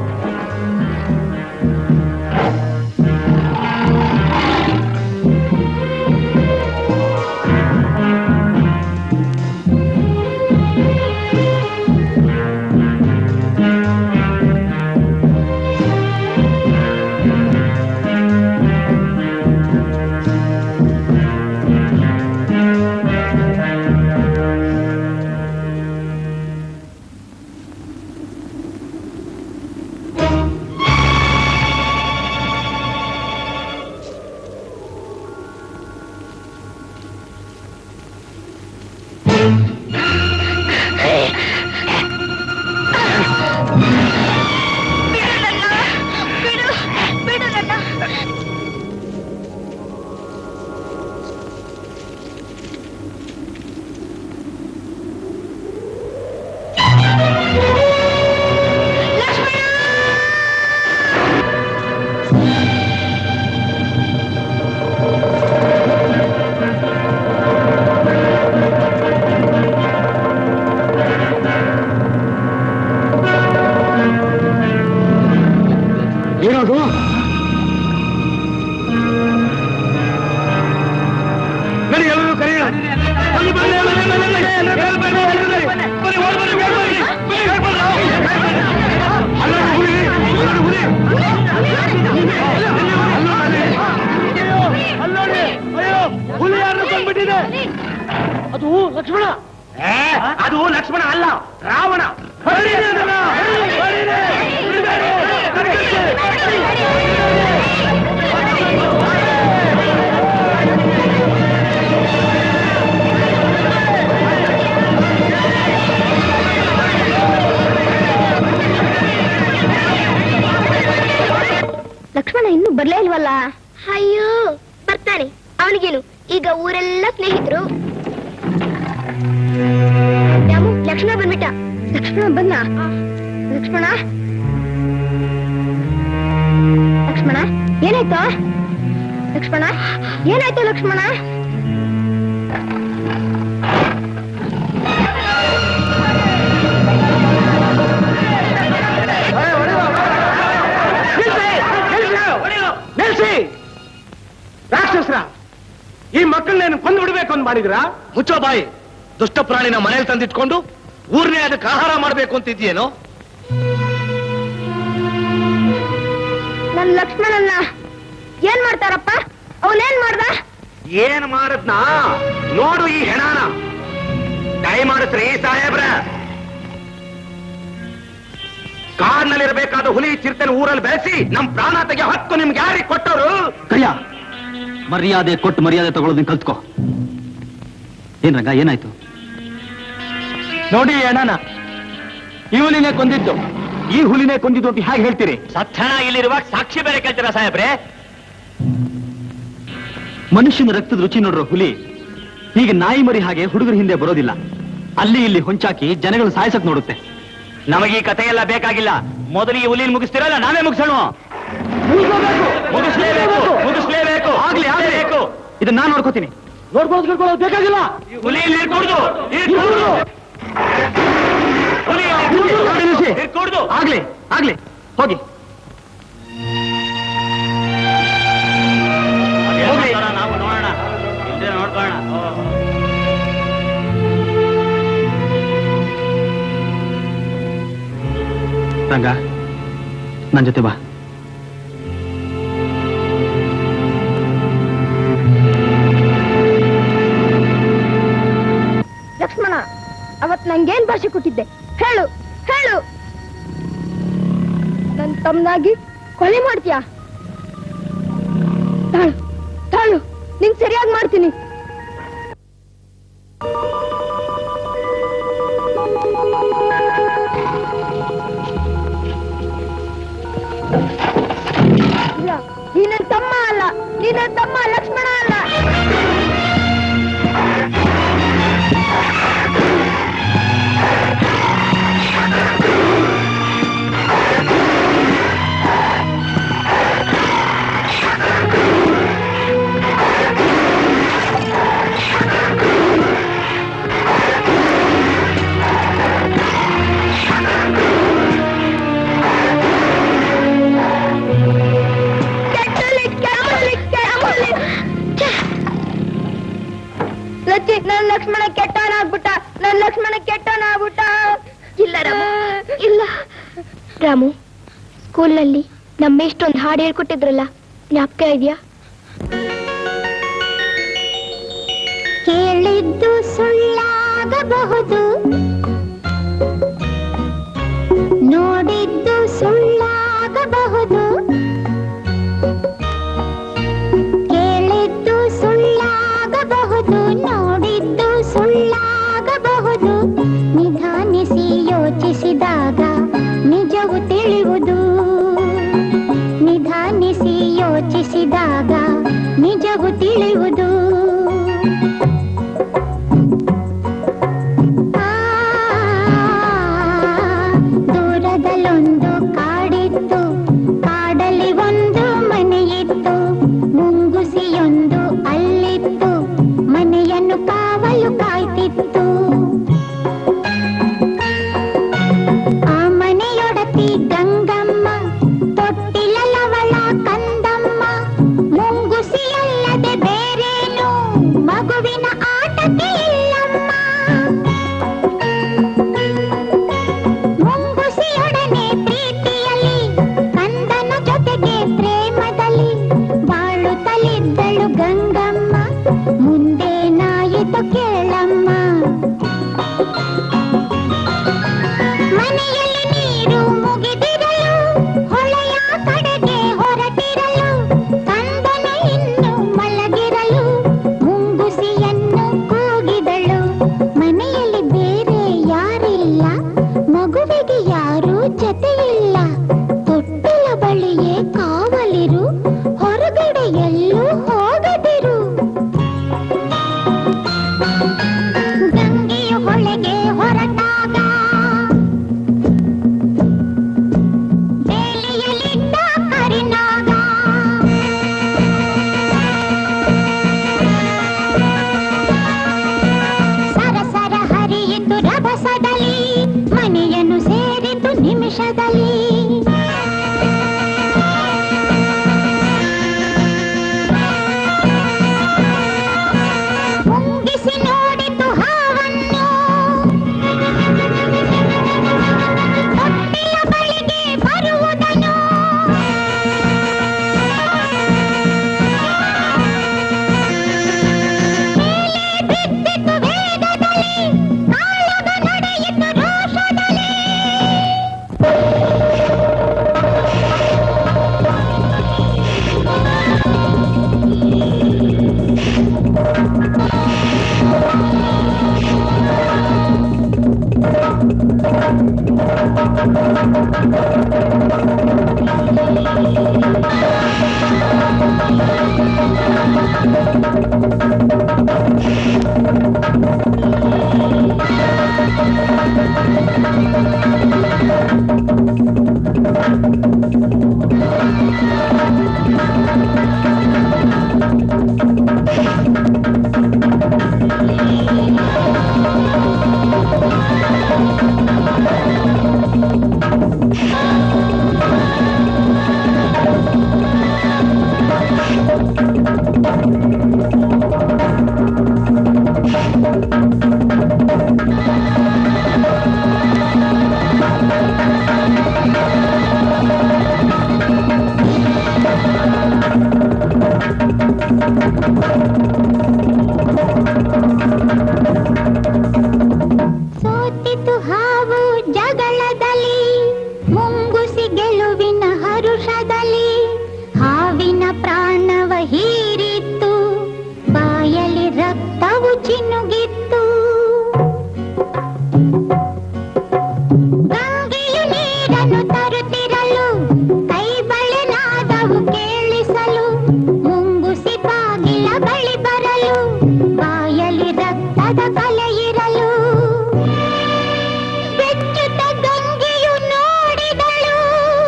ಅದು ಲಕ್ಷ್ಮಣ. ಅದು ಲಕ್ಷ್ಮಣ ಅಲ್ಲ, ರಾವಣ. ಹೊರಡಿ ಅವನಿಗೇನು ಈಗ ಊರೆಲ್ಲ ಸ್ನೇಹಿತರು. ರಾಮು ಲಕ್ಷ್ಮಣ ಬಂದ್ಬಿಟ್ಟ. ಲಕ್ಷ್ಮಣ ಬಂದ. ಲಕ್ಷ್ಮಣ ಲಕ್ಷ್ಮಣ ಏನಾಯ್ತು? ಲಕ್ಷ್ಮಣ ಏನಾಯ್ತು? ಲಕ್ಷ್ಮಣ ರಾಕ್ಷಸ್ರ ಈ ಮಕ್ಕಳನ್ನೇನು ಕೊಂದು ಬಿಡ್ಬೇಕು ಅಂತ ಮಾಡಿದ್ರಾ? ಮುಚ್ಚೋ ಬಾಯಿ. ದುಷ್ಟ ಪ್ರಾಣಿನ ಮನೇಲಿ ತಂದಿಟ್ಕೊಂಡು ಊರ್ನೇ ಅದಕ್ಕೆ ಆಹಾರ ಮಾಡ್ಬೇಕು ಅಂತಿದ್ಯೇನೋ? ನನ್ ಲಕ್ಷ್ಮಣನ್ನ ಏನ್ ಮಾಡ್ತಾರಪ್ಪ? ಅವನೇನ್ ಮಾಡ್ದ? ಏನ್ ಮಾಡದ್ನ ನೋಡು ಈ ಹೆಣಾನ. ದಯ ಮಾಡಿಸ್ರಿ ಸಾಹೇಬ್ರ. ಕಾಡ್ನಲ್ಲಿರ್ಬೇಕಾದ ಹುಲಿ ಚಿರತೆನ ಊರಲ್ಲಿ ಬೆಳೆಸಿ ನಮ್ ಪ್ರಾಣ ತೆಗೆ ಹಕ್ಕು ನಿಮ್ಗೆ ಯಾರಿಗೆ ಕೊಟ್ಟವರು? ಕಯ್ಯ, ಮರ್ಯಾದೆ ಕೊಟ್ಟು ಮರ್ಯಾದೆ ತಗೊಳ್ಳೋದನ್ನ ಕಲ್ತ್ಕೋ. ಏನ್ ರಂಗ, ಏನಾಯ್ತು? ನೋಡಿ ಅಣ್ಣನ, ಈ ಹುಲಿನೇ ಕೊಂದಿದ್ದು. ಈ ಹುಲಿನೇ ಕೊಂದಿದ್ದು ಅಂತ ಹೇಗೆ ಹೇಳ್ತೀರಿ? ಸತ್ಯನ ಇಲ್ಲಿರುವಾಗ ಸಾಕ್ಷಿ ಬೇರೆ ಕೇಳ್ತೀರಾ ಸಾಹೇಬ್ರೆ? ಮನುಷ್ಯನ ರಕ್ತದ ರುಚಿ ನೋಡ್ರೋ ಹುಲಿ ಹೀಗೆ ನಾಯಿ ಮರಿ ಹಾಗೆ ಹುಡುಗರ ಹಿಂದೆ ಬರೋದಿಲ್ಲ. ಅಲ್ಲಿ ಇಲ್ಲಿ ಹೊಂಚಾಕಿ ಜನಗಳು ಸಾಯಿಸಕ್ ನೋಡುತ್ತೆ. ನಮಗೆ ಈ ಕಥೆ ಎಲ್ಲ ಬೇಕಾಗಿಲ್ಲ. ಮೊದಲು ಈ ಹುಲಿನ ಮುಗಿಸ್ತಿರಲ್ಲ, ನಾವೇ ಮುಗಿಸೋಣ. ಮುಗಿಸ್ಲೇಬೇಕು, ಮುಗಿಸ್ಲೇಬೇಕು. ಆಗ್ಲಿ ಆಗ್ಲೇಬೇಕು. ಇದನ್ನ ನಾನು ನೋಡ್ಕೋತೀನಿ. ನೋಡ್ಬೋದು ಕರ್ಕೊಳ್ಳೋದು ಬೇಕಾಗಿಲ್ಲ. ಹುಲಿ ಇಲ್ಲಿ ಇರ್ಕೂಡ್ದು, ಇರ್ಕೂಡ್ದು. ಹುಲಿ ಇರ್ಕೂಡ್ದು. ಆಗ್ಲಿ ಆಗ್ಲಿ, ಹೋಗಿ. ನಾವು ನೋಡೋಣ, ಹಿಂದೆ ನೋಡ್ಕೊಳ್ಳೋಣ. ರಂಗ, ನನ್ ಜೊತೆ ಬಾ. ಲಕ್ಷ್ಮಣ, ಅವತ್ ನಂಗೇನ್ ಭಾಷೆ ಕೊಟ್ಟಿದ್ದೆ ಹೇಳು ಹೇಳು. ನನ್ ತಮ್ಮನಾಗಿ ಕೊಲೆ ಮಾಡ್ತೀಯಾ? ತಾಳು ತಾಳು, ನಿಂಗ್ ಸರಿಯಾಗಿ ಮಾಡ್ತೀನಿ. ಇಲ್ಲ, ನೀ ನನ್ ತಮ್ಮ ಅಲ್ಲ, ನೀ ನನ್ ತಮ್ಮ ಲಕ್ಷ್ಮಣ ಅಲ್ಲ. ನನ್ ಲಕ್ಷ್ಮಣ ಕೆಟ್ಟವನಾಗ್ಬಿಟ್ಟ, ನನ್ ಲಕ್ಷ್ಮಣ ಕೆಟ್ಟವನಾಗ್ಬಿಟ್ಟ. ಇಲ್ಲ ರಾಮು, ಇಲ್ಲ. ರಾಮು, ಸ್ಕೂಲ್ನಲ್ಲಿ ನಮ್ಮ ಇಷ್ಟೊಂದು ಹಾಡು ಹೇಳ್ಕೊಟ್ಟಿದ್ರಲ್ಲ, ಜ್ಞಾಪಕ ಇದೆಯಾ? ಕೇಳಿದ್ದು ಸುಳ್ಳಾಗಬಹುದು, ನೋಡಿದ್ದು ಸುಳ್ಳಾಗಬಹುದು, ಕೇಳಿದ್ದು ಸುಳ್ಳಾಗಬಹುದು, ನೋಡಿದ್ದು ಸುಳ್ಳಾಗಬಹುದು. ನಿಧಾನಿಸಿ ಯೋಚಿಸಿದಾಗ ನಿಜವು ತಿಳಿಯುವುದು, ನಿಧಾನಿಸಿ ಯೋಚಿಸಿದಾಗ ನಿಜವು ತಿಳಿಯುವುದು. ದೂರದಲ್ಲೊಂದು ಕಾಡಿತ್ತು, ಕಾಡಲ್ಲಿ ಒಂದು ಮನೆಯಿತ್ತು, ಮುಂಗುಸಿಯೊಂದು ಅಲ್ಲಿತ್ತು, ಮನೆಯನ್ನು ಕಾವಲು ಕಾಯ್ತಿತ್ತು. ಆ ಮನೆಯೊಡತಿ ಗಂಗಮ್ಮ, ತೊಟ್ಟಿಲವಳ ಕಂದಮ್ಮ, ಮುಂಗುಸಿಯಲ್ಲದೆ ಬೇರೇನು ಮಗುವಿನ ಆಟಕ್ಕೆ ಇಲ್ಲಮ್ಮ. ಮುಂಗುಸಿಯೊಡನೆ ಪ್ರೀತಿಯಲ್ಲಿ, ಕಂದನ ಜೊತೆಗೆ ಪ್ರೇಮದಲ್ಲಿ ಬಾಳುತ್ತಲಿದ್ದಳು ಗಂಗಮ್ಮ. ಮುಂದೇನಾಯಿತು ಕೇಳಮ್ಮ. ಮನೆಯಲ್ಲಿ ನೀರು ಮುಗಿದಿರಲು, ಹೊಳೆಯ ಕಡೆಗೆ ಹೊರಟಿರಲು, ಕಂದನು ಇನ್ನು ಮಲಗಿರಲು ಮುಂಗುಸಿಯನ್ನು ಕೂಗಿದಳು. ಮನೆಯಲ್ಲಿ ಬೇರೆ ಯಾರಿಲ್ಲ, ಮಗುವಿಗೆ ಯಾರೂ ಜೊತೆಯಿಲ್ಲ, ತೊಟ್ಟಿಲ ಬಳಿಯೇ ಕಾವಲಿರು, ಹೊರಗಡೆ ಎಲ್ಲೂ ಹೋಗದಿರು. ಸೋತಿತು ಹಾವು ಜಗಳದಲ್ಲಿ, ಮುಂಗುಸಿ ಗೆಲುವಿನ ಹರುಷದಲ್ಲಿ, ಹಾವಿನ ಪ್ರಾಣವ ಹೀರಿತ್ತು, ಬಾಯಲ್ಲಿ ರಕ್ತವು ಚಿನ್ನುಗಿತ್ತು. ಗಂಗೆಯು ನೀರನ್ನು ತರುತ್ತಿರಲು, ಕೈ ಬಳೆನಾದವು ಕೇಳಿಸಲು, ಮುಂಗುಸಿ ಬಾಗಿಲ ಬಳಿ ಬರಲು, ಬಾಯಲ್ಲಿ ರಕ್ತದ ಕಲೆ ಇರಲು. ಬೆಚ್ಚುತ್ತ ಗಂಗೆಯು ನೋಡಿದಳು,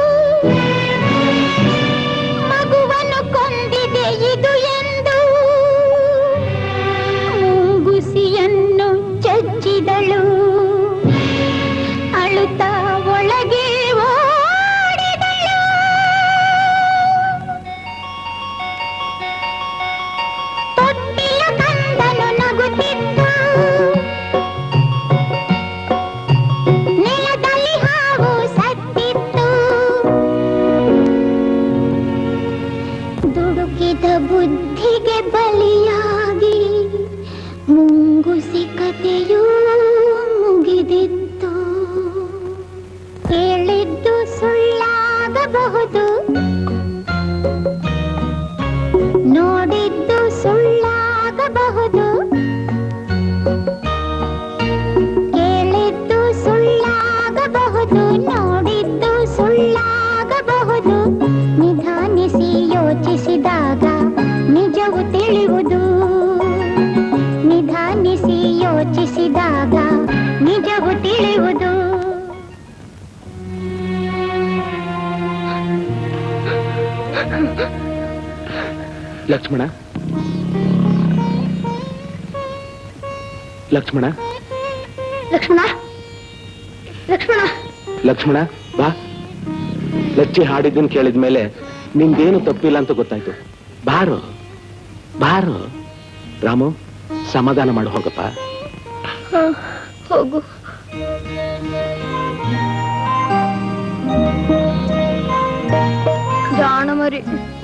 ಮಗುವನ್ನು ಕೊಂದಿದೆ ಇದು ಎಂದು. ಮುಂಗುಸಿಯನ್ನು ಚಚ್ಚಿದಳು, ಅಳುತ್ತಾ ಒಳಗೆ ಓಡಿದಳು. ತೊಟ್ಟಿಲ ಕಂದನು ನಗುತ್ತಿದ್ದ, ನೆಲದಲ್ಲಿ ಹಾವು ಸತ್ತಿತ್ತು. ದುಡುಕಿದ ಬುದ್ಧಿಗೆ ಬಲಿಯಾಗಿ ಮುಂಗುಸಿ ಕಥೆಯೂ ಮುಗಿದಿತ್ತು. ಕೇಳಿದ್ದು ಸುಳ್ಳಾಗಬಹುದು, ನೋಡಿದ್ದು ಸುಳ್ಳಾಗಬಹುದು, ಕೇಳಿದ್ದು ಸುಳ್ಳಾಗಬಹುದು, ನೋಡಿದ್ದು ಸುಳ್ಳಾಗಬಹುದು. ನಿಧಾನಿಸಿ ಯೋಚಿಸಿದಾಗ ನಿಜವು ತಿಳಿಯುವುದು, ನಿಧಾನಿಸಿ ಯೋಚಿಸಿದಾಗ ನಿಜವು ತಿಳಿಯುವುದು. ಲಕ್ಷ್ಮಣ, ಲಕ್ಷ್ಮಣ, ಲಕ್ಷ್ಮಣ, ಲಕ್ಷ್ಮಣ, ಲಕ್ಷ್ಮಣ ಬಾ. ಲಚ್ಚಿ ಹಾಡಿದ್ದನ್ ಕೇಳಿದ್ಮೇಲೆ ನಿಂದೇನು ತಪ್ಪಿಲ್ಲ ಅಂತ ಗೊತ್ತಾಯ್ತು. ಬಾರು ಬಾರು. ರಾಮು, ಸಮಾಧಾನ ಮಾಡು, ಹೋಗಪ್ಪ. ಹೋಗು. ಜಾಣ ಮರಿ.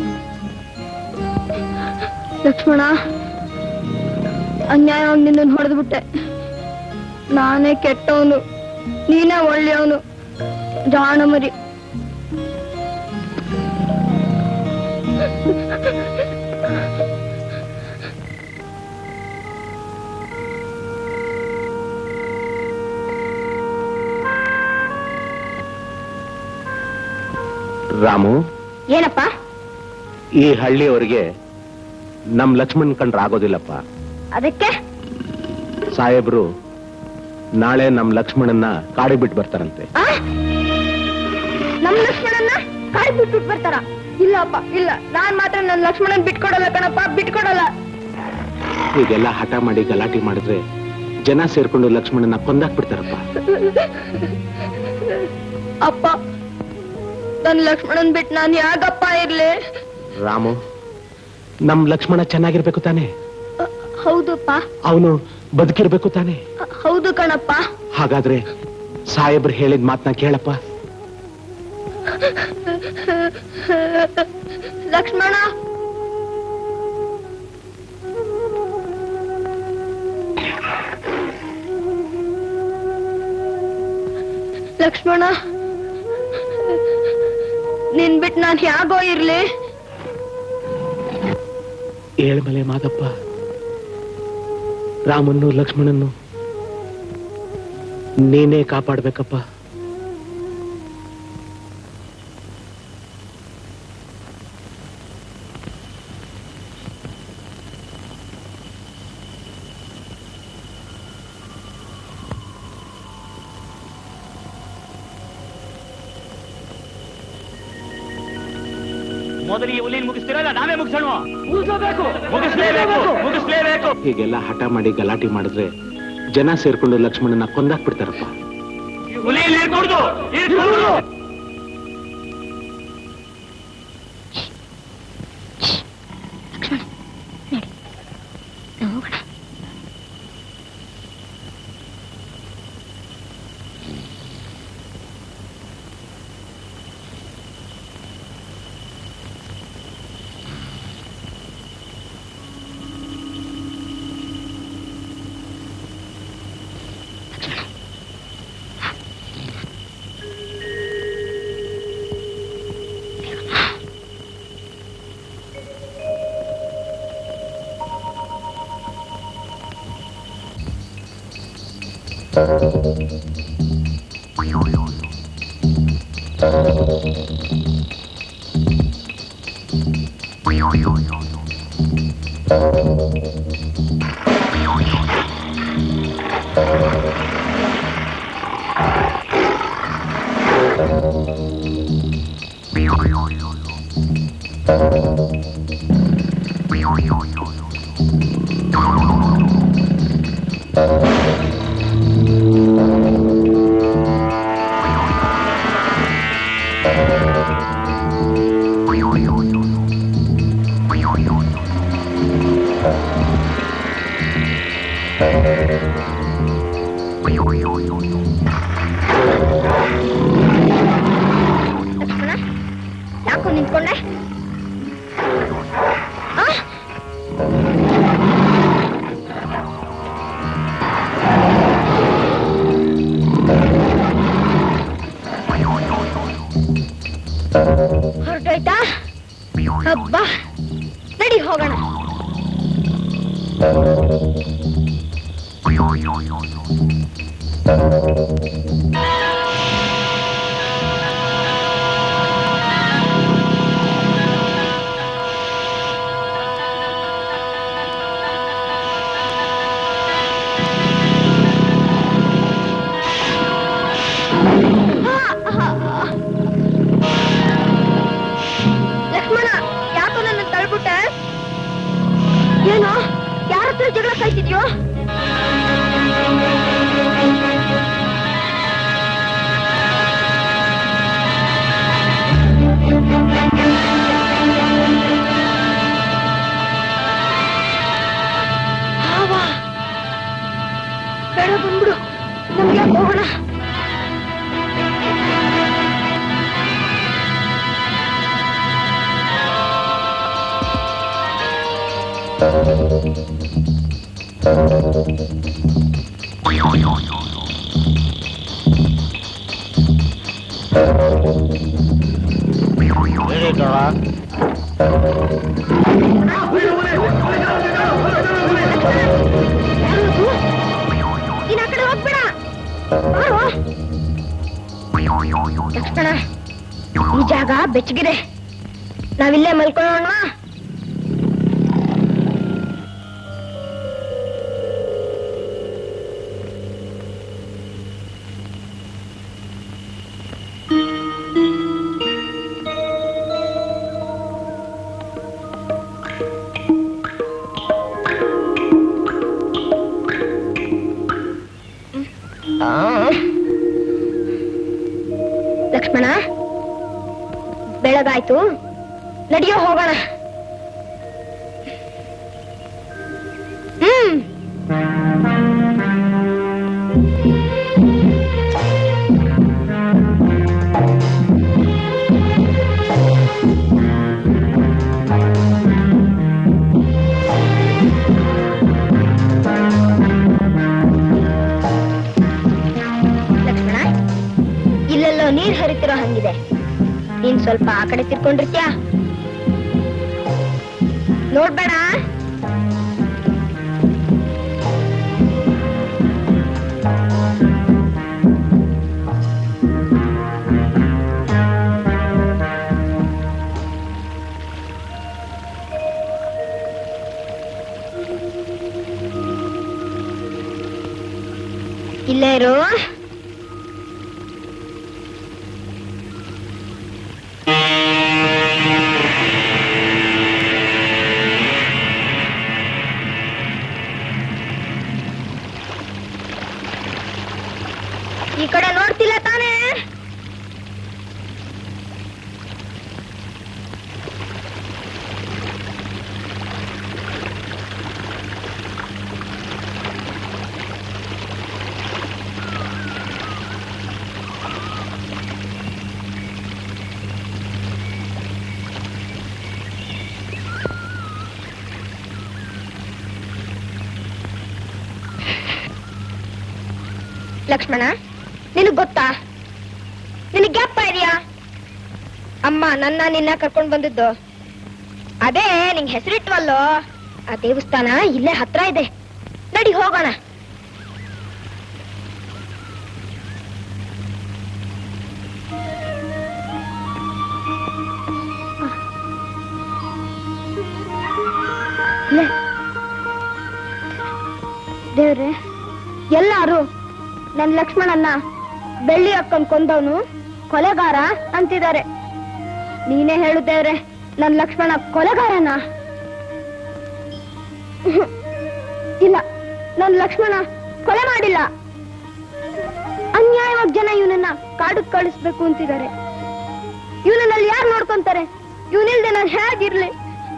ಲಕ್ಷ್ಮಣ, ಅನ್ಯಾಯವಾಗಿ ನಿನ್ನನ್ನು ಹೊಡೆದ್ಬಿಟ್ಟೆ. ನಾನೇ ಕೆಟ್ಟವನು, ನೀನೇ ಒಳ್ಳೆಯವನು. ಜಾಣ ಮರಿ. ರಾಮು, ಏನಪ್ಪ? ಈ ಹಳ್ಳಿಯವರಿಗೆ ನಮ್ ಲಕ್ಷ್ಮಣ್ ಕಂಡ್ರೆ ಆಗೋದಿಲ್ಲಪ್ಪ. ಅದಕ್ಕೆ ಸಾಹೇಬ್ರು ನಾಳೆ ನಮ್ ಲಕ್ಷ್ಮಣನ್ನ ಕಾಡಿ ಬಿಟ್ಟು ಬರ್ತಾರಂತೆ. ನಮ್ ಲಕ್ಷ್ಮಣನ್ನ ಕಾಡಿ ಬಿಟ್ಬಿಟ್ಟು ಬರ್ತಾರ? ಇಲ್ಲಪ್ಪ, ಇಲ್ಲ. ನಾನ್ ಮಾತ್ರ ನನ್ ಲಕ್ಷ್ಮಣನ್ ಬಿಟ್ಕೊಡಲ್ಲ ಕಣಪ್ಪ, ಬಿಟ್ಕೊಡಲ್ಲ. ಹೀಗೆಲ್ಲ ಹಠ ಮಾಡಿ ಗಲಾಟೆ ಮಾಡಿದ್ರೆ ಜನ ಸೇರ್ಕೊಂಡು ಲಕ್ಷ್ಮಣನ್ನ ಕೊಂದಾಕ್ ಬಿಡ್ತಾರಪ್ಪ. ಅಪ್ಪ, ನನ್ ಲಕ್ಷ್ಮಣನ್ ಬಿಟ್ಟು ನಾನ್ ಯಾಕಪ್ಪ ಇರ್ಲಿ? ರಾಮು, ನಮ್ ಲಕ್ಷ್ಮಣ ಚೆನ್ನಾಗಿರ್ಬೇಕು ತಾನೆ? ಹೌದಪ್ಪ. ಅವನು ಬದುಕಿರ್ಬೇಕು ತಾನೆ? ಹೌದು ಕಣಪ್ಪ. ಹಾಗಾದ್ರೆ ಸಾಹೇಬ್ರು ಹೇಳಿದ ಮಾತನ್ನ ಕೇಳಪ್ಪ. ಲಕ್ಷ್ಮಣ, ಲಕ್ಷ್ಮಣ, ನಿನ್ ಬಿಟ್ಟು ನಾನ್ ಹೇಗೋ ಇರ್ಲಿ? ಏಳ್ಮಲೆ ಮಾದಪ್ಪ, ರಾಮನ್ನು ಲಕ್ಷ್ಮಣನ್ನು ನೀನೇ ಕಾಪಾಡ್ಬೇಕಪ್ಪ. ಮೊದಲು ಈ ಹುಲಿನ ಮುಗಿಸ್ತಿರಲ್ಲ, ನಾವೇ ಮುಗಿಸೋಣ. ಮುಗಿಸಬೇಕು, ಮುಗಿಸ್ಲೇಬೇಕು, ಮುಗಿಸ್ಲೇಬೇಕು. ಹೀಗೆಲ್ಲ ಹಠ ಮಾಡಿ ಗಲಾಟೆ ಮಾಡಿದ್ರೆ ಜನ ಸೇರ್ಕೊಂಡು ಲಕ್ಷ್ಮಣನ ಕೊಂದಾಕ್ ಬಿಡ್ತಾರಪ್ಪ. ಹುಲಿ ಇರ್ಕೂಡ್ದು, ಲಕ್ಷ್ಮಣ, ಯಾಕೋ ನಿಂತ್ಕೊಂಡೆ? ಹೊರಟೋಯ್ತಾ? ಹಬ್ಬ, ನಡಿ ಹೋಗೋಣ. ಲಕ್ಷ್ಮಣ, ಯಾಕೋ ನನ್ನ ತಳ್ಬಿಟ್ಟೆ? ಏನೋ ಯಾರ ಹತ್ರ ಜಗಳ ಕಾಯ್ತಿದ್ಯೋ? ಬೇಡ, ಬಂದ್ಬಿಡು, ನಮ್ಗೆ ಯಾಕೆ ಹೋಗೋಣ. ಇನ್ನ ಕಡೆ ಹೋಗ್ಬೇಡ. ಲಕ್ಷ್ಮಣ, ಈ ಜಾಗ ಬೆಚ್ಚಗಿದೆ, ನಾವಿಲ್ಲೇ ಮಲ್ಕೊಳ್ಳೋಣ. ಲಕ್ಷ್ಮಣ, ಬೆಳಗಾಯ್ತು, ನಡಿಯೋ ಹೋಗೋಣ. ಹ್ಮ್ ಲಕ್ಷ್ಮಣ, ಇಲ್ಲೆಲ್ಲೋ ನೀರ್ ಹರಿತಿರೋ ಹಂಗಿದೆ. ನೀನ್ ಸ್ವಲ್ಪ ಆ ಕಡೆ ತಿರ್ಕೊಂಡಿರ್ತ್ಯಾ? ನೋಡ್ಬೇಡ. ಇಲ್ಲೇ ಇರು. ಈ ಕಡೆ ನೋಡ್ತಿಲ್ಲ ತಾನೇ? ಲಕ್ಷ್ಮಣ, ನಿನಗ್ ಗೊತ್ತಾ? ನಿನಗ್ ಜ್ಞಾಪಕ ಇದೆಯಾ? ಅಮ್ಮ ನನ್ನ ನಿನ್ನ ಕರ್ಕೊಂಡ್ ಬಂದಿದ್ದು ಅದೇ ನಿಂಗೆ ಹೆಸರಿಟ್ವಲ್ಲೋ, ಆ ದೇವಸ್ಥಾನ ಇಲ್ಲೇ ಹತ್ರ ಇದೆ. ನಡಿ ಹೋಗೋಣ. ದೇವ್ರೆ, ಎಲ್ಲಾರು ನನ್ ಲಕ್ಷ್ಮಣನ್ನ ಬೆಳ್ಳಿ ಹಾಕೊಂಡ್ ಕೊಂದವನು ಕೊಲೆಗಾರ ಅಂತಿದ್ದಾರೆ. ನೀನೇ ಹೇಳು ದೇವ್ರೆ, ನನ್ ಲಕ್ಷ್ಮಣ ಕೊಲೆಗಾರನ? ಇಲ್ಲ, ನನ್ ಲಕ್ಷ್ಮಣ ಕೊಲೆ ಮಾಡಿಲ್ಲ. ಅನ್ಯಾಯವಾಗಿ ಜನ ಇವನನ್ನ ಕಾಡಕ್ ಕಳಿಸ್ಬೇಕು ಅಂತಿದ್ದಾರೆ. ಇವನಲ್ಲಿ ಯಾರು ನೋಡ್ಕೊಂತಾರೆ? ಇವನಿಲ್ದೆ ನಾನು ಹೇಗಿರ್ಲಿ?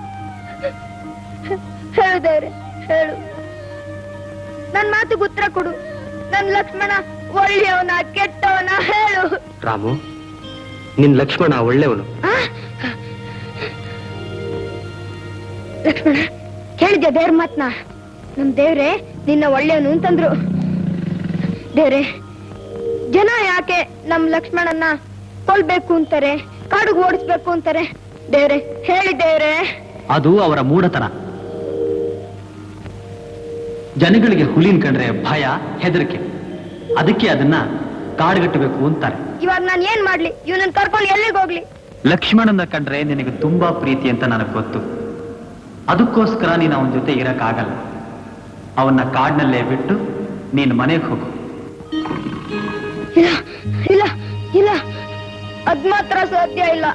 ಹೇಳು ದೇವ್ರೆ, ಹೇಳು. ನನ್ ಮಾತಿಗೆ ಉತ್ತರ ಕೊಡು. ನನ್ ಲಕ್ಷ್ಮಣ ಒಳ್ಳೆಯವನ ಕೆಟ್ಟವನ? ಹೇಳು. ರಾಮು, ನಿನ್ ಲಕ್ಷ್ಮಣ ಒಳ್ಳೆಯವನು. ಲಕ್ಷ್ಮಣ, ಕೇಳಿದ್ಯಾ ದೇವ್ರ ಮಾತ್ನ? ನಮ್ ದೇವ್ರೆ ನಿನ್ನ ಒಳ್ಳೆಯವನು ಅಂತಂದ್ರು. ದೇವ್ರೆ, ಜನ ಯಾಕೆ ನಮ್ ಲಕ್ಷ್ಮಣನ್ನ ಕೊಲ್ಬೇಕು ಅಂತಾರೆ, ಕಾಡಿಗೆ ಓಡಿಸ್ಬೇಕು ಅಂತಾರೆ? ದೇವ್ರೆ ಹೇಳಿ ದೇವ್ರೆ. ಅದು ಅವರ ಮೂಢತನ. ಜನಗಳಿಗೆ ಹುಲಿನ್ ಕಂಡ್ರೆ ಭಯ, ಹೆದರಿಕೆ. ಅದಕ್ಕೆ ಅದನ್ನ ಕಾಡ್ಗಟ್ಟಬೇಕು ಅಂತಾರೆ. ಇವಾಗ ನಾನು ಏನ್ ಮಾಡ್ಲಿ? ಇವನನ್ನ ಕರ್ಕೊಂಡು ಎಲ್ಲಿಗೆ ಹೋಗ್ಲಿ? ಲಕ್ಷ್ಮಣನ ಕಂಡ್ರೆ ನಿನಗೆ ತುಂಬಾ ಪ್ರೀತಿ ಅಂತ ನನಗೆ ಗೊತ್ತು. ಅದಕ್ಕೋಸ್ಕರ ನೀನು ಅವನ ಜೊತೆ ಇರಕ್ಕಾಗಲ್ಲ. ಅವನ್ನ ಕಾಡ್ನಲ್ಲೇ ಬಿಟ್ಟು ನೀನ್ ಮನೆಗೆ ಹೋಗು. ಇಲ್ಲ ಇಲ್ಲ ಇಲ್ಲ, ಅದ್ ಮಾತ್ರ ಸಾಧ್ಯ ಇಲ್ಲ.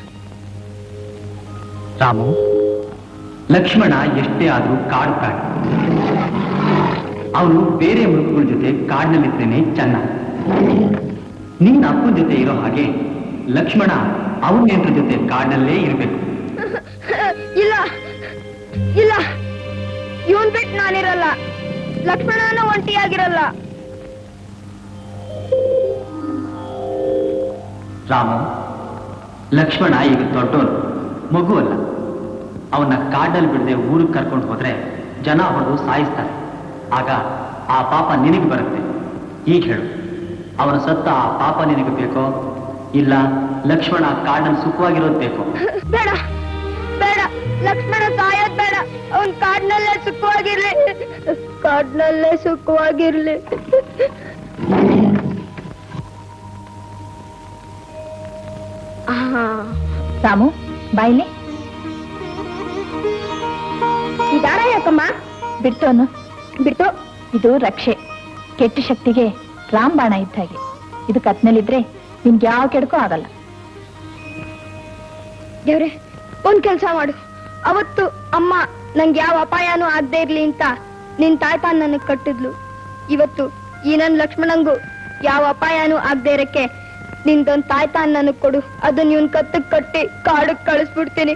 ರಾಮು, ಲಕ್ಷ್ಮಣ ಎಷ್ಟೇ ಆದ್ರೂ ಕಾಡು ಪ್ರಾಣಿ. ಅವನು ಬೇರೆ ಮೃಗಗಳ ಜೊತೆ ಕಾಡಿನಲ್ಲಿದ್ದೇನೆ ಚೆನ್ನ. ನಿನ್ನ ಅಪ್ಪನ ಜೊತೆ ಇರೋ ಹಾಗೆ ಲಕ್ಷ್ಮಣ ಅವನ ನೆಂಟರ ಜೊತೆ ಕಾಡಿನಲ್ಲೇ ಇರಬೇಕು. ಇಲ್ಲ ಇಲ್ಲ, ಇವನ್ ಬಿಟ್ಟು ನಾನಿರಲ್ಲ. ಲಕ್ಷ್ಮಣನ ಒಂಟಿಯಾಗಿರಲ್ಲ. ರಾಮು, ಲಕ್ಷ್ಮಣ ಈಗ ದೊಡ್ಡವನು, ಮಗು ಅಲ್ಲ. ಅವನ್ನ ಕಾಡಲ್ಲಿ ಬಿಡದೆ ಊರಿಗೆ ಕರ್ಕೊಂಡು ಹೋದ್ರೆ ಜನ ಹೊಡೆದು ಸಾಯಿಸ್ತಾರೆ. ಆಗ ಆ ಪಾಪ ನಿನಗೆ ಬರುತ್ತೆ. ಈಗ ಹೇಳು, ಅವನ ಸತ್ತ ಆ ಪಾಪ ನಿನಗೆ ಬೇಕೋ, ಇಲ್ಲ ಲಕ್ಷ್ಮಣ ಕಾಡಲ್ಲಿ ಸುಖವಾಗಿರೋದು ಬೇಕೋ? ಬೇಡ ಬೇಡ, ಲಕ್ಷ್ಮಣ ಸಾಯೋದ್ ಬೇಡ. ಅವನ್ ಕಾಡ್ನಲ್ಲೇ ಸುಖವಾಗಿರ್ಲಿ, ಕಾಡ್ನಲ್ಲೇ ಸುಖವಾಗಿರ್ಲಿ. ರಾಮು, ಬಾಯ್ಲಿ. ಈ ದಾರ ಯಾಕಮ್ಮ? ಬಿಡ್ತು ಅನ್ನು. ಬಿಡ್ತು. ಇದು ರಕ್ಷೆ. ಕೆಟ್ಟ ಶಕ್ತಿಗೆ ರಾಮಬಾಣ ಇದ್ದ ಹಾಗೆ. ಇದು ಕತ್ನಲ್ಲಿದ್ರೆ ನಿಮ್ಗೆ ಯಾವ ಕೆಡಕೂ ಆಗಲ್ಲ. ದೇವ್ರೆ, ಒಂದ್ ಕೆಲ್ಸ ಮಾಡು. ಅವತ್ತು ಅಮ್ಮ ನಂಗೆ ಯಾವ ಅಪಾಯನೂ ಆಗದೆ ಇರ್ಲಿ ಅಂತ ನಿನ್ ತಾಯ್ತ ನನಗ್ ಕಟ್ಟಿದ್ಲು. ಇವತ್ತು ಈ ನನ್ ಲಕ್ಷ್ಮಣಂಗೂ ಯಾವ ಅಪಾಯನೂ ಆಗದೆ ಇರಕ್ಕೆ ನಿಂದೊಂದ್ ತಾಯ್ತ ನನಗ್ ಕೊಡು. ಅದನ್ನ ಇವನ್ ಕತ್ತಕ್ ಕಟ್ಟಿ ಕಾಡಕ್ ಕಳಿಸ್ಬಿಡ್ತೀನಿ.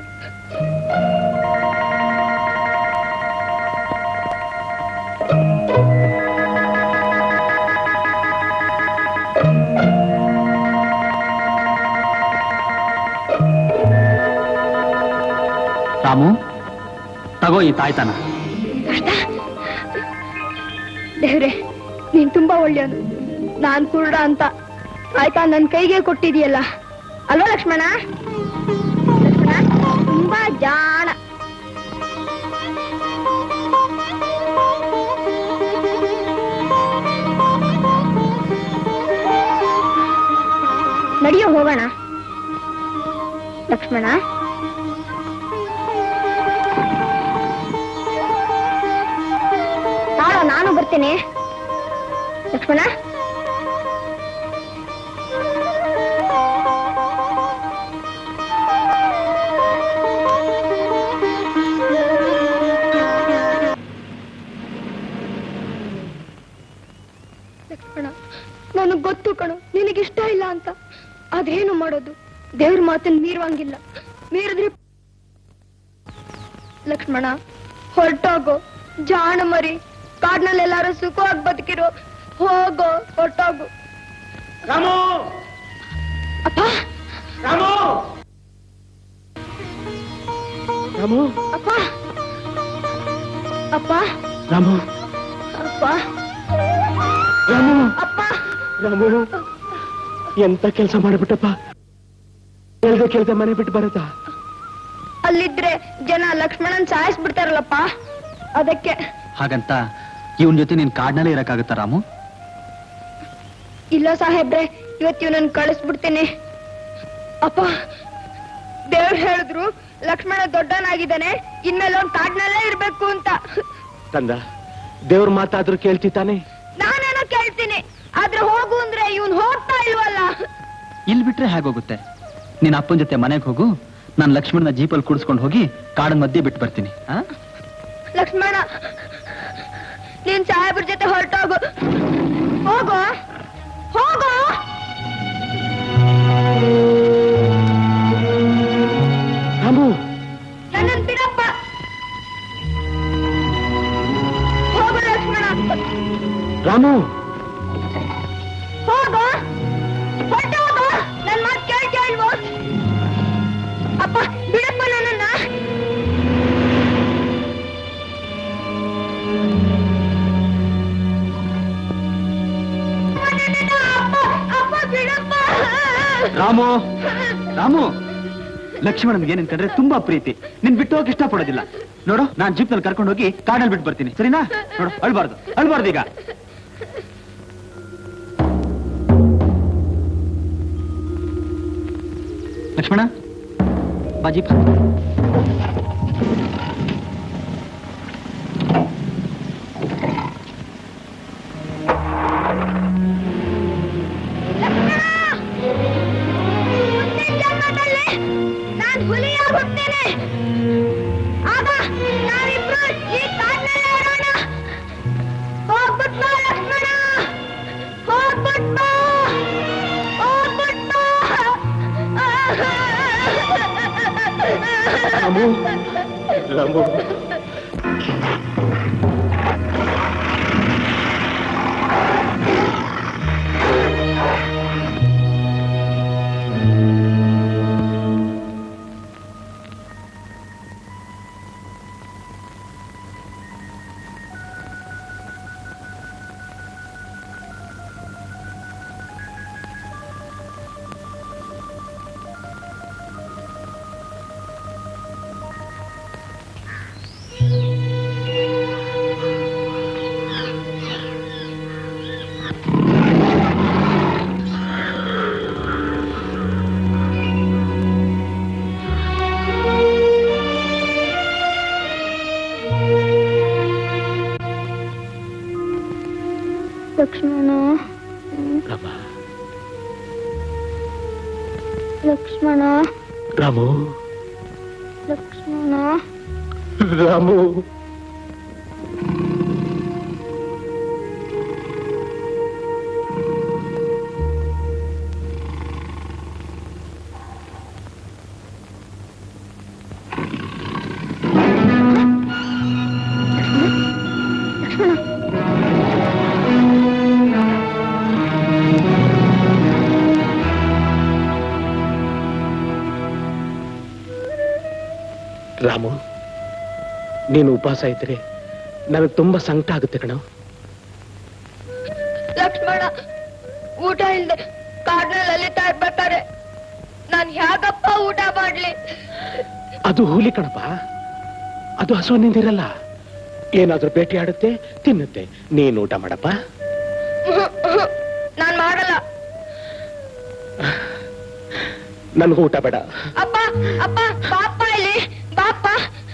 ರಾಮು, ತಗೋ ಈ ತಾಯ್ತಾನ. ದೇವ್ರೆ, ನೀನ್ ತುಂಬಾ ಒಳ್ಳೆಯವನು. ನಾನ್ ಕುರುಡ ಅಂತ ಆಯ್ತಾ ನನ್ ಕೈಗೆ ಕೊಟ್ಟಿದೀಯಲ್ಲ ಅಲ್ವಾ ಲಕ್ಷ್ಮಣ? ಲಕ್ಷ್ಮಣ ತುಂಬಾ ಜಾಣ. ನಡಿಯೋ ಹೋಗೋಣ. ಲಕ್ಷ್ಮಣ, ತಾಳ ನಾನು ಬರ್ತೀನಿ. ಲಕ್ಷ್ಮಣ, ಲಕ್ಷ್ಮಣ, ನನಗ್ ಗೊತ್ತು ಕಣು ನಿನಗಿಷ್ಟ ಇಲ್ಲ ಅಂತ. ಅದೇನು ಮಾಡೋದು? ದೇವ್ರ ಮಾತನ್ನ ಮೀರುವಂಗಿಲ್ಲ. ಮೀರಿದ್ರೆ ಲಕ್ಷ್ಮಣ ಹೊರಟೋಗೋ. ಜಾಣ ಮರಿ, ಕಾಡ್ನಲ್ಲೆಲ್ಲಾರು ಸುಖವಾಗಿ ಬದುಕಿರೋ. ಹೋಗೋ, ಹೊರಟೋಗು. ರಾಮು, ಅಪ್ಪ, ರಾಮು, ರಾಮು, ಅಪ್ಪ, ಅಪ್ಪ, ರಾಮು, ಅಪ್ಪ, ರಾಮು, ಅಪ್ಪ, ರಾಮು, ಎಂತ ಕೆಲಸ ಮಾಡ್ಬಿಟ್ಟಪ್ಪ. ಕೇಳ್ದೆ ಕೇಳ್ದೆ ಮನೆ ಬಿಟ್ಟು ಬರತ್ತಾ? ಅಲ್ಲಿದ್ರೆ ಜನ ಲಕ್ಷ್ಮಣನ್ ಸಾಯಿಸ್ಬಿಡ್ತಾರಲ್ಲಪ್ಪ, ಅದಕ್ಕೆ. ಹಾಗಂತ ಇವನ್ ಜೊತೆ ನೀನ್ ಕಾಡ್ನಲ್ಲೇ ಇರಕ್ಕಾಗತ್ತಾ ರಾಮು? ಇಲ್ಲ ಸಾಹೇಬ್ರೆ, ಇವತ್ತು ಇವನನ್ನ ಕಳಿಸ್ಬಿಡ್ತೀನಿ. ಅಪ್ಪ, ದೇವ್ರು ಹೇಳಿದ್ರು ಲಕ್ಷ್ಮಣ ದೊಡ್ಡನಾಗಿದ್ದಾನೆ, ಇನ್ಮೇಲೆ ಅವ್ನ್ ಕಾಡ್ನಲ್ಲೇ ಇರ್ಬೇಕು ಅಂತ. ಕಂದ, ದೇವ್ರ ಮಾತಾದ್ರೂ ಕೇಳ್ತಿತ್ತಾನೆ? ನಾನೇನೋ ಕೇಳ್ತೀನಿ, ಆದ್ರೆ ಹೋಗು ಅಂದ್ರೆ ಇವನ್ ಹೋಗ್ತಾ ಇಲ್ವಲ್ಲ. ಇಲ್ಲಿ ಬಿಟ್ರೆ ಹೇಗೋಗುತ್ತೆ? ನಿನ್ನ ಅಪ್ಪನ ಜೊತೆ ಮನೆಗೆ ಹೋಗು, ನಾನು ಲಕ್ಷ್ಮಣನ ಜೀಪಲ್ಲಿ ಕೂಡಿಸ್ಕೊಂಡು ಹೋಗಿ ಕಾಡಿನ ಮಧ್ಯೆ ಬಿಟ್ಟು ಬರ್ತೀನಿ. ಲಕ್ಷ್ಮಣ, ನೀನ್ ಸಾಹೇಬ್ರ ಜೊತೆ ಹೊರಟೋಗು. ಹೋಗು ಹೋಗು. ರಾಮು, ನನ್ನನ್ ಬಿಡಪ್ಪ. ಹೋಗು ಲಕ್ಷ್ಮಣ. ರಾಮು, ಹೋಗು, ಹೊರಟು ಹೋಗು. ನನ್ ಮಾತು ಕೇಳ್ತಾ ಇಲ್ವೋ? ಅಪ್ಪ ಬಿಡಪ್ಪ ನನ್ನನ್ನ. ಅಪ್ಪ ಬಿಡಪ್ಪ. ರಾಮು, ರಾಮು, ಲಕ್ಷ್ಮಣನ್ಗೆ ನಿನ್ ಕಂಡ್ರೆ ತುಂಬಾ ಪ್ರೀತಿ. ನಿನ್ ಬಿಟ್ಟು ಹೋಗಿ ಇಷ್ಟ ಪಡೋದಿಲ್ಲ. ನೋಡು, ನಾನ್ ಜೀಪ್ ನಲ್ಲಿ ಕರ್ಕೊಂಡು ಹೋಗಿ ಕಾಡಲ್ಲಿ ಬಿಟ್ಟು ಬರ್ತೀನಿ, ಸರಿನಾ? ನೋಡು, ಅಳ್ಬಾರ್ದು ಅಳ್ಬಾರ್ದು ಈಗ. ಲಕ್ಷ್ಮಣ, ಬಾ ಜೀಪ್. ನಾನ್ ಹುಲಿಯಾಗುತ್ತೇನೆ. ಆಗ ನಾವಿಬ್ರು ಈ ಕಾಡಿನಲ್ಲಿ ಇರೋಣ. ಹೋಗ್ಬಿಟ್ ಬಾ ಲಕ್ಷ್ಮಣ, ಹೋಗ್ಬಿಟ್ ಬಾ, ಹೋಗ್ಬಿಟ್ ಬಾ. ರಾಮು, ರಾಮು. ಲಕ್ಷ್ಮಣ, ಲಕ್ಷ್ಮಣ, ರಾಮು, ಲಕ್ಷ್ಮಣ, ರಾಮು. ರಾಮು, ನೀನು ಉಪವಾಸ ಇದ್ರೆ ನನಗೆ ತುಂಬಾ ಸಂಕಟ ಆಗುತ್ತೆ ಕಣ. ಲಕ್ಷ್ಮಣ, ಊಟ ಇಲ್ದೆ ಕಾಡ್ನಲ್ಲಿ ಅಲಿತಾ ಇರ್ಬೇಕಾರೆ ನಾನ್ ಹೇಗಪ್ಪ ಊಟ ಮಾಡ್ಲಿ? ಅದು ಹುಲಿ ಕಣಪ್ಪ, ಅದು ಹಸುವಿನಿಂದಿರಲ್ಲ. ಏನಾದ್ರೂ ಬೇಟೆ ಆಡುತ್ತೆ, ತಿನ್ನುತ್ತೆ. ನೀನು ಊಟ ಮಾಡಪ್ಪ. ನಾನ್ ಮಾಡಲ್ಲ. ನನ್ಗೂ ಊಟ ಬೇಡ. ಅಪ್ಪ, ಅಪ್ಪ, ಬಾಪ್ಪ ಇಲ್ಲಿ, ಬಾಪ್ಪ.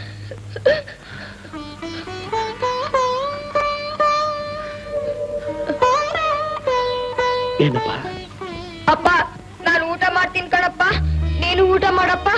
ಏನಪ್ಪ? ಅಪ್ಪ, ನಾನು ಊಟ ಮಾಡ್ತೀನಿ ಕಣಪ್ಪ, ನೀನು ಊಟ ಮಾಡಪ್ಪ.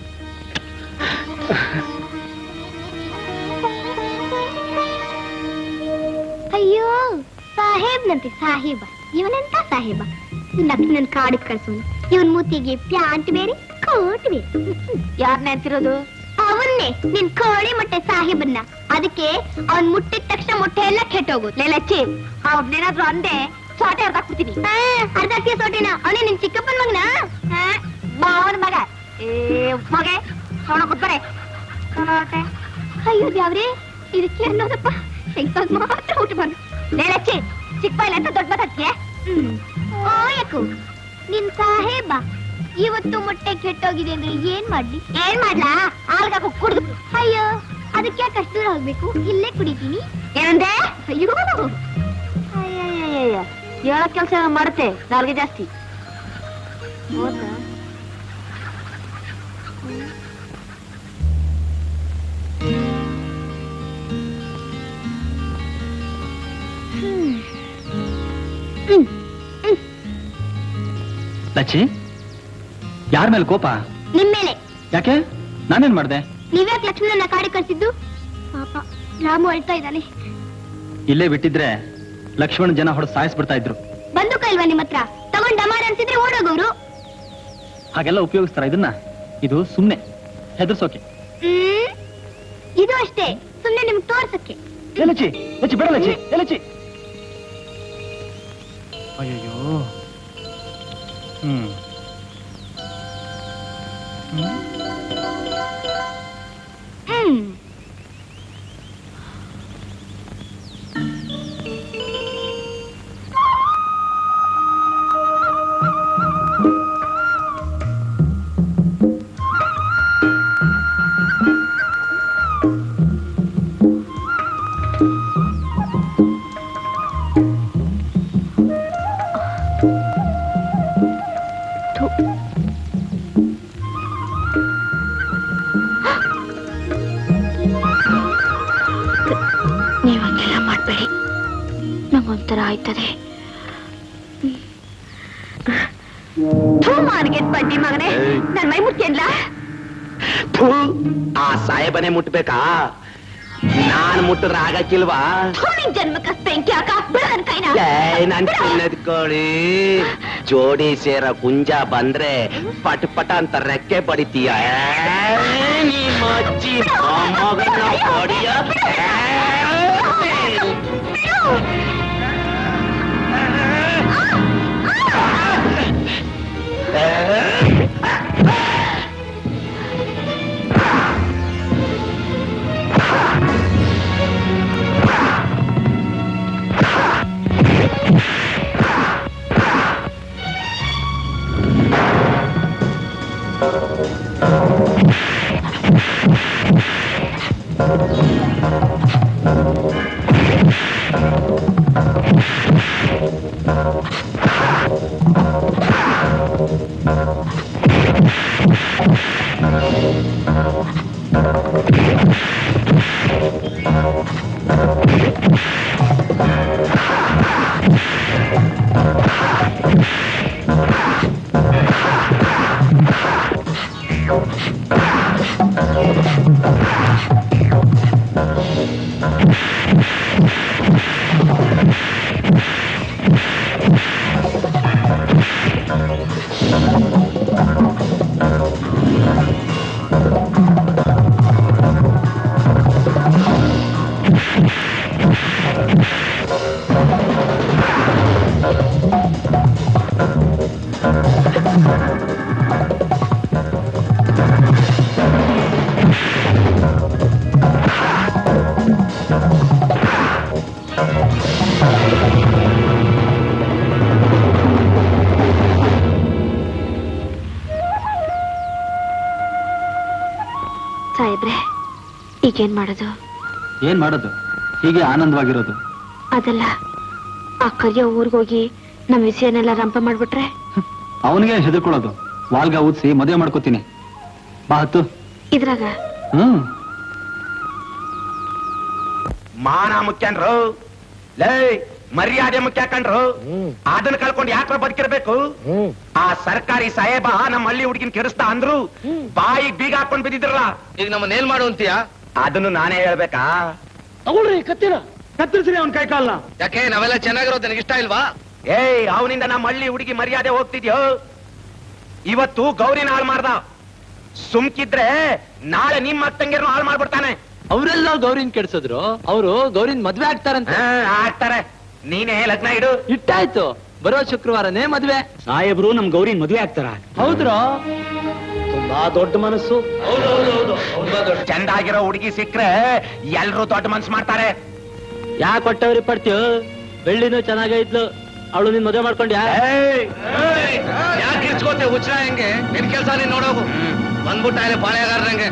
ಅಯ್ಯೋ, ಸಾಹೇಬ್ನಂತೆ ಸಾಹೇಬ. ಇವನೆಂತ ಸಾಹೇಬ? ನನ್ ಕಾಡಿಗೆ ಕಳ್ಸೋನು. ಇವನ್ ಮೂತಿಗೆ ಪ್ಯಾಂಟ್ ಬೇರೆ, ಕೋಟ್ ಬೇರೆ. ಯಾರನ್ನ ಅಂತಿರೋದು? ಅವನ್ನೇ, ನಿನ್ ಕೋಳಿ ಮೊಟ್ಟೆ ಸಾಹೇಬನ್ನ. ಅದಕ್ಕೆ ಅವನ್ ಮುಟ್ಟಿದ ತಕ್ಷಣ ಮೊಟ್ಟೆ ಎಲ್ಲ ಕೆಟ್ಟೋಗುದು. ಲೇಲಚ್ಚಿ, ಅವ್ನೇನಾದ್ರೂ ಅಂದೆ ಸೋಟೆ ಅರ್ಧಾಕ್ಬಿಡ್ತೀನಿ. ಅರ್ಧಾಕ್ತಿಯ ಸೋಟೆನ? ಅವನೇ ನಿನ್ ಚಿಕ್ಕಪ್ಪನ ಮಗನ? ಮಾವನ ಮಗ. ಏ ಮಗ, ಅವನ ಕೊಟ್ಬರೆ. ಅಯ್ಯೋ ದೇವ್ರೆ, ಇದಕ್ಕೆ ಅನ್ನೋದಪ್ಪ. ಇವಾಗ ಮಾತ್ರ ಊಟ ಬಂದು. ಲೇಲಚ್ಚಿ, ಚಿಕ್ಕ ಬಾಯಿಲ್ಲ ಅಂತ ದೊಡ್ಡ ಮಾತಾಡ್ತೀಯ? ಓಯಕು, ನಿನ್ ಸಾಹೇಬ ಇವತ್ತು ಮೊಟ್ಟೆ ಕೆಟ್ಟೋಗಿದೆ ಅಂದ್ರೆ ಏನ್ ಮಾಡ್ಲಿ? ಏನ್ ಮಾಡ್ಲಾ? ಆಲ್ಗಾಕ ಕುಡ್ದು. ಅಯ್ಯೋ, ಅದಕ್ಕೆ ಯಾಕೆ ಅಷ್ಟು ದೂರ ಹೋಗ್ಬೇಕು? ಇಲ್ಲೇ ಕುಡಿತೀನಿ. ಏನಂದೆ? ಅಯ್ಯೋ, ಅಯ್ಯಯ್ಯಯ್ಯ, ಹೇಳೋ ಕೆಲಸ ಮಾಡುತ್ತೆ ನಾಲ್ಗೆ ಜಾಸ್ತಿ. ಲಚ್ಚಿ, ಯಾರ ಮೇಲೆ ಕೋಪ? ನಿಮ್ ಮೇಲೆ. ಯಾಕೆ? ನಾನೇನ್ ಮಾಡ್ದೆ? ನೀವ್ಯಾಕೆ ಲಕ್ಷ್ಮಣನ ಕಾಡಿ ಕಳ್ಸಿದ್ದು? ಪಾಪ ರಾಮು ಅಳ್ತಾ ಇದ್ದಾನೆ. ಇಲ್ಲೇ ಬಿಟ್ಟಿದ್ರೆ ಲಕ್ಷ್ಮಣ ಜನ ಹೊಡೆದು ಸಾಯಿಸ್ಬಿಡ್ತಾ ಇದ್ರು. ಬಂದೂಕ ಇಲ್ವಾ ನಿಮ್ ಹತ್ರ? ತಗೊಂಡ್ ಡಮಾರ ಅನ್ಸಿದ್ರೆ ಓಡೋಗವ್ರು. ಹಾಗೆಲ್ಲ ಉಪಯೋಗಿಸ್ತಾರ ಇದನ್ನ? ಇದು ಸುಮ್ನೆ ಹೆದರ್ಸೋಕೆ. ಹ್ಮ್ ಇದು ಅಷ್ಟೇ, ಸುಮ್ನೆ ನಿಮ್ಗೆ ತೋರ್ಸಕ್ಕೆ. ಲಚ್ಚಿ, ಲಚ್ಚಿ ಬೇಡ ಲಚ್ಚಿ, ಲಚ್ಚಿ. ಅಯ್ಯೋ. ಹ್ಮ್ ಹ್ಮ್ ನೀವಂಗೆಲ್ಲ ಮಾಡ್ಬೇಡಿ, ನಂಗೊಂಥರ ಆಯ್ತದೆ. ಮಾರ್ಗೆಟ್ ಬಡ್ಡಿ ಮಗನೇ, ನನ್ ಮೈ ಮುಟ್ಕೆಲ್ಲ. ಆ ಸಾಹೇಬನೇ ಮುಟ್ಬೇಕಾ? ನಾನ್ ಮುಟ್ಟಿದ್ರೆ ಆಗಕ್ಕಿಲ್ವಾ? ಜನ್ಮಕ್ಕ ಬೆಂಕಿ ಹಾಕ ಬಿಡನ್ ಕೈನ. ನನ್ ಚಿನ್ನದ ಕೋಳಿ ಜೋಡಿ ಸೇರ ಕುಂಜ ಬಂದ್ರೆ ಪಟ್ ಪಟ ಅಂತ ರೆಕ್ಕೆ ಬಡಿತೀಯ. ನಿಮ್ಮ ಅಜ್ಜಿ ಮೊಮ್ಮಗನ ಹೊಡಿಯ. ಸಾಹೇಬ್ರೆ, ಈಗೇನ್ ಮಾಡೋದು? ಏನ್ ಮಾಡೋದು? ಹೀಗೆ ಆನಂದವಾಗಿರೋದು. ಅದಲ್ಲ, ಆ ಕರಿಯ ಊರ್ಗೋಗಿ ನಮ್ ವಿಷಯನೆಲ್ಲ ರಂಪ ಮಾಡ್ಬಿಟ್ರೆ? ಅವನಿಗೆ ಹೆದರ್ಕೊಳ್ಳೋದು. ವಾಲ್ಗ ಊದ್ಸಿ ಮದುವೆ ಮಾಡ್ಕೋತೀನಿ. ಬಾ ಹತ್ತು. ಇದ್ರಾಗ ಹ್ಮ್ ಮಾನ ಮುಖ್ಯನ್ರು, ಲೇ ಮರ್ಯಾದೆ ಮುಖ್ಯ ಕಂಡ್ರು. ಅದನ್ನ ಕಳ್ಕೊಂಡು ಯಾಕ್ರ ಬದುಕಿರ್ಬೇಕು? ಆ ಸರ್ಕಾರಿ ಸಾಹೇಬ ನಮ್ಮ ಹಳ್ಳಿ ಹುಡುಗಿನ ಕೆಡಿಸ್ತಾ ಅಂದ್ರು, ಬಾಯಿಗೆ ಬೀಗ ಹಾಕೊಂಡ್ ಬಿದ್ದಿದ್ರಲ್ಲ. ಈಗ ನಮ್ಮನ್ನ ಏನ್ ಮಾಡು ಅಂತೀಯ? ಅದನ್ನು ನಾನೇ ಹೇಳ್ಬೇಕಾ? ತಗೊಳ್ರಿ ಕತ್ತಿರ, ಕತ್ತರಿಸ್ರಿ ಅವನ್ ಕೈ ಕಾಲ್ನ. ಯಾಕೆ ನಾವೆಲ್ಲ ಚೆನ್ನಾಗಿರೋದು ನನಗೆ ಇಷ್ಟ ಇಲ್ವಾ? ಏಯ್, ಅವನಿಂದ ನಮ್ಮ ಹಳ್ಳಿ ಹುಡುಗಿ ಮರ್ಯಾದೆ ಹೋಗ್ತಿದ್ಯೋ? ಇವತ್ತು ಗೌರಿನ ಹಾಳು ಮಾಡ್ದ. ಸುಮ್ಕಿದ್ರೆ ನಾಳೆ ನಿಮ್ಮ ಅಕ್ಕಂಗಿರ್ನು ಹಾಳು ಮಾಡ್ಬಿಡ್ತಾನೆ. ಅವರೆಲ್ಲ ಗೌರಿನ್ ಕೆಡ್ಸಿದ್ರು, ಅವರು ಗೌರಿನ್ ಮದ್ವೆ ಆಗ್ತಾರಂತೆ. ಆಗ್ತಾರೆ. ನೀನೇ ಲಗ್ನ ಇಡು. ಇಟ್ಟಾಯ್ತು, ಬರೋ ಶುಕ್ರವಾರನೇ ಮದ್ವೆ. ಸಾಹೇಬ್ರು ನಮ್ ಗೌರಿನ್ ಮದ್ವೆ ಆಗ್ತಾರ? ಹೌದ್ರೋ? ತುಂಬಾ ದೊಡ್ಡ ಮನಸ್ಸು. ಚಂದಾಗಿರೋ ಹುಡುಗಿ ಸಿಕ್ಕ್ರೆ ಎಲ್ರು ದೊಡ್ಡ ಮನ್ಸು ಮಾಡ್ತಾರೆ. ಯಾಕೆ ಕೊಟ್ಟವ್ರಿ ಪಡ್ತೀವ್? ಬೆಳ್ಳಿನೂ ಚೆನ್ನಾಗೈತ್ಲು, ಅವಳು ನಿನ್ ಮದುವೆ ಮಾಡ್ಕೊಂಡ್ಯಾ? ಯಾಕೆ ಇರ್ಸ್ಕೋತೆ ಹುಚ್ಚ? ಹೆಂಗೆ ನಿನ್ ಕೆಲ್ಸ ನೀನ್ ನೋಡೋಗು. ಬಂದ್ಬಿಟ್ಟ ಇಲ್ಲಿ ಪಾಳೆಗಾರರಂಗೆ.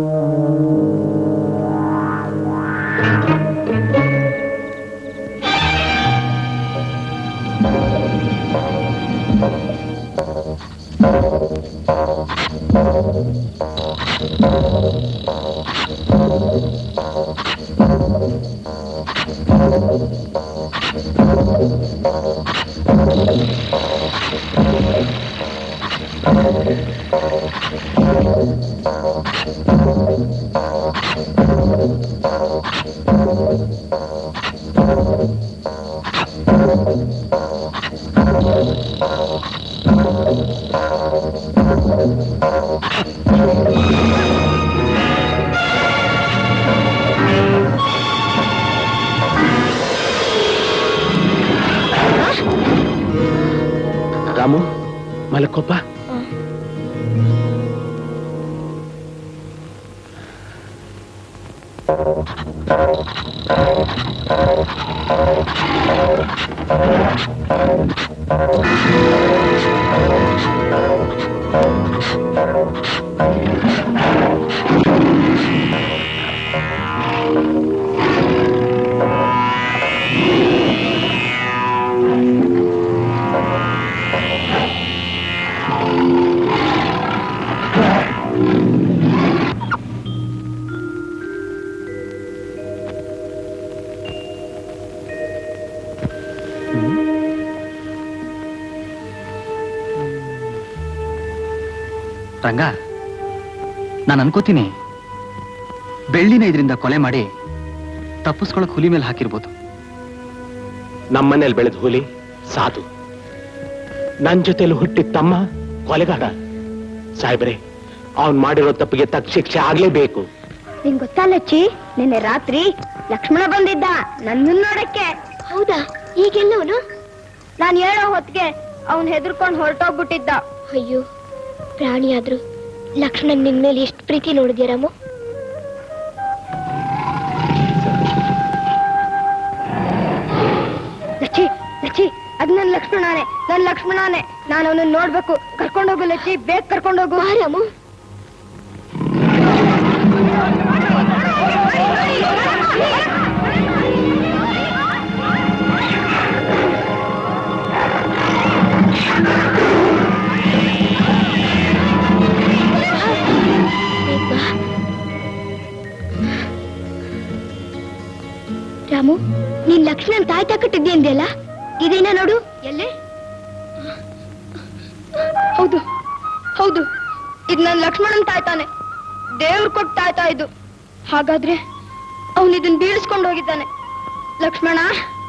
ರಾಮು ಮಲಕೋಪ ರಂಗ, ನಾನು ಅನ್ಕೋತೀನಿ ಬೆಳ್ಳಿನ ಇದರಿಂದ ಕೊಲೆ ಮಾಡಿ ತಪ್ಪಿಸ್ಕೊಳಕ್ ಹುಲಿ ಮೇಲೆ ಹಾಕಿರ್ಬೋದು. ನಮ್ಮನೇಲಿ ಬೆಳೆದ ಹುಲಿ ಸಾಧು, ನನ್ ಜೊತೆಲಿ ಹುಟ್ಟಿದ ತಮ್ಮ ಕೊಲೆಗಾರ. ಸಾಹೇಬ್ರೆ, ಅವನ್ ಮಾಡಿರೋ ತಪ್ಪಿಗೆ ತಕ್ಕ ಶಿಕ್ಷೆ ಆಗ್ಲೇಬೇಕು. ನಿನ್ ಗೊತ್ತಲ್ಲಚ್ಚಿ, ನಿನ್ನೆ ರಾತ್ರಿ ಲಕ್ಷ್ಮಣ ಬಂದಿದ್ದ ನನ್ನನ್ನು ನೋಡಕ್ಕೆ. ಹೌದಾ? ಈಗೆಲ್ಲವನು? ನಾನ್ ಹೇಳೋ ಹೊತ್ತಿಗೆ ಅವನ್ ಹೆದರ್ಕೊಂಡ್ ಹೊರಟೋಗ್ಬಿಟ್ಟಿದ್ದ. ಅಯ್ಯೋ, ಪ್ರಾಣಿ ಆದ್ರು ಲಕ್ಷ್ಮಣನ್ ನಿನ್ ಮೇಲೆ ಎಷ್ಟು ಪ್ರೀತಿ ನೋಡಿದ್ಯಾ ರಾಮು? ಲಚ್ಚಿ ಲಚ್ಚಿ, ಅದ್ ನನ್ ಲಕ್ಷ್ಮಣನೇ, ನನ್ ಲಕ್ಷ್ಮಣನೇ. ನಾನು ಅವನನ್ನ ನೋಡ್ಬೇಕು. ಕರ್ಕೊಂಡೋಗು ಲಚ್ಚಿ, ಬೇಗ ಕರ್ಕೊಂಡೋಗು. ರಾಮು, ರಾಮು, ನೀನ್ ಲಕ್ಷ್ಮಣನ್ ತಾಯಿ ತಕ್ಕಿಟ್ಟಿದ್ದೆ ಅಂದ್ಯಲ್ಲ, ಇದೇನ ನೋಡು. ಎಲ್ಲೇ? ಹೌದು ಹೌದು, ಇದು ನನ್ ಲಕ್ಷ್ಮಣನ್ ತಾಯ್ತಾನೆ. ದೇವ್ರು ಕೊಟ್ಟು ತಾಯ್ತಾ ಇದು. ಹಾಗಾದ್ರೆ ಅವನು ಇದನ್ನ ಬೀಳಿಸ್ಕೊಂಡು ಹೋಗಿದ್ದಾನೆ. ಲಕ್ಷ್ಮಣ,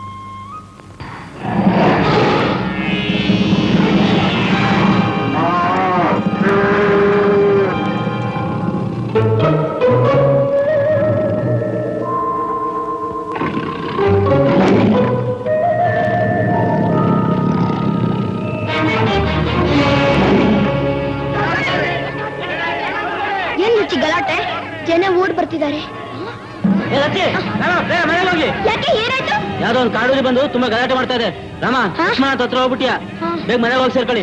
ಗಲಾಟೆ, ಜನ ಓಡ್ ಬರ್ತಿದ್ದಾರೆ. ಯಾಕೆ, ಏನಾಯ್ತು? ಯಾವ್ದೋ ಒಂದು ಕಾಡೂರಿ ಬಂದು ತುಂಬಾ ಗಲಾಟೆ ಮಾಡ್ತಾ ಇದೆ. ರಾಮ, ಲಕ್ಷ್ಮಣ ಹತ್ರ ಹೋಗ್ಬಿಟ್ಟಿಯಾ? ಬೇಗ ಮನೆಗೆ ಹೋಗಿ ಸೇರ್ಕೊಳ್ಳಿ.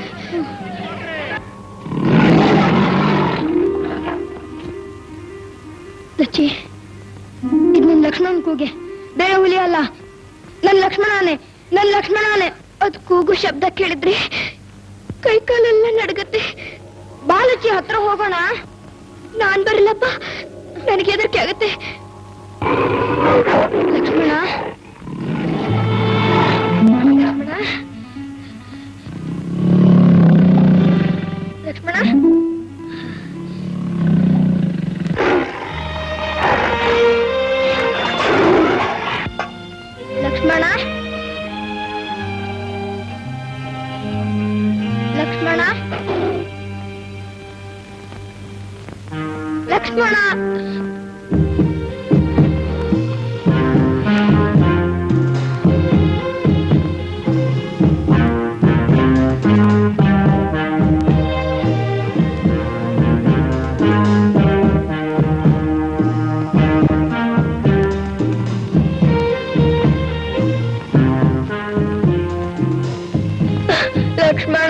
ಲಚ್ಚಿ, ಇದು ನನ್ ಲಕ್ಷ್ಮಣನ್ ಕೂಗೆ, ಬೇರೆ ಹುಲಿ ಅಲ್ಲ. ನನ್ ಲಕ್ಷ್ಮಣನೇ, ನನ್ ಲಕ್ಷ್ಮಣನೇ. ಅದ್ ಕೂಗು ಶಬ್ದ ಕೇಳಿದ್ರಿ ಕೈ ಕಾಲೆಲ್ಲ ನಡಗತ್ತೆ. ಬಾ ಲಚ್ಚಿ, ಹತ್ರ ಹೋಗೋಣ. ನಾನ್ ಬರಲ್ಲಪ್ಪ, ನನಗೆ ಹೆದರಿಕೆ ಆಗತ್ತೆ. ಲಕ್ಷ್ಮಣ, ಲಕ್ಷ್ಮಣ, ಲಕ್ಷ್ಮಣ, ಲಕ್ಷ್ಮಣ, ಲಕ್ಷ್ಮಣ, ಲಕ್ಷ್ಮಣ. ಲಕ್ಷ್ಮಣ,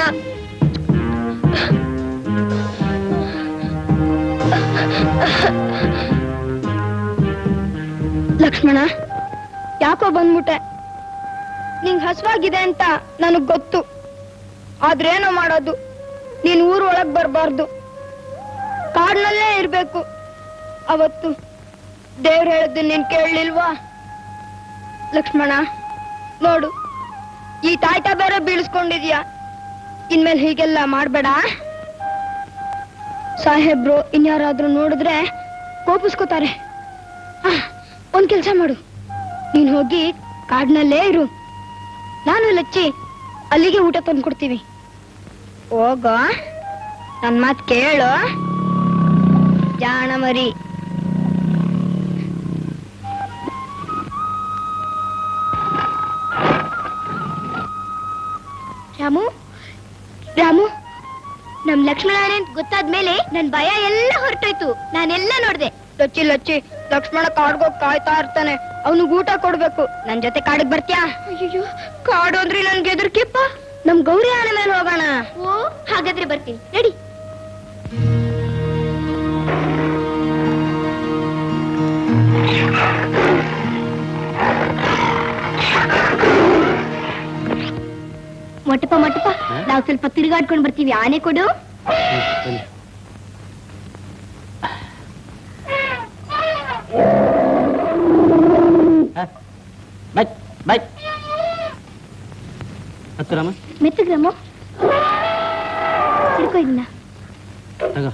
ಲಕ್ಷ್ಮಣ, ಯಾಕೋ ಬಂದ್ಬಿಟ್ಟೆ? ನಿಂಗ್ ಹಸುವಾಗಿದೆ ಅಂತ ನನಗ್ ಗೊತ್ತು. ಆದ್ರೇನೋ ಮಾಡೋದು, ನೀನ್ ಊರ್ ಒಳಗ್ ಬರ್ಬಾರ್ದು, ಕಾಡ್ನಲ್ಲೇ ಇರ್ಬೇಕು. ಅವತ್ತು ದೇವ್ರು ಹೇಳಿದ್ದು ನೀನ್ ಕೇಳಲಿಲ್ವಾ? ಲಕ್ಷ್ಮಣ ನೋಡು, ಈ ತಾಯ್ತ ಬೇರೆ ಬೀಳಿಸ್ಕೊಂಡಿದ್ಯಾ. ಇನ್ಮೇಲೆ ಹೀಗೆಲ್ಲ ಮಾಡ್ಬೇಡ. ಸಾಹೇಬ್ರು ಇನ್ಯಾರಾದ್ರೂ ನೋಡಿದ್ರೆ ಕೋಪಿಸ್ಕೋತಾರೆ. ಒಂದ್ ಕೆಲ್ಸ ಮಾಡು, ನೀನ್ ಹೋಗಿ ಕಾಡ್ನಲ್ಲೇ ಇರು, ನಾನು ಲಚ್ಚಿ ಅಲ್ಲಿಗೆ ಊಟ ತಂದ್ಕೊಡ್ತೀವಿ. ಹೋಗ, ನನ್ ಮಾತ್ ಕೇಳು ಜಾಣ ಮರಿ. ರಾಮು ರಾಮು ನಮ್ ಲಕ್ಷ್ಮಣ ಗೊತ್ತಾದ್ಮೇಲೆ ನನ್ ಭಯ ಎಲ್ಲ ಹೊರಟೋಯ್ತು. ನಾನೆಲ್ಲ ನೋಡ್ದೆ. ಲಚ್ಚಿ ಲಚ್ಚಿ ಲಕ್ಷ್ಮಣ ಕಾಡ್ಗೋಗ್ ಕಾಯ್ತಾ ಇರ್ತಾನೆ, ಅವನಿಗೆ ಊಟ ಕೊಡ್ಬೇಕು. ನನ್ ಜೊತೆ ಕಾಡಿಗೆ ಬರ್ತ್ಯಾ? ಅಯ್ಯೋ, ಕಾಡು ಅಂದ್ರೆ ನನ್ಗೆ ಎದುರ್ಕಿಪ್ಪ. ನಮ್ ಗೌರಿ ಆನೆ ಮೇಲೆ ಹೋಗೋಣ. ಓ, ಹಾಗಾದ್ರೆ ಬರ್ತೀನಿ, ನಡಿ. ಮೊಟ್ಟಪ್ಪ ಮೊಟ್ಟಪ್ಪ, ನಾವು ಸ್ವಲ್ಪ ತಿರುಗಾಡ್ಕೊಂಡ್ ಬರ್ತೀವಿ. ಆನೆ ಕೊಡು. ಹತ್ತು ರಾಮ, ಮೆತ್ತಗ್ರಾಮ ಹಿಡ್ಕೋ ಇದನ್ನ. ತಗೋ.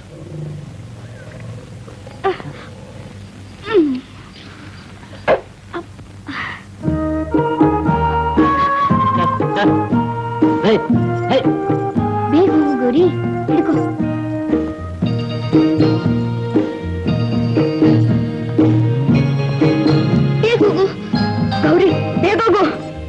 ಬೇಗ ಹೋಗು ಗೌರಿ, ಹಿಡ್ಕೋ. ಬೇಗ ಹೋಗು ಗೌರಿ, ಬೇಗ ಹೋಗು.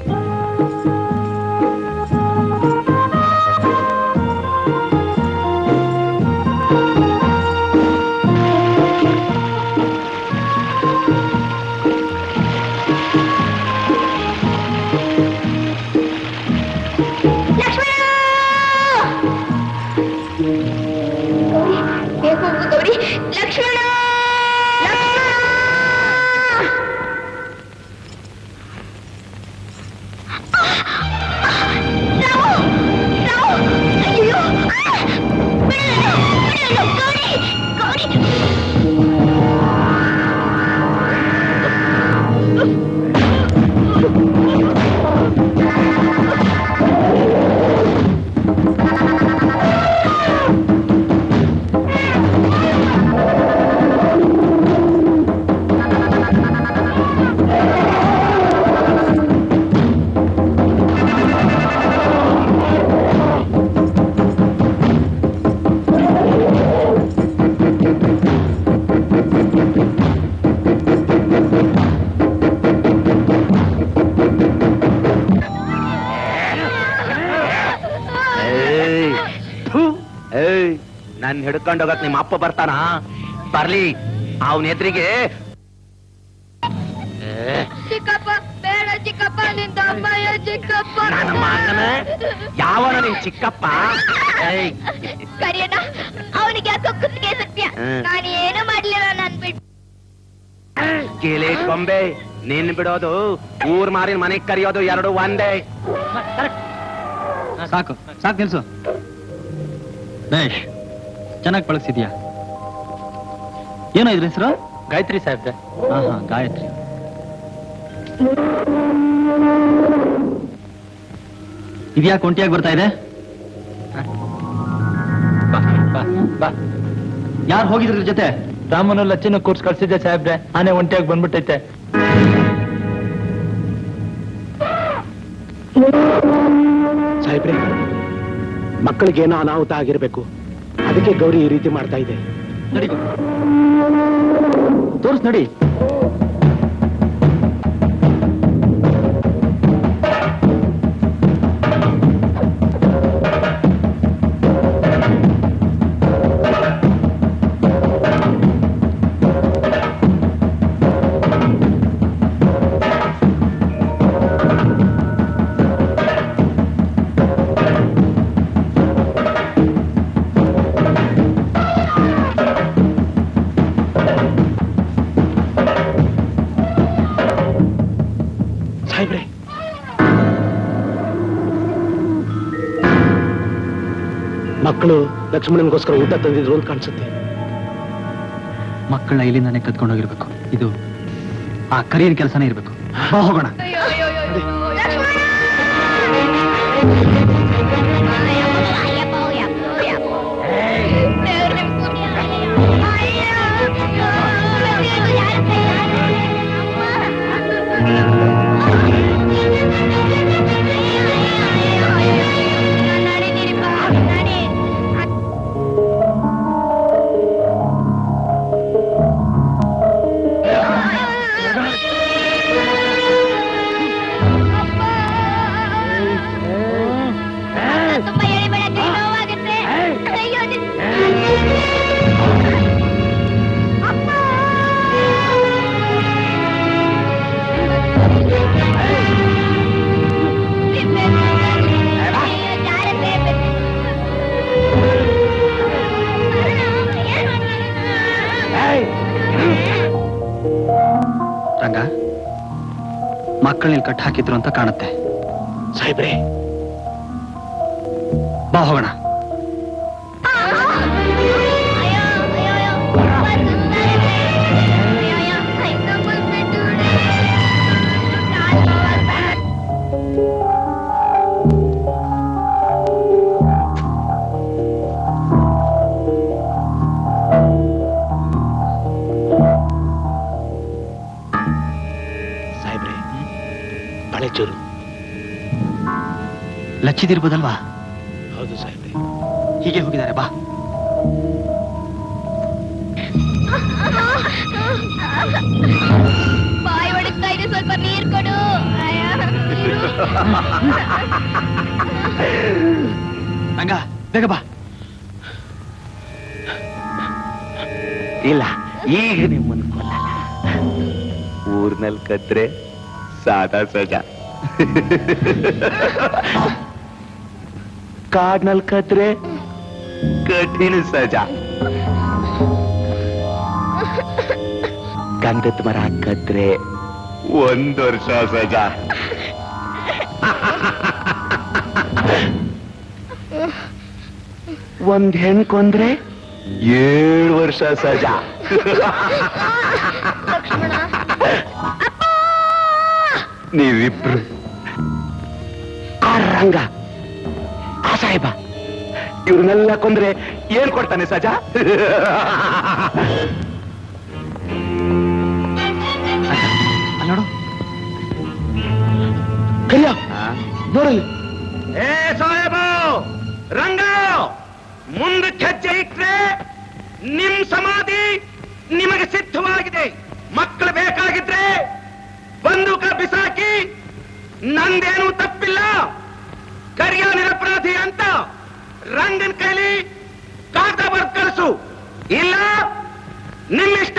ನನ್ ಹಿಡ್ಕೊಂಡು ಹೋಗಕ್ ನಿಮ್ಮ ಅಪ್ಪ ಬರ್ತಾನ? ಬರ್ಲಿ, ಅವನ ಎದುರಿಗೆ. ಚಿಕ್ಕಪ್ಪ ಬೇಡ, ಚಿಕ್ಕಪ್ಪ ನಿಂದ ಅಮ್ಮಯ್ಯ. ಚಿಕ್ಕಪ್ಪ ನನ್ನ ಮಗನೇ, ಯಾವನ ನಿನ್ ಚಿಕ್ಕಪ್ಪ? ಕರಿಯಣ್ಣ, ಅವನಿಗೆ ಯಾಕೋ ಕುತ್ತಿಗೆ ಸತ್ಯ. ನಾನು ಏನು ಮಾಡ್ಲಿಲ್ಲ, ನನ್ ಬಿಟ್ಟು. ಕೇಳಿ ಕೊಂಬೆ, ನಿನ್ ಬಿಡೋದು ಊರ್ ಮಾರಿನ ಮನೆಗ್ ಕರಿಯೋದು ಎರಡು ಒಂದೇ. ಸಾಕು ಸಾಕು ನಿಲ್ಸು. ಬೇಷ್, ಚೆನ್ನಾಗಿ ಪಳಗ್ಸಿದ್ಯಾ. ಏನೋ ಇದ್ರ ಹೆಸರು? ಗಾಯತ್ರಿ ಸಾಹೇಬ್ರೆ. ಹಾ ಹಾ, ಗಾಯತ್ರಿ. ಇದ್ಯಾಕೆ ಒಂಟಿಯಾಗಿ ಬರ್ತಾ ಇದೆ? ಯಾರು ಹೋಗಿದ್ರ ಜೊತೆ? ರಾಮನು ಲಚ್ಚನ ಕೂರ್ಸ್ ಕಳ್ಸಿದ್ದೆ ಸಾಹೇಬ್ರೆ, ಆನೆ ಒಂಟಿಯಾಗಿ ಬಂದ್ಬಿಟ್ಟೈತೆ. ಸಾಹೇಬ್ರೆ, ಮಕ್ಕಳಿಗೇನೋ ಅನಾಹುತ ಆಗಿರ್ಬೇಕು, ಅದಕ್ಕೆ ಗೌರಿ ಈ ರೀತಿ ಮಾಡ್ತಾ ಇದೆ. ನಡಿ ತೋರ್ಸ್, ನಡಿ. ಸಾಹೇಬ್ರೆ, ಮಕ್ಕಳು ಲಕ್ಷ್ಮಣನಿಗೋಸ್ಕರ ಊಟ ತಂದಿದ್ರು ಅಂತ ಕಾಣಿಸುತ್ತೆ. ಮಕ್ಕಳನ್ನ ಇಲ್ಲಿಂದಾನೆ ಕತ್ಕೊಂಡು ಹೋಗಿರ್ಬೇಕು. ಇದು ಆ ಕರಿಯನ್ ಕೆಲಸನೇ ಇರ್ಬೇಕು. ಬಾ ಹೋಗೋಣ. ರಂಗ, ಮಕ್ಕಳನ್ನ ಕಟ್ ಹಾಕಿದ್ರು ಅಂತ ಕಾಣುತ್ತೆ. ಸಾಹೇಬ್ರೆ, ಬಾ ಹೋಗೋಣ. ಚೂರು ಲಚ್ಚಿದಿರ್ಬೋದಲ್ವಾ? ಹೌದು ಸಾಹೇಬ್ರೆ. ಹೀಗೆ ಹೋಗಿದ್ದಾರೆ. ಬಾ. ಬಾಯಿ ಒಡಗ್ತಾ ಇದೆ, ಸ್ವಲ್ಪ ನೀರ್ ಕೊಡು. ರಂಗ, ಬೇಗ ಬಾ. ಇಲ್ಲ, ಈಗ ನಿಮ್ಮನ್ನು ಕೊಲ್ಲಲ್ಲ. ಊರ್ನಲ್ಲಿ ಕದ್ರೆ ಸಾದಾ ಸಜಾ, ಕಾಡ್ನಲ್ಲಿ ಕದ್ರೆ ಕಠಿಣ ಸಜಾ. ಗಂಧದ ಮರ ಕದ್ರೆ ಒಂದ್ ವರ್ಷ ಸಜಾ. ಒಂದ್ ಹೆಣ್ ಕೊಂದ್ರೆ ಏಳು ವರ್ಷ ಸಜಾ. ನೀವಿಬ್ರು ಆ ರಂಗ, ಆ ಸಾಹೇಬ, ಇವ್ರನ್ನೆಲ್ಲ ಕೊಂದ್ರೆ ಏನ್ ಕೊಡ್ತಾನೆ ಸಜಾ? ನೋಡು ಕರಿಯ, ನೋಡಲ್ಲಿ. ಏ ಸಾಹೇಬ, ರಂಗ, ಮುಂದಕ್ಕೆ ಹೆಜ್ಜೆ ಇಟ್ರೆ ನಿಮ್ ಸಮಾಧಿ ನಿಮಗೆ ಸಿದ್ಧವಾಗಿದೆ. ಮಕ್ಕಳು ಬೇಕಾಗಿದ್ರೆ ಬಂದೂಕ ಬಿಸಾಕಿ, ನಂದೇನು ತಪ್ಪಿಲ್ಲ, ಕರಿಯ ನಿರಪರಾಧಿ ಅಂತ ರಂಗನ್ ಕೈಲಿ ಕಾಗದ ಬರ್ದು ಕಳಿಸು. ಇಲ್ಲ ನಿಮ್ಮಿಷ್ಟ.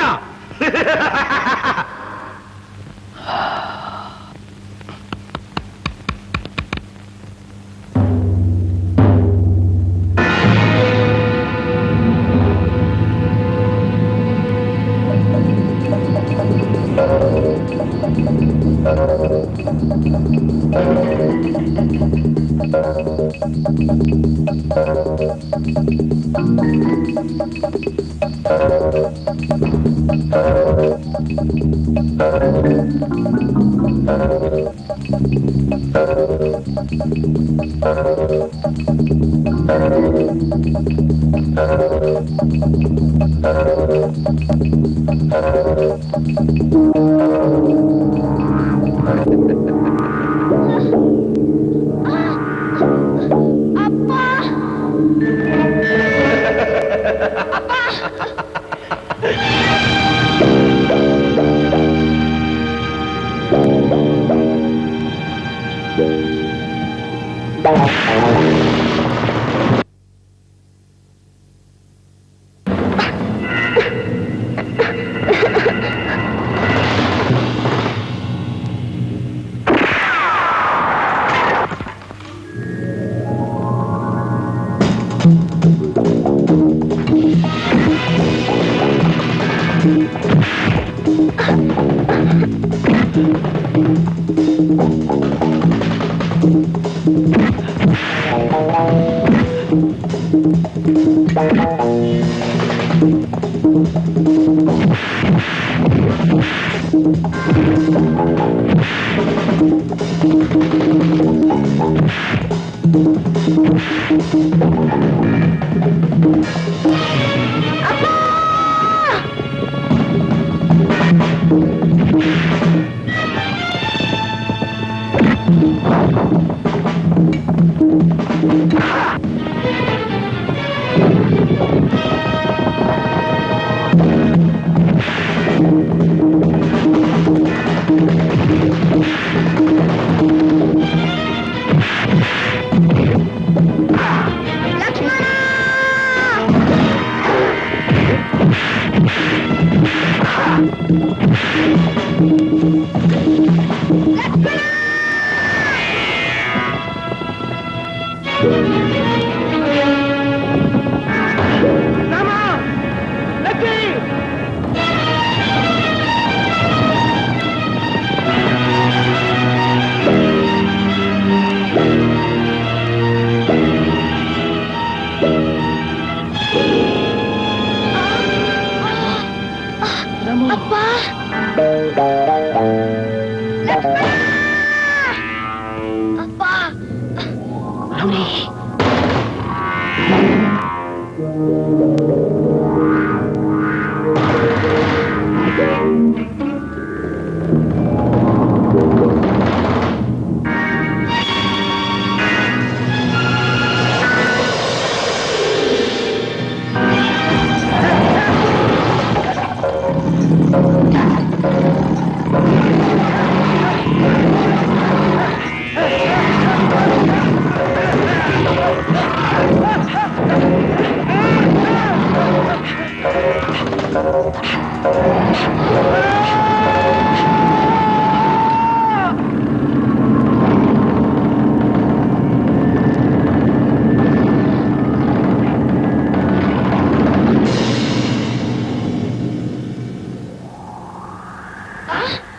Thank you. ಆ